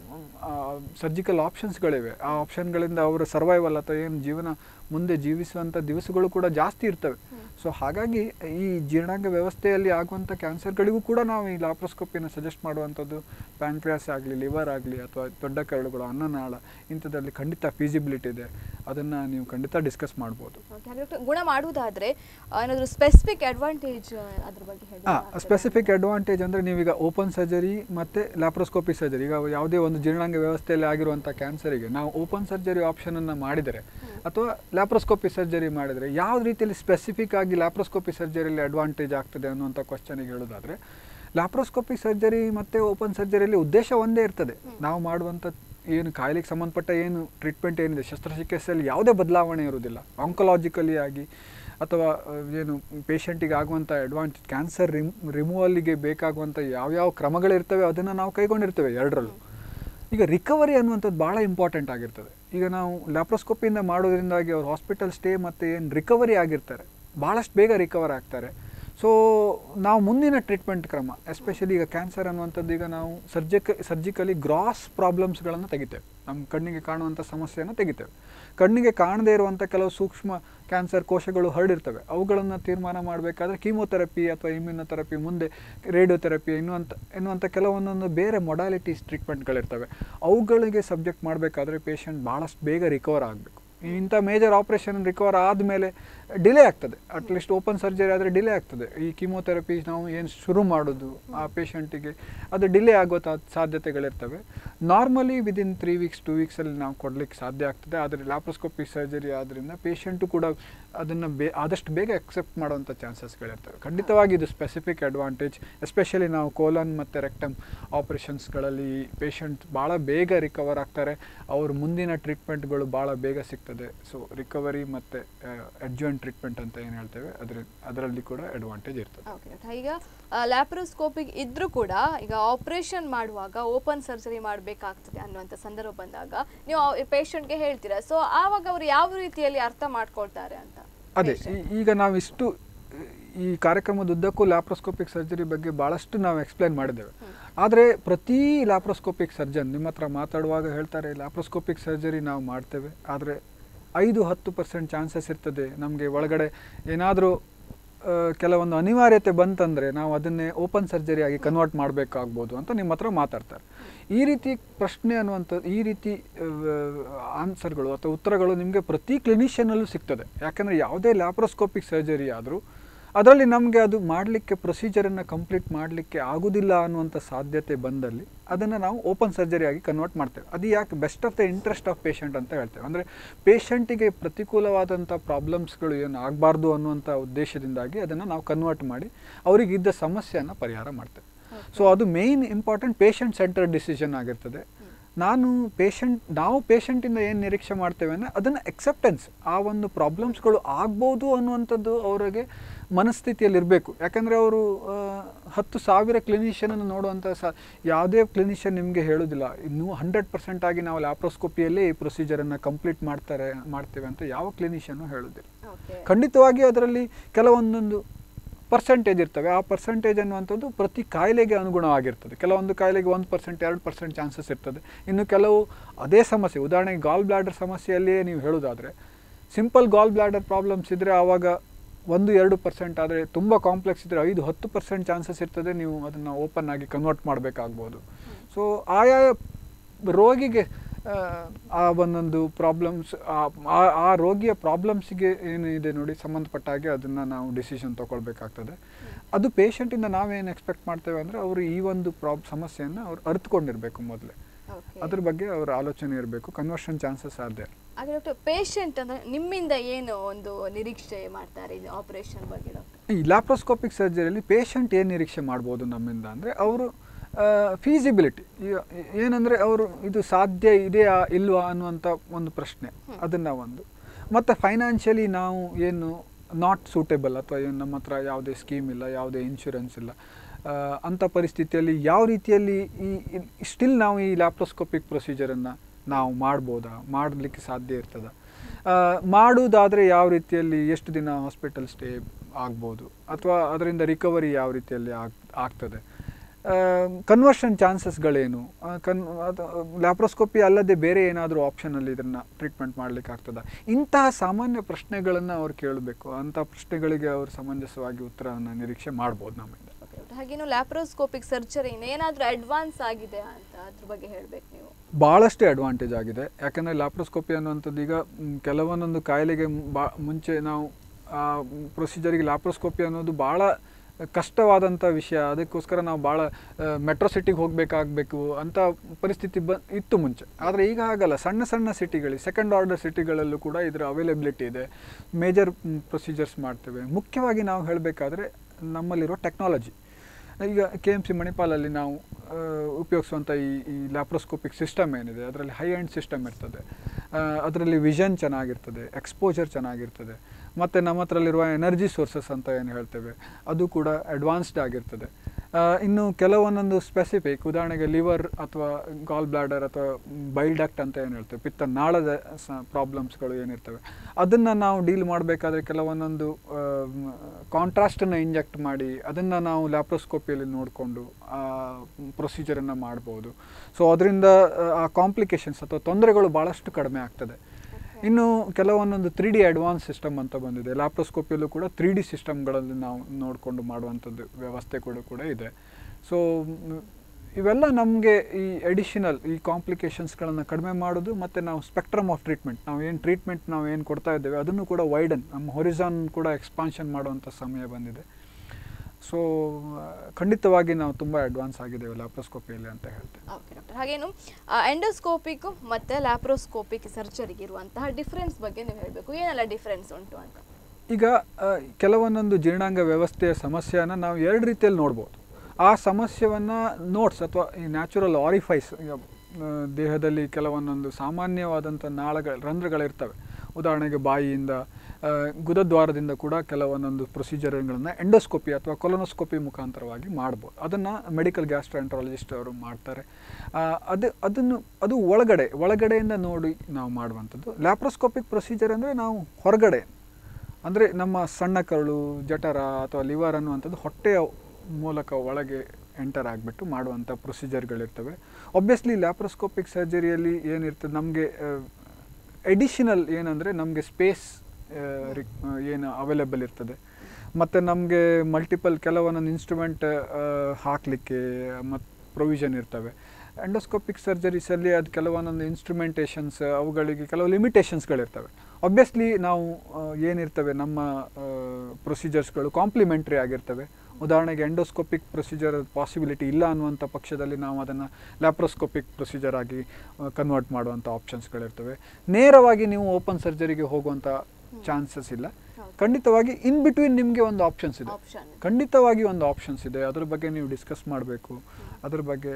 ಸರ್ಜಿಕಲ್ ಆಪ್ಷನ್ಸ್ಗಳಿವೆ. ಆ ಆಪ್ಷನ್ಗಳಿಂದ ಅವರ ಸರ್ವೈವಲ್ ಅಥವಾ ಏನು ಜೀವನ ಮುಂದೆ ಜೀವಿಸುವಂಥ ದಿವಸಗಳು ಕೂಡ ಜಾಸ್ತಿ ಇರ್ತವೆ. ಸೊ ಹಾಗಾಗಿ ಈ ಜೀರ್ಣಾಂಗ ವ್ಯವಸ್ಥೆಯಲ್ಲಿ ಆಗುವಂಥ ಕ್ಯಾನ್ಸರ್ಗಳಿಗೂ ಕೂಡ ನಾವು ಈ ಲ್ಯಾಪ್ರೋಸ್ಕೋಪಿನ ಸಜೆಸ್ಟ್ ಮಾಡುವಂಥದ್ದು ಪ್ಯಾಂಕ್ರಿಯಾಸ್ ಆಗಲಿ, ಲಿವರ್ ಆಗಲಿ ಅಥವಾ ದೊಡ್ಡ ಕರಳುಗಳು, ಅನ್ನನಾಳ ಇಂಥದ್ದಲ್ಲಿ ಖಂಡಿತ ಫೀಸಿಬಿಲಿಟಿ ಇದೆ. ಅದನ್ನು ನೀವು ಖಂಡಿತ ಡಿಸ್ಕಸ್ ಮಾಡ್ಬೋದು.
ಗುಣ ಮಾಡುವುದಾದರೆ ಏನಾದರೂ ಸ್ಪೆಸಿಫಿಕ್ ಅಡ್ವಾಂಟೇಜ್ ಅದ್ರ ಬಗ್ಗೆ ಹೇಳಿ?
ಹಾಂ, ಸ್ಪೆಸಿಫಿಕ್ ಅಡ್ವಾಂಟೇಜ್ ಅಂದರೆ ನೀವೀಗ ಓಪನ್ ಸರ್ಜರಿ ಮತ್ತು ಲ್ಯಾಪ್ರೋಸ್ಕೋಪಿ ಸರ್ಜರಿ, ಈಗ ಯಾವುದೇ ಒಂದು ಜೀರ್ಣಾಂಗ ವ್ಯವಸ್ಥೆಯಲ್ಲಿ ಆಗಿರುವಂಥ ಕ್ಯಾನ್ಸರಿಗೆ ನಾವು ಓಪನ್ ಸರ್ಜರಿ ಆಪ್ಷನನ್ನು ಮಾಡಿದರೆ ಅಥವಾ ಲ್ಯಾಪ್ರೋಸ್ಕೋಪಿ ಸರ್ಜರಿ ಮಾಡಿದರೆ ಯಾವ ರೀತಿಯಲ್ಲಿ ಸ್ಪೆಸಿಫಿಕ್ ಆಗಿ ಲ್ಯಾಪ್ರೋಸ್ಕೋಪಿ ಸರ್ಜರಿಯಲ್ಲಿ ಅಡ್ವಾಂಟೇಜ್ ಆಗ್ತದೆ ಅನ್ನುವಂಥ ಕ್ವಶನಿಗೆ ಹೇಳೋದಾದರೆ, ಲ್ಯಾಪ್ರೋಸ್ಕೋಪಿ ಸರ್ಜರಿ ಮತ್ತು ಓಪನ್ ಸರ್ಜರಿಯಲ್ಲಿ ಉದ್ದೇಶ ಒಂದೇ ಇರ್ತದೆ. ನಾವು ಮಾಡುವಂಥ ಏನು ಕಾಯಿಲೆಗೆ ಸಂಬಂಧಪಟ್ಟ ಏನು ಟ್ರೀಟ್ಮೆಂಟ್ ಏನಿದೆ, ಶಸ್ತ್ರಚಿಕಿತ್ಸೆಯಲ್ಲಿ ಯಾವುದೇ ಬದಲಾವಣೆ ಇರುವುದಿಲ್ಲ. ಆಂಕೊಲಾಜಿಕಲಿ ಆಗಿ ಅಥವಾ ಏನು ಪೇಷಂಟಿಗೆ ಆಗುವಂಥ ಅಡ್ವಾಂಟೇಜ್, ಕ್ಯಾನ್ಸರ್ ರಿಮ್ ರಿಮೂವಲ್ಲಿಗೆ ಬೇಕಾಗುವಂಥ ಯಾವ್ಯಾವ ಕ್ರಮಗಳಿರ್ತವೆ ಅದನ್ನು ನಾವು ಕೈಗೊಂಡಿರ್ತೇವೆ ಎರಡರಲ್ಲೂ. ಈಗ ರಿಕವರಿ ಅನ್ನುವಂಥದ್ದು ಭಾಳ ಇಂಪಾರ್ಟೆಂಟ್ ಆಗಿರ್ತದೆ. ಈಗ ನಾವು ಲ್ಯಾಪ್ರೋಸ್ಕೋಪಿಯಿಂದ ಮಾಡೋದ್ರಿಂದಾಗಿ ಅವ್ರು ಹಾಸ್ಪಿಟಲ್ ಸ್ಟೇ ಮತ್ತು ಏನು ರಿಕವರಿ ಆಗಿರ್ತಾರೆ, ಭಾಳಷ್ಟು ಬೇಗ ರಿಕವರ್ ಆಗ್ತಾರೆ. ಸೊ ನಾವು ಮುಂದಿನ ಟ್ರೀಟ್ಮೆಂಟ್ ಕ್ರಮ, ಎಸ್ಪೆಷಲಿ ಈಗ ಕ್ಯಾನ್ಸರ್ ಅನ್ನುವಂಥದ್ದು, ಈಗ ನಾವು ಸರ್ಜಿಕ ಸರ್ಜಿಕಲಿ ಗ್ರಾಸ್ ಪ್ರಾಬ್ಲಮ್ಸ್ಗಳನ್ನು ತೆಗಿತೇವೆ. ನಮ್ಮ ಕಣ್ಣಿಗೆ ಕಾಣುವಂಥ ಸಮಸ್ಯೆಯನ್ನು ತೆಗಿತೇವೆ. ಕಣ್ಣಿಗೆ ಕಾಣದೇ ಇರುವಂಥ ಕೆಲವು ಸೂಕ್ಷ್ಮ ಕ್ಯಾನ್ಸರ್ ಕೋಶಗಳು ಹರಡಿರ್ತವೆ. ಅವುಗಳನ್ನು ತೀರ್ಮಾನ ಮಾಡಬೇಕಾದ್ರೆ ಕೀಮೋಥೆರಪಿ ಅಥವಾ ಇಮ್ಯುನೊಥೆರಪಿ, ಮುಂದೆ ರೇಡಿಯೋಥೆರಪಿ ಎನ್ನುವಂಥ ಎನ್ನುವಂಥ ಕೆಲವೊಂದೊಂದು ಬೇರೆ ಮೊಡಾಲಿಟೀಸ್ ಟ್ರೀಟ್ಮೆಂಟ್ಗಳಿರ್ತವೆ. ಅವುಗಳಿಗೆ ಸಬ್ಜೆಕ್ಟ್ ಮಾಡಬೇಕಾದ್ರೆ ಪೇಷಂಟ್ ಭಾಳಷ್ಟು ಬೇಗ ರಿಕವರ್ ಆಗಬೇಕು. ಇಂಥ ಮೇಜರ್ ಆಪ್ರೇಷನ್ ರಿಕವರ್ ಆದಮೇಲೆ ಡಿಲೇ ಆಗ್ತದೆ. ಅಟ್ಲೀಸ್ಟ್ ಓಪನ್ ಸರ್ಜರಿ ಆದರೆ ಡಿಲೇ ಆಗ್ತದೆ. ಈ ಕೀಮೋಥೆರಪಿ ನಾವು ಏನು ಶುರು ಮಾಡೋದು ಆ ಪೇಷಂಟಿಗೆ ಅದು ಡಿಲೇ ಆಗೋ ಸಾಧ್ಯತೆಗಳಿರ್ತವೆ. Normally within three weeks two ವೀಕ್ಸಲ್ಲಿ ನಾವು ಕೊಡಲಿಕ್ಕೆ ಸಾಧ್ಯ ಆಗ್ತದೆ. ಆದರೆ ಲ್ಯಾಪ್ರೋಸ್ಕೋಪಿ ಸರ್ಜರಿ ಆದ್ದರಿಂದ ಪೇಷಂಟು ಕೂಡ ಅದನ್ನು ಬೇ ಆದಷ್ಟು ಬೇಗ ಅಕ್ಸೆಪ್ಟ್ ಮಾಡುವಂಥ ಚಾನ್ಸಸ್ಗಳಿರ್ತವೆ. ಖಂಡಿತವಾಗಿ ಇದು ಸ್ಪೆಸಿಫಿಕ್ ಅಡ್ವಾಂಟೇಜ್. ಎಸ್ಪೆಷಲಿ ನಾವು ಕೋಲನ್ ಮತ್ತು ರೆಕ್ಟಮ್ ಆಪ್ರೇಷನ್ಸ್ಗಳಲ್ಲಿ ಪೇಷಂಟ್ ಭಾಳ ಬೇಗ ರಿಕವರ್ ಆಗ್ತಾರೆ. ಅವ್ರ ಮುಂದಿನ ಟ್ರೀಟ್ಮೆಂಟ್ಗಳು ಭಾಳ ಬೇಗ ಸಿಗ್ತದೆ. ಸೊ ರಿಕವರಿ ಮತ್ತು ಅಡ್ಜಾಯಿಂಟ್ ಟ್ರೀಟ್ಮೆಂಟ್ ಅಂತ ಏನು ಹೇಳ್ತೇವೆ ಅದ್ರ ಅದರಲ್ಲಿ ಕೂಡ ಅಡ್ವಾಂಟೇಜ್ ಇರ್ತದೆ.
ಓಕೆ, ಈಗ ಲ್ಯಾಪ್ರೋಸ್ಕೋಪಿಗೆ ಇದ್ರೂ ಕೂಡ ಈಗ ಆಪರೇಷನ್ ಮಾಡುವಾಗ ಓಪನ್ ಸರ್ಜರಿ ಮಾಡಬೇಕಾಗ್ತದೆ ಅನ್ನುವಂಥ ಸಂದರ್ಭ ಬಂದಾಗ ನೀವು ಪೇಷಂಟ್ಗೆ ಹೇಳ್ತೀರಾ. ಸೊ ಆವಾಗ ಅವರು ಯಾವ ರೀತಿಯಲ್ಲಿ ಅರ್ಥ ಮಾಡ್ಕೊಳ್ತಾರೆ ಅಂತ?
ಅದೇ ಈಗ ನಾವಿಷ್ಟು ಈ ಕಾರ್ಯಕ್ರಮದ ಉದ್ದಕ್ಕೂ ಲ್ಯಾಪ್ರೋಸ್ಕೋಪಿಕ್ ಸರ್ಜರಿ ಬಗ್ಗೆ ಭಾಳಷ್ಟು ನಾವು ಎಕ್ಸ್ಪ್ಲೈನ್ ಮಾಡಿದ್ದೇವೆ. ಆದರೆ ಪ್ರತಿ ಲ್ಯಾಪ್ರೋಸ್ಕೋಪಿಕ್ ಸರ್ಜನ್ ನಿಮ್ಮ ಹತ್ರ ಮಾತಾಡುವಾಗ ಹೇಳ್ತಾರೆ, ಲ್ಯಾಪ್ರೋಸ್ಕೋಪಿಕ್ ಸರ್ಜರಿ ನಾವು ಮಾಡ್ತೇವೆ, ಆದರೆ ಐದು ಹತ್ತು ಪರ್ಸೆಂಟ್ ಚಾನ್ಸಸ್ ಇರ್ತದೆ ನಮಗೆ ಒಳಗಡೆ ಏನಾದರೂ ಕೆಲವೊಂದು ಅನಿವಾರ್ಯತೆ ಬಂತಂದರೆ ನಾವು ಅದನ್ನೇ ಓಪನ್ ಸರ್ಜರಿಯಾಗಿ ಕನ್ವರ್ಟ್ ಮಾಡಬೇಕಾಗ್ಬೋದು ಅಂತ ನಿಮ್ಮ ಹತ್ರ ಮಾತಾಡ್ತಾರೆ. ಈ ರೀತಿ ಪ್ರಶ್ನೆ ಅನ್ನುವಂಥದ್ದು, ಈ ರೀತಿ ಆನ್ಸರ್ಗಳು ಅಥವಾ ಉತ್ತರಗಳು ನಿಮಗೆ ಪ್ರತಿ ಕ್ಲಿನಿಷಿಯನಲ್ಲೂ ಸಿಗ್ತದೆ. ಯಾಕಂದರೆ ಯಾವುದೇ ಲ್ಯಾಪ್ರೋಸ್ಕೋಪಿಕ್ ಸರ್ಜರಿ ಆದರೂ ಅದರಲ್ಲಿ ನಮಗೆ ಅದು ಮಾಡಲಿಕ್ಕೆ ಪ್ರೊಸೀಜರನ್ನು ಕಂಪ್ಲೀಟ್ ಮಾಡಲಿಕ್ಕೆ ಆಗೋದಿಲ್ಲ ಅನ್ನುವಂಥ ಸಾಧ್ಯತೆ ಬಂದಲ್ಲಿ ಅದನ್ನು ನಾವು ಓಪನ್ ಸರ್ಜರಿಯಾಗಿ ಕನ್ವರ್ಟ್ ಮಾಡ್ತೇವೆ. ಅದು ಯಾಕೆ? Best of the interest of patient ಅಂತ ಹೇಳ್ತೇವೆ. ಅಂದರೆ ಪೇಷಂಟಿಗೆ ಪ್ರತಿಕೂಲವಾದಂಥ ಪ್ರಾಬ್ಲಮ್ಸ್ಗಳು ಏನು ಆಗಬಾರ್ದು ಅನ್ನುವಂಥ ಉದ್ದೇಶದಿಂದಾಗಿ ಅದನ್ನು ನಾವು ಕನ್ವರ್ಟ್ ಮಾಡಿ ಅವರಿಗಿದ್ದ ಸಮಸ್ಯೆಯನ್ನು ಪರಿಹಾರ ಮಾಡ್ತೇವೆ. ಸೊ ಅದು main important patient centred decision ಆಗಿರ್ತದೆ. ನಾನು ಪೇಷಂಟ್ ನಾವು ಪೇಷಂಟಿಂದ ಏನು ನಿರೀಕ್ಷೆ ಮಾಡ್ತೇವೆ ಅಂದರೆ ಅದನ್ನು ಎಕ್ಸೆಪ್ಟೆನ್ಸ್, ಆ ಒಂದು ಪ್ರಾಬ್ಲಮ್ಸ್ಗಳು ಆಗ್ಬೋದು ಅನ್ನುವಂಥದ್ದು ಅವರಿಗೆ ಮನಸ್ಥಿತಿಯಲ್ಲಿ ಇರಬೇಕು. ಯಾಕಂದರೆ ಅವರು ಹತ್ತು ಸಾವಿರ ಕ್ಲಿನಿಷಿಯನನ್ನು ನೋಡುವಂಥ ಸ ಯಾವುದೇ ಕ್ಲಿನಿಷಿಯನ್ ನಿಮಗೆ ಹೇಳೋದಿಲ್ಲ ಇನ್ನೂ ಹಂಡ್ರೆಡ್ ಪರ್ಸೆಂಟ್ ಆಗಿ ನಾವು ಲ್ಯಾಪ್ರೋಸ್ಕೋಪಿಯಲ್ಲೇ ಈ ಪ್ರೊಸೀಜರನ್ನು ಕಂಪ್ಲೀಟ್ ಮಾಡ್ತಾರೆ ಮಾಡ್ತೇವೆ ಅಂತ ಯಾವ ಕ್ಲಿನಿಷಿಯನ್ನು ಹೇಳೋದಿಲ್ಲ. ಖಂಡಿತವಾಗಿ ಅದರಲ್ಲಿ ಕೆಲವೊಂದೊಂದು ಪರ್ಸೆಂಟೇಜ್ ಇರ್ತವೆ. ಆ ಪರ್ಸೆಂಟೇಜ್ ಅನ್ನುವಂಥದ್ದು ಪ್ರತಿ ಕಾಯಿಲೆಗೆ ಅನುಗುಣವಾಗಿರ್ತದೆ. ಕೆಲವೊಂದು ಕಾಯಿಲೆಗೆ ಒಂದು ಪರ್ಸೆಂಟ್ ಎರಡು ಪರ್ಸೆಂಟ್ ಚಾನ್ಸಸ್ ಇರ್ತದೆ. ಇನ್ನು ಕೆಲವು ಅದೇ ಸಮಸ್ಯೆ, ಉದಾಹರಣೆಗೆ ಗಾಲ್ ಬ್ಲಾಡರ್ ಸಮಸ್ಯೆಯಲ್ಲಿಯೇ ನೀವು ಹೇಳೋದಾದರೆ ಸಿಂಪಲ್ ಗಾಲ್ ಬ್ಲಾಡರ್ ಪ್ರಾಬ್ಲಮ್ಸ್ ಇದ್ದರೆ ಆವಾಗ ಒಂದು ಎರಡು ಪರ್ಸೆಂಟ್, ಆದರೆ ತುಂಬ ಕಾಂಪ್ಲೆಕ್ಸ್ ಇದ್ದರೆ ಐದು ಹತ್ತು ಪರ್ಸೆಂಟ್ ಚಾನ್ಸಸ್ ಇರ್ತದೆ ನೀವು ಅದನ್ನು ಓಪನ್ ಆಗಿ ಕನ್ವರ್ಟ್ ಮಾಡಬೇಕಾಗ್ಬೋದು. ಸೊ ಆಯಾ ರೋಗಿಗೆ ಆ ಒಂದೊಂದು ಪ್ರಾಬ್ಲಮ್ಸ್ ಆ ರೋಗಿಯ ಪ್ರಾಬ್ಲಮ್ಸಿಗೆ ಏನು ಇದೆ ನೋಡಿ ಸಂಬಂಧಪಟ್ಟ ಹಾಗೆ ಅದನ್ನು ನಾವು ಡಿಸಿಷನ್ ತೊಗೊಳ್ಬೇಕಾಗ್ತದೆ. ಅದು ಪೇಷಂಟಿಂದ ನಾವೇನು ಎಕ್ಸ್ಪೆಕ್ಟ್ ಮಾಡ್ತೇವೆ ಅಂದರೆ ಅವರು ಈ ಒಂದು ಪ್ರಾಬ್ ಸಮಸ್ಯೆಯನ್ನು ಅವ್ರು ಅರ್ಥಕೊಂಡಿರಬೇಕು ಮೊದಲೇ, ಅದ್ರ ಬಗ್ಗೆ ಅವರ ಆಲೋಚನೆ ಇರಬೇಕು. ಕನ್ವರ್ಷನ್ ಚಾನ್ಸಸ್ ಆದ್ರೆ
ಹಾಗೆ ಡಾಕ್ಟರ್, ಪೇಷಂಟ್ ಅಂದರೆ ನಿಮ್ಮಿಂದ ಏನು ಒಂದು ನಿರೀಕ್ಷೆ ಮಾಡ್ತಾರೆ ಇದು ಆಪರೇಷನ್ ಬಗ್ಗೆ ಡಾಕ್ಟರ್?
ಈ ಲ್ಯಾಪ್ರೋಸ್ಕೋಪಿಕ್ ಸರ್ಜರಿಯಲ್ಲಿ ಪೇಷಂಟ್ ಏನು ನಿರೀಕ್ಷೆ ಮಾಡ್ಬೋದು ನಮ್ಮಿಂದ ಅಂದರೆ ಅವರು ಫೀಸಿಬಿಲಿಟಿ ಏನಂದರೆ ಅವರು ಇದು ಸಾಧ್ಯ ಇದೆಯಾ ಇಲ್ವಾ ಅನ್ನುವಂಥ ಒಂದು ಪ್ರಶ್ನೆ, ಅದನ್ನು ಒಂದು. ಮತ್ತು ಫೈನಾನ್ಷಿಯಲಿ ನಾವು ಏನು ನಾಟ್ ಸೂಟೇಬಲ್ ಅಥವಾ ಏನು ನಮ್ಮ ಹತ್ರ ಯಾವುದೇ ಸ್ಕೀಮ್ ಇಲ್ಲ, ಯಾವುದೇ ಇನ್ಶೂರೆನ್ಸ್ ಇಲ್ಲ, ಅಂಥ ಪರಿಸ್ಥಿತಿಯಲ್ಲಿ ಯಾವ ರೀತಿಯಲ್ಲಿ ಈ ಸ್ಟಿಲ್ ನಾವು ಈ ಲ್ಯಾಪ್ರೋಸ್ಕೋಪಿಕ್ ಪ್ರೊಸೀಜರನ್ನು ನಾವು ಮಾಡ್ಬೋದಾ, ಮಾಡಲಿಕ್ಕೆ ಸಾಧ್ಯ ಇರ್ತದ, ಮಾಡುವುದಾದರೆ ಯಾವ ರೀತಿಯಲ್ಲಿ ಎಷ್ಟು ದಿನ ಹಾಸ್ಪಿಟಲ್ ಸ್ಟೇ ಆಗ್ಬೋದು, ಅಥವಾ ಅದರಿಂದ ರಿಕವರಿ ಯಾವ ರೀತಿಯಲ್ಲಿ ಆಗ್ ಆಗ್ತದೆ, ಕನ್ವರ್ಷನ್ ಚಾನ್ಸಸ್ಗಳೇನು, ಕನ್ ಅದು ಲ್ಯಾಪ್ರೋಸ್ಕೋಪಿ ಅಲ್ಲದೆ ಬೇರೆ ಏನಾದರೂ ಆಪ್ಷನಲ್ಲಿ ಇದನ್ನು ಟ್ರೀಟ್ಮೆಂಟ್ ಮಾಡಲಿಕ್ಕೆ ಆಗ್ತದ, ಇಂತಹ ಸಾಮಾನ್ಯ ಪ್ರಶ್ನೆಗಳನ್ನು ಅವ್ರು ಕೇಳಬೇಕು. ಅಂಥ ಪ್ರಶ್ನೆಗಳಿಗೆ ಅವರು ಸಮಂಜಸವಾಗಿ ಉತ್ತರವನ್ನು ನಿರೀಕ್ಷೆ ಮಾಡ್ಬೋದು ನಮ್ಮಿಂದ.
ಹಾಗೇನು ಲ್ಯಾಪ್ರೋಸ್ಕೋಪಿಕ್ ಸರ್ಜರಿ ಏನಾದರೂ ಅಡ್ವಾನ್ಸ್ ಆಗಿದೆ ಅಂತ ಅದ್ರ ಬಗ್ಗೆ ಹೇಳಬೇಕು ನೀವು?
ಭಾಳಷ್ಟೇ ಅಡ್ವಾಂಟೇಜ್ ಆಗಿದೆ. ಯಾಕೆಂದರೆ ಲ್ಯಾಪ್ರೋಸ್ಕೋಪಿ ಅನ್ನುವಂಥದ್ದು ಈಗ ಕೆಲವೊಂದೊಂದು ಕಾಯಿಲೆಗೆ ಬಾ ಮುಂಚೆ ನಾವು ಆ ಪ್ರೊಸೀಜರಿಗೆ ಲ್ಯಾಪ್ರೋಸ್ಕೋಪಿ ಅನ್ನೋದು ಭಾಳ ಕಷ್ಟವಾದಂಥ ವಿಷಯ, ಅದಕ್ಕೋಸ್ಕರ ನಾವು ಭಾಳ ಮೆಟ್ರೋ ಸಿಟಿಗೆ ಹೋಗಬೇಕಾಗಬೇಕು ಅಂತ ಪರಿಸ್ಥಿತಿ ಬ ಇತ್ತು ಮುಂಚೆ. ಆದರೆ ಈಗ ಹಾಗಲ್ಲ, ಸಣ್ಣ ಸಣ್ಣ ಸಿಟಿಗಳಿಗೆ, ಸೆಕೆಂಡ್ ಆರ್ಡರ್ ಸಿಟಿಗಳಲ್ಲೂ ಕೂಡ ಇದರ ಅವೈಲೇಬಿಲಿಟಿ ಇದೆ, ಮೇಜರ್ ಪ್ರೊಸೀಜರ್ಸ್ ಮಾಡ್ತೇವೆ. ಮುಖ್ಯವಾಗಿ ನಾವು ಹೇಳಬೇಕಾದ್ರೆ ನಮ್ಮಲ್ಲಿರೋ ಟೆಕ್ನಾಲಜಿ, ಈಗ ಕೆ ಎಮ್ ಸಿ ಮಣಿಪಾಲಲ್ಲಿ ನಾವು ಉಪಯೋಗಿಸುವಂಥ ಈ ಈ ಲ್ಯಾಪ್ರೋಸ್ಕೋಪಿಕ್ ಸಿಸ್ಟಮ್ ಏನಿದೆ ಅದರಲ್ಲಿ ಹೈ ಎಂಡ್ ಸಿಸ್ಟಮ್ ಇರ್ತದೆ, ಅದರಲ್ಲಿ ವಿಷನ್ ಚೆನ್ನಾಗಿರ್ತದೆ, ಎಕ್ಸ್ಪೋಜರ್ ಚೆನ್ನಾಗಿರ್ತದೆ, ಮತ್ತು ನಮ್ಮ ಹತ್ರಲ್ಲಿರುವ ಎನರ್ಜಿ ಸೋರ್ಸಸ್ ಅಂತ ಏನು ಹೇಳ್ತೇವೆ ಅದು ಕೂಡ ಅಡ್ವಾನ್ಸ್ಡ್ ಆಗಿರ್ತದೆ. ಇನ್ನು ಕೆಲವೊಂದೊಂದು ಸ್ಪೆಸಿಫಿಕ್, ಉದಾಹರಣೆಗೆ ಲಿವರ್ ಅಥವಾ ಗಾಲ್ ಬ್ಲಾಡರ್ ಅಥವಾ ಬೈಲ್ ಡಕ್ಟ್ ಅಂತ ಏನು ಹೇಳ್ತೇವೆ, ಪಿತ್ತ ನಾಳದ ಸ ಪ್ರಾಬ್ಲಮ್ಸ್ಗಳು ಏನಿರ್ತವೆ ಅದನ್ನು ನಾವು ಡೀಲ್ ಮಾಡಬೇಕಾದ್ರೆ ಕೆಲವೊಂದೊಂದು ಕಾಂಟ್ರಾಸ್ಟನ್ನು ಇಂಜೆಕ್ಟ್ ಮಾಡಿ ಅದನ್ನು ನಾವು ಲ್ಯಾಪ್ರೋಸ್ಕೋಪಿಯಲ್ಲಿ ನೋಡಿಕೊಂಡು ಆ ಪ್ರೊಸೀಜರನ್ನು ಮಾಡ್ಬೋದು. ಸೊ ಅದರಿಂದ ಆ ಕಾಂಪ್ಲಿಕೇಶನ್ಸ್ ಅಥವಾ ತೊಂದರೆಗಳು ಭಾಳಷ್ಟು ಕಡಿಮೆ ಆಗ್ತದೆ. ಇನ್ನು ಕೆಲವೊಂದೊಂದು ತ್ರೀ ಡಿ ಅಡ್ವಾನ್ಸ್ ಸಿಸ್ಟಮ್ ಅಂತ ಬಂದಿದೆ, ಲ್ಯಾಪ್ರೋಸ್ಕೋಪಿಯಲ್ಲೂ ಕೂಡ ತ್ರೀ ಡಿ ಸಿಸ್ಟಮ್ಗಳಲ್ಲಿ ನಾವು ನೋಡಿಕೊಂಡು ಮಾಡುವಂಥದ್ದು ವ್ಯವಸ್ಥೆ ಕೂಡ ಕೂಡ ಇದೆ. ಸೊ ಇವೆಲ್ಲ ನಮಗೆ ಈ ಎಡಿಷನಲ್ ಈ ಕಾಂಪ್ಲಿಕೇಶನ್ಸ್ಗಳನ್ನು ಕಡಿಮೆ ಮಾಡೋದು, ಮತ್ತು ನಾವು ಸ್ಪೆಕ್ಟ್ರಮ್ ಆಫ್ ಟ್ರೀಟ್ಮೆಂಟ್, ನಾವು ಏನು ಟ್ರೀಟ್ಮೆಂಟ್ ನಾವು ಏನು ಕೊಡ್ತಾ ಇದ್ದೇವೆ ಅದನ್ನು ಕೂಡ ವೈಡನ್, ನಮ್ಮ ಹೊರಿಜಾನ್ ಕೂಡ ಎಕ್ಸ್ಪಾನ್ಷನ್ ಮಾಡುವಂಥ ಸಮಯ ಬಂದಿದೆ. ಸೊ ಖಂಡಿತವಾಗಿ ನಾವು ತುಂಬ ಅಡ್ವಾನ್ಸ್ ಆಗಿದ್ದೇವೆ ಲ್ಯಾಪ್ರೋಸ್ಕೋಪಿಯಲ್ಲಿ ಅಂತ ಹೇಳ್ತೇವೆ.
ಓಕೆ ಡಾಕ್ಟರ್, ಹಾಗೇನು ಎಂಡೋಸ್ಕೋಪಿಕ್ ಮತ್ತು ಲ್ಯಾಪ್ರೋಸ್ಕೋಪಿಕ್ ಸರ್ಜರಿಗೆ ಇರುವಂತಹ ಡಿಫ್ರೆನ್ಸ್ ಬಗ್ಗೆ ನೀವು ಹೇಳಬೇಕು, ಏನೆಲ್ಲ ಡಿಫ್ರೆನ್ಸ್ ಉಂಟು ಅಂತ?
ಈಗ ಕೆಲವೊಂದೊಂದು ಜೀರ್ಣಾಂಗ ವ್ಯವಸ್ಥೆಯ ಸಮಸ್ಯೆಯನ್ನು ನಾವು ಎರಡು ರೀತಿಯಲ್ಲಿ ನೋಡ್ಬೋದು. ಆ ಸಮಸ್ಯೆಯನ್ನು ನೋಟ್ಸ್ ಅಥವಾ ಈ ನ್ಯಾಚುರಲ್ ಆರಿಫೈಸ್, ದೇಹದಲ್ಲಿ ಕೆಲವೊಂದೊಂದು ಸಾಮಾನ್ಯವಾದಂಥ ನಾಳಗಳ ರಂಧ್ರಗಳಿರ್ತವೆ, ಉದಾಹರಣೆಗೆ ಬಾಯಿಯಿಂದ ಗುದದ್ವಾರದಿಂದ ಕೂಡ ಕೆಲವೊಂದೊಂದು ಪ್ರೊಸೀಜರ್ಗಳನ್ನು ಎಂಡೋಸ್ಕೋಪಿ ಅಥವಾ ಕೊಲೊನೋಸ್ಕೋಪಿ ಮುಖಾಂತರವಾಗಿ ಮಾಡ್ಬೋದು. ಅದನ್ನು ಮೆಡಿಕಲ್ ಗ್ಯಾಸ್ಟ್ರೋಎಂಟ್ರಾಲಜಿಸ್ಟ್ ಅವರು ಮಾಡ್ತಾರೆ. ಅದು ಅದನ್ನು ಅದು ಒಳಗಡೆ ಒಳಗಡೆಯಿಂದ ನೋಡಿ ನಾವು ಮಾಡುವಂಥದ್ದು. ಲ್ಯಾಪ್ರೋಸ್ಕೋಪಿಕ್ ಪ್ರೊಸೀಜರ್ ಅಂದರೆ ನಾವು ಹೊರಗಡೆ, ಅಂದರೆ ನಮ್ಮ ಸಣ್ಣ ಕರಳು, ಜಠರ ಅಥವಾ ಲಿವರ್ ಅನ್ನುವಂಥದ್ದು ಹೊಟ್ಟೆಯ ಮೂಲಕ ಒಳಗೆ ಎಂಟರ್ ಆಗಿಬಿಟ್ಟು ಮಾಡುವಂಥ ಪ್ರೊಸೀಜರ್ಗಳಿರ್ತವೆ. ಒಬ್ವಿಯಸ್ಲಿ ಲ್ಯಾಪ್ರೋಸ್ಕೋಪಿಕ್ ಸರ್ಜರಿಯಲ್ಲಿ ಏನಿರ್ತದೆ, ನಮಗೆ ಎಡಿಷನಲ್ ಏನಂದರೆ ನಮಗೆ ಸ್ಪೇಸ್ ಏನು ಅವೈಲೇಬಲ್ ಇರ್ತದೆ, ಮತ್ತು ನಮಗೆ ಮಲ್ಟಿಪಲ್ ಕೆಲವೊಂದೊಂದು ಇನ್ಸ್ಟ್ರೂಮೆಂಟ್ ಹಾಕಲಿಕ್ಕೆ ಮತ್ತು ಪ್ರೊವಿಷನ್ ಇರ್ತವೆ. ಎಂಡೋಸ್ಕೋಪಿಕ್ ಸರ್ಜರೀಸಲ್ಲಿ ಅದು ಕೆಲವೊಂದೊಂದು ಇನ್ಸ್ಟ್ರೂಮೆಂಟೇಷನ್ಸ್, ಅವುಗಳಿಗೆ ಕೆಲವು ಲಿಮಿಟೇಷನ್ಸ್ಗಳಿರ್ತವೆ. ಒಬ್ವಿಯಸ್ಲಿ ನಾವು ಏನಿರ್ತವೆ ನಮ್ಮ ಪ್ರೊಸೀಜರ್ಸ್ಗಳು ಕಾಂಪ್ಲಿಮೆಂಟ್ರಿ ಆಗಿರ್ತವೆ. ಉದಾಹರಣೆಗೆ ಎಂಡೋಸ್ಕೋಪಿಕ್ ಪ್ರೊಸೀಜರ್ ಪಾಸಿಬಿಲಿಟಿ ಇಲ್ಲ ಅನ್ನುವಂಥ ಪಕ್ಷದಲ್ಲಿ ನಾವು ಅದನ್ನು ಲ್ಯಾಪ್ರೋಸ್ಕೋಪಿಕ್ ಪ್ರೊಸೀಜರ್ ಆಗಿ ಕನ್ವರ್ಟ್ ಮಾಡುವಂಥ ಆಪ್ಷನ್ಸ್ಗಳಿರ್ತವೆ. ನೇರವಾಗಿ ನೀವು ಓಪನ್ ಸರ್ಜರಿಗೆ ಹೋಗುವಂಥ ಚಾನ್ಸಸ್ ಇಲ್ಲ. ಖಂಡಿತವಾಗಿ ಇನ್ ಬಿಟ್ವೀನ್ ನಿಮಗೆ ಒಂದು ಆಪ್ಷನ್ಸ್ ಇದೆ, ಖಂಡಿತವಾಗಿ ಒಂದು ಆಪ್ಷನ್ಸ್ ಇದೆ. ಅದ್ರ ಬಗ್ಗೆ ನೀವು ಡಿಸ್ಕಸ್ ಮಾಡಬೇಕು, ಅದ್ರ ಬಗ್ಗೆ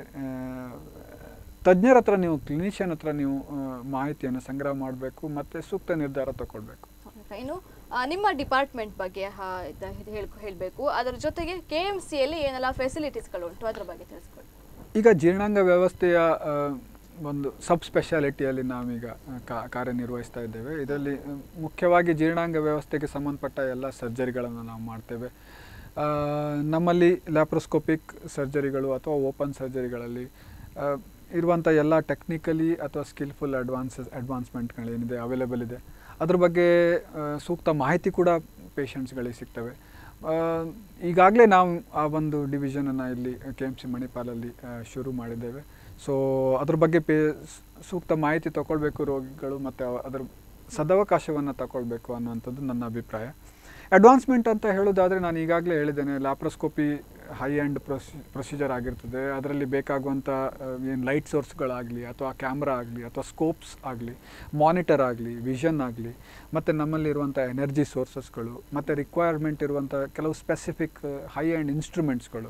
ತಜ್ಞರ ಹತ್ರ, ನೀವು ಕ್ಲಿನಿಷಿಯನ್ ಹತ್ರ ನೀವು ಮಾಹಿತಿಯನ್ನು ಸಂಗ್ರಹ ಮಾಡಬೇಕು ಮತ್ತು ಸೂಕ್ತ ನಿರ್ಧಾರ ತಗೊಳ್ಬೇಕು.
ಇನ್ನು ನಿಮ್ಮ ಡಿಪಾರ್ಟ್ಮೆಂಟ್ ಬಗ್ಗೆ ಹೇಳಬೇಕು, ಅದರ ಜೊತೆಗೆ ಕೆ ಎಮ್ ಸಿಯಲ್ಲಿ ಏನೆಲ್ಲ ಫೆಸಿಲಿಟೀಸ್ಗಳು ಉಂಟು ಅದ್ರ ಬಗ್ಗೆ ತಿಳಿಸ್ಕೊಡಿ.
ಈಗ ಜೀರ್ಣಾಂಗ ವ್ಯವಸ್ಥೆಯ ಒಂದು ಸಬ್ ಸ್ಪೆಷಾಲಿಟಿಯಲ್ಲಿ ನಾವೀಗ ಕಾರ್ಯನಿರ್ವಹಿಸ್ತಾ ಇದ್ದೇವೆ. ಇದರಲ್ಲಿ ಮುಖ್ಯವಾಗಿ ಜೀರ್ಣಾಂಗ ವ್ಯವಸ್ಥೆಗೆ ಸಂಬಂಧಪಟ್ಟ ಎಲ್ಲ ಸರ್ಜರಿಗಳನ್ನು ನಾವು ಮಾಡ್ತೇವೆ. ನಮ್ಮಲ್ಲಿ ಲ್ಯಾಪ್ರೋಸ್ಕೋಪಿಕ್ ಸರ್ಜರಿಗಳು ಅಥವಾ ಓಪನ್ ಸರ್ಜರಿಗಳಲ್ಲಿ ಇರುವಂಥ ಎಲ್ಲ ಟೆಕ್ನಿಕಲಿ ಅಥವಾ ಸ್ಕಿಲ್ಫುಲ್ ಅಡ್ವಾನ್ಸಸ್ ಅಡ್ವಾನ್ಸ್ಮೆಂಟ್ಗಳೇನಿದೆ ಅವೈಲೇಬಲ್ ಇದೆ, ಅದ್ರ ಬಗ್ಗೆ ಸೂಕ್ತ ಮಾಹಿತಿ ಕೂಡ ಪೇಷಂಟ್ಸ್ಗಳಿಗೆ ಸಿಗ್ತವೆ. ಈಗಾಗಲೇ ನಾವು ಆ ಒಂದು ಡಿವಿಷನನ್ನು ಇಲ್ಲಿ ಕೆ ಎಮ್ ಸಿ ಮಣಿಪಾಲಲ್ಲಿ ಶುರು ಮಾಡಿದ್ದೇವೆ. ಸೊ ಅದ್ರ ಬಗ್ಗೆ ಪೇ ಸೂಕ್ತ ಮಾಹಿತಿ ತಗೊಳ್ಬೇಕು ರೋಗಿಗಳು, ಮತ್ತು ಅದರ ಸದವಕಾಶವನ್ನು ತಗೊಳ್ಬೇಕು ಅನ್ನುವಂಥದ್ದು ನನ್ನ ಅಭಿಪ್ರಾಯ. ಅಡ್ವಾನ್ಸ್ಮೆಂಟ್ ಅಂತ ಹೇಳೋದಾದರೆ ನಾನು ಈಗಾಗಲೇ ಹೇಳಿದ್ದೇನೆ, ಲ್ಯಾಪ್ರೋಸ್ಕೋಪಿ ಹೈ ಎಂಡ್ ಪ್ರೊಸಿ ಪ್ರೊಸೀಜರ್ ಆಗಿರ್ತದೆ. ಅದರಲ್ಲಿ ಬೇಕಾಗುವಂಥ ಏನು ಲೈಟ್ ಸೋರ್ಸ್ಗಳಾಗಲಿ ಅಥವಾ ಕ್ಯಾಮ್ರಾ ಆಗಲಿ ಅಥವಾ ಸ್ಕೋಪ್ಸ್ ಆಗಲಿ, ಮಾನಿಟರ್ ಆಗಲಿ, ವಿಷನ್ ಆಗಲಿ, ಮತ್ತು ನಮ್ಮಲ್ಲಿರುವಂಥ ಎನರ್ಜಿ ಸೋರ್ಸಸ್ಗಳು ಮತ್ತು ರಿಕ್ವೈರ್ಮೆಂಟ್ ಇರುವಂಥ ಕೆಲವು ಸ್ಪೆಸಿಫಿಕ್ ಹೈ ಎಂಡ್ ಇನ್ಸ್ಟ್ರೂಮೆಂಟ್ಸ್ಗಳು,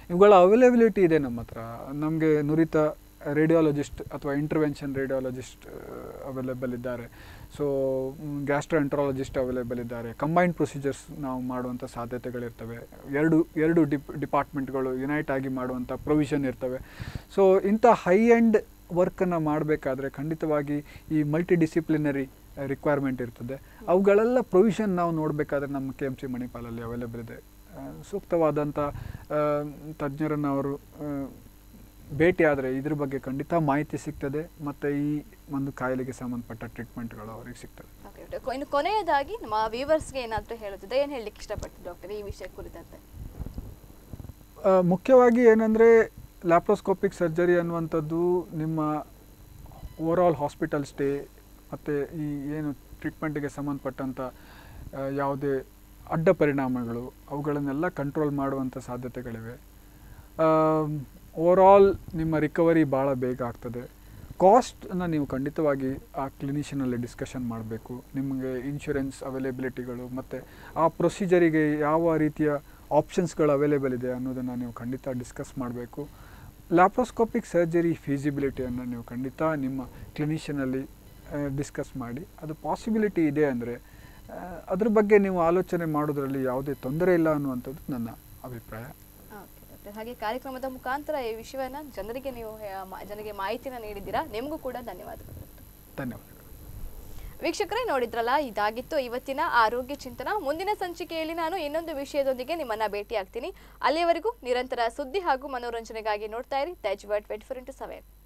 ಇವುಗಳ ಅವೈಲಬಿಲಿಟಿ ಇದೆ ನಮ್ಮ ಹತ್ರ. ನಮಗೆ ನುರಿತ ರೇಡಿಯಾಲಜಿಸ್ಟ್ ಅಥವಾ ಇಂಟರ್ವೆನ್ಷನ್ ರೇಡಿಯಾಲಜಿಸ್ಟ್ ಅವೈಲೇಬಲ್ ಇದ್ದಾರೆ. ಸೊ ಗ್ಯಾಸ್ಟ್ರೋಎಂಟ್ರಾಲಜಿಸ್ಟ್ ಅವೈಲೇಬಲ್ ಇದ್ದಾರೆ. ಕಂಬೈನ್ಡ್ ಪ್ರೊಸೀಜರ್ಸ್ ನಾವು ಮಾಡುವಂಥ ಸಾಧ್ಯತೆಗಳಿರ್ತವೆ. ಎರಡು ಎರಡು ಡಿಪ್ ಡಿಪಾರ್ಟ್ಮೆಂಟ್ಗಳು ಯುನೈಟ್ ಆಗಿ ಮಾಡುವಂಥ ಪ್ರೊವಿಷನ್ ಇರ್ತವೆ. ಸೊ ಇಂಥ ಹೈ ಎಂಡ್ ವರ್ಕನ್ನು ಮಾಡಬೇಕಾದ್ರೆ ಖಂಡಿತವಾಗಿ ಈ ಮಲ್ಟಿ ಡಿಸಿಪ್ಲಿನರಿ ರಿಕ್ವೈರ್ಮೆಂಟ್ ಇರ್ತದೆ. ಅವುಗಳೆಲ್ಲ ಪ್ರೊವಿಷನ್ ನಾವು ನೋಡಬೇಕಾದ್ರೆ ನಮ್ಮ ಕೆ ಎಮ್ ಸಿ ಮಣಿಪಾಲಲ್ಲಿ ಅವೈಲೇಬಲ್ ಇದೆ. ಸೂಕ್ತವಾದಂಥ ತಜ್ಞರನ್ನು ಅವರು ಭೇಟಿ ಆದರೆ ಇದ್ರ ಬಗ್ಗೆ ಖಂಡಿತ ಮಾಹಿತಿ ಸಿಗ್ತದೆ ಮತ್ತು ಈ ಒಂದು ಕಾಯಿಲೆಗೆ ಸಂಬಂಧಪಟ್ಟ ಟ್ರೀಟ್ಮೆಂಟ್ಗಳು ಅವರಿಗೆ ಸಿಗ್ತದೆ.
ಓಕೆ, ಇನ್ನು ಕೊನೆಯದಾಗಿ ನಮ್ಮ ವ್ಯೂವರ್ಸ್ಗೆ ಏನಾದರೂ ಹೇಳುತ್ತಿದೆ, ಏನು ಹೇಳಲಿಕ್ಕೆ ಇಷ್ಟಪಡ್ತೀವಿ ಡಾಕ್ಟರ್ ಈ ವಿಷಯ ಕುರಿತಂತೆ?
ಮುಖ್ಯವಾಗಿ ಏನಂದರೆ ಲ್ಯಾಪ್ರೋಸ್ಕೋಪಿಕ್ ಸರ್ಜರಿ ಅನ್ನುವಂಥದ್ದು ನಿಮ್ಮ ಓವರಾಲ್ ಹಾಸ್ಪಿಟಲ್ ಸ್ಟೇ ಮತ್ತು ಈ ಏನು ಟ್ರೀಟ್ಮೆಂಟಿಗೆ ಸಂಬಂಧಪಟ್ಟಂಥ ಯಾವುದೇ ಅಡ್ಡ ಪರಿಣಾಮಗಳು ಅವುಗಳನ್ನೆಲ್ಲ ಕಂಟ್ರೋಲ್ ಮಾಡುವಂಥ ಸಾಧ್ಯತೆಗಳಿವೆ. ಓವರಾಲ್ ನಿಮ್ಮ ರಿಕವರಿ ಭಾಳ ಬೇಗ ಆಗ್ತದೆ. ಕಾಸ್ಟನ್ನು ನೀವು ಖಂಡಿತವಾಗಿ ಆ ಕ್ಲಿನಿಷಿಯನಲ್ಲಿ ಡಿಸ್ಕಷನ್ ಮಾಡಬೇಕು. ನಿಮಗೆ ಇನ್ಶೂರೆನ್ಸ್ ಅವೈಲೇಬಿಲಿಟಿಗಳು ಮತ್ತು ಆ ಪ್ರೊಸೀಜರಿಗೆ ಯಾವ ರೀತಿಯ ಆಪ್ಷನ್ಸ್ಗಳು ಅವೈಲೇಬಲ್ ಇದೆ ಅನ್ನೋದನ್ನು ನೀವು ಖಂಡಿತ ಡಿಸ್ಕಸ್ ಮಾಡಬೇಕು. ಲ್ಯಾಪ್ರೋಸ್ಕೋಪಿಕ್ ಸರ್ಜರಿ ಫೀಸಿಬಿಲಿಟಿಯನ್ನು ನೀವು ಖಂಡಿತ ನಿಮ್ಮ ಕ್ಲಿನಿಷಿಯನಲ್ಲಿ ಡಿಸ್ಕಸ್ ಮಾಡಿ, ಅದು ಪಾಸಿಬಿಲಿಟಿ ಇದೆ ಅಂದರೆ ಅದ್ರ ಬಗ್ಗೆ ನೀವು ಆಲೋಚನೆ ಮಾಡೋದ್ರಲ್ಲಿ ಯಾವುದೇ ತೊಂದರೆ ಇಲ್ಲ ಅನ್ನುವಂಥದ್ದು ನನ್ನ ಅಭಿಪ್ರಾಯ.
ಹಾಗೆ ಕಾರ್ಯಕ್ರಮದ ಮುಖಾಂತರ ಈ ವಿಷಯವನ್ನು ಜನರಿಗೆ ನೀವು ಜನರಿಗೆ ಮಾಹಿತಿನ ನೀಡಿದ್ದೀರಾ. ನಿಮಗೂ ಕೂಡ ಧನ್ಯವಾದಗಳು.
ಧನ್ಯವಾದಗಳು.
ವೀಕ್ಷಕರೇ, ನೋಡಿದ್ರಲ್ಲ, ಇದಾಗಿತ್ತು ಇವತ್ತಿನ ಆರೋಗ್ಯ ಚಿಂತನ. ಮುಂದಿನ ಸಂಚಿಕೆಯಲ್ಲಿ ನಾನು ಇನ್ನೊಂದು ವಿಷಯದೊಂದಿಗೆ ನಿಮ್ಮನ್ನ ಭೇಟಿ ಆಗ್ತೀನಿ. ಅಲ್ಲಿಯವರೆಗೂ ನಿರಂತರ ಸುದ್ದಿ ಹಾಗೂ ಮನೋರಂಜನೆಗಾಗಿ ನೋಡ್ತಾ ಇರಿ Tej world twenty four into seven.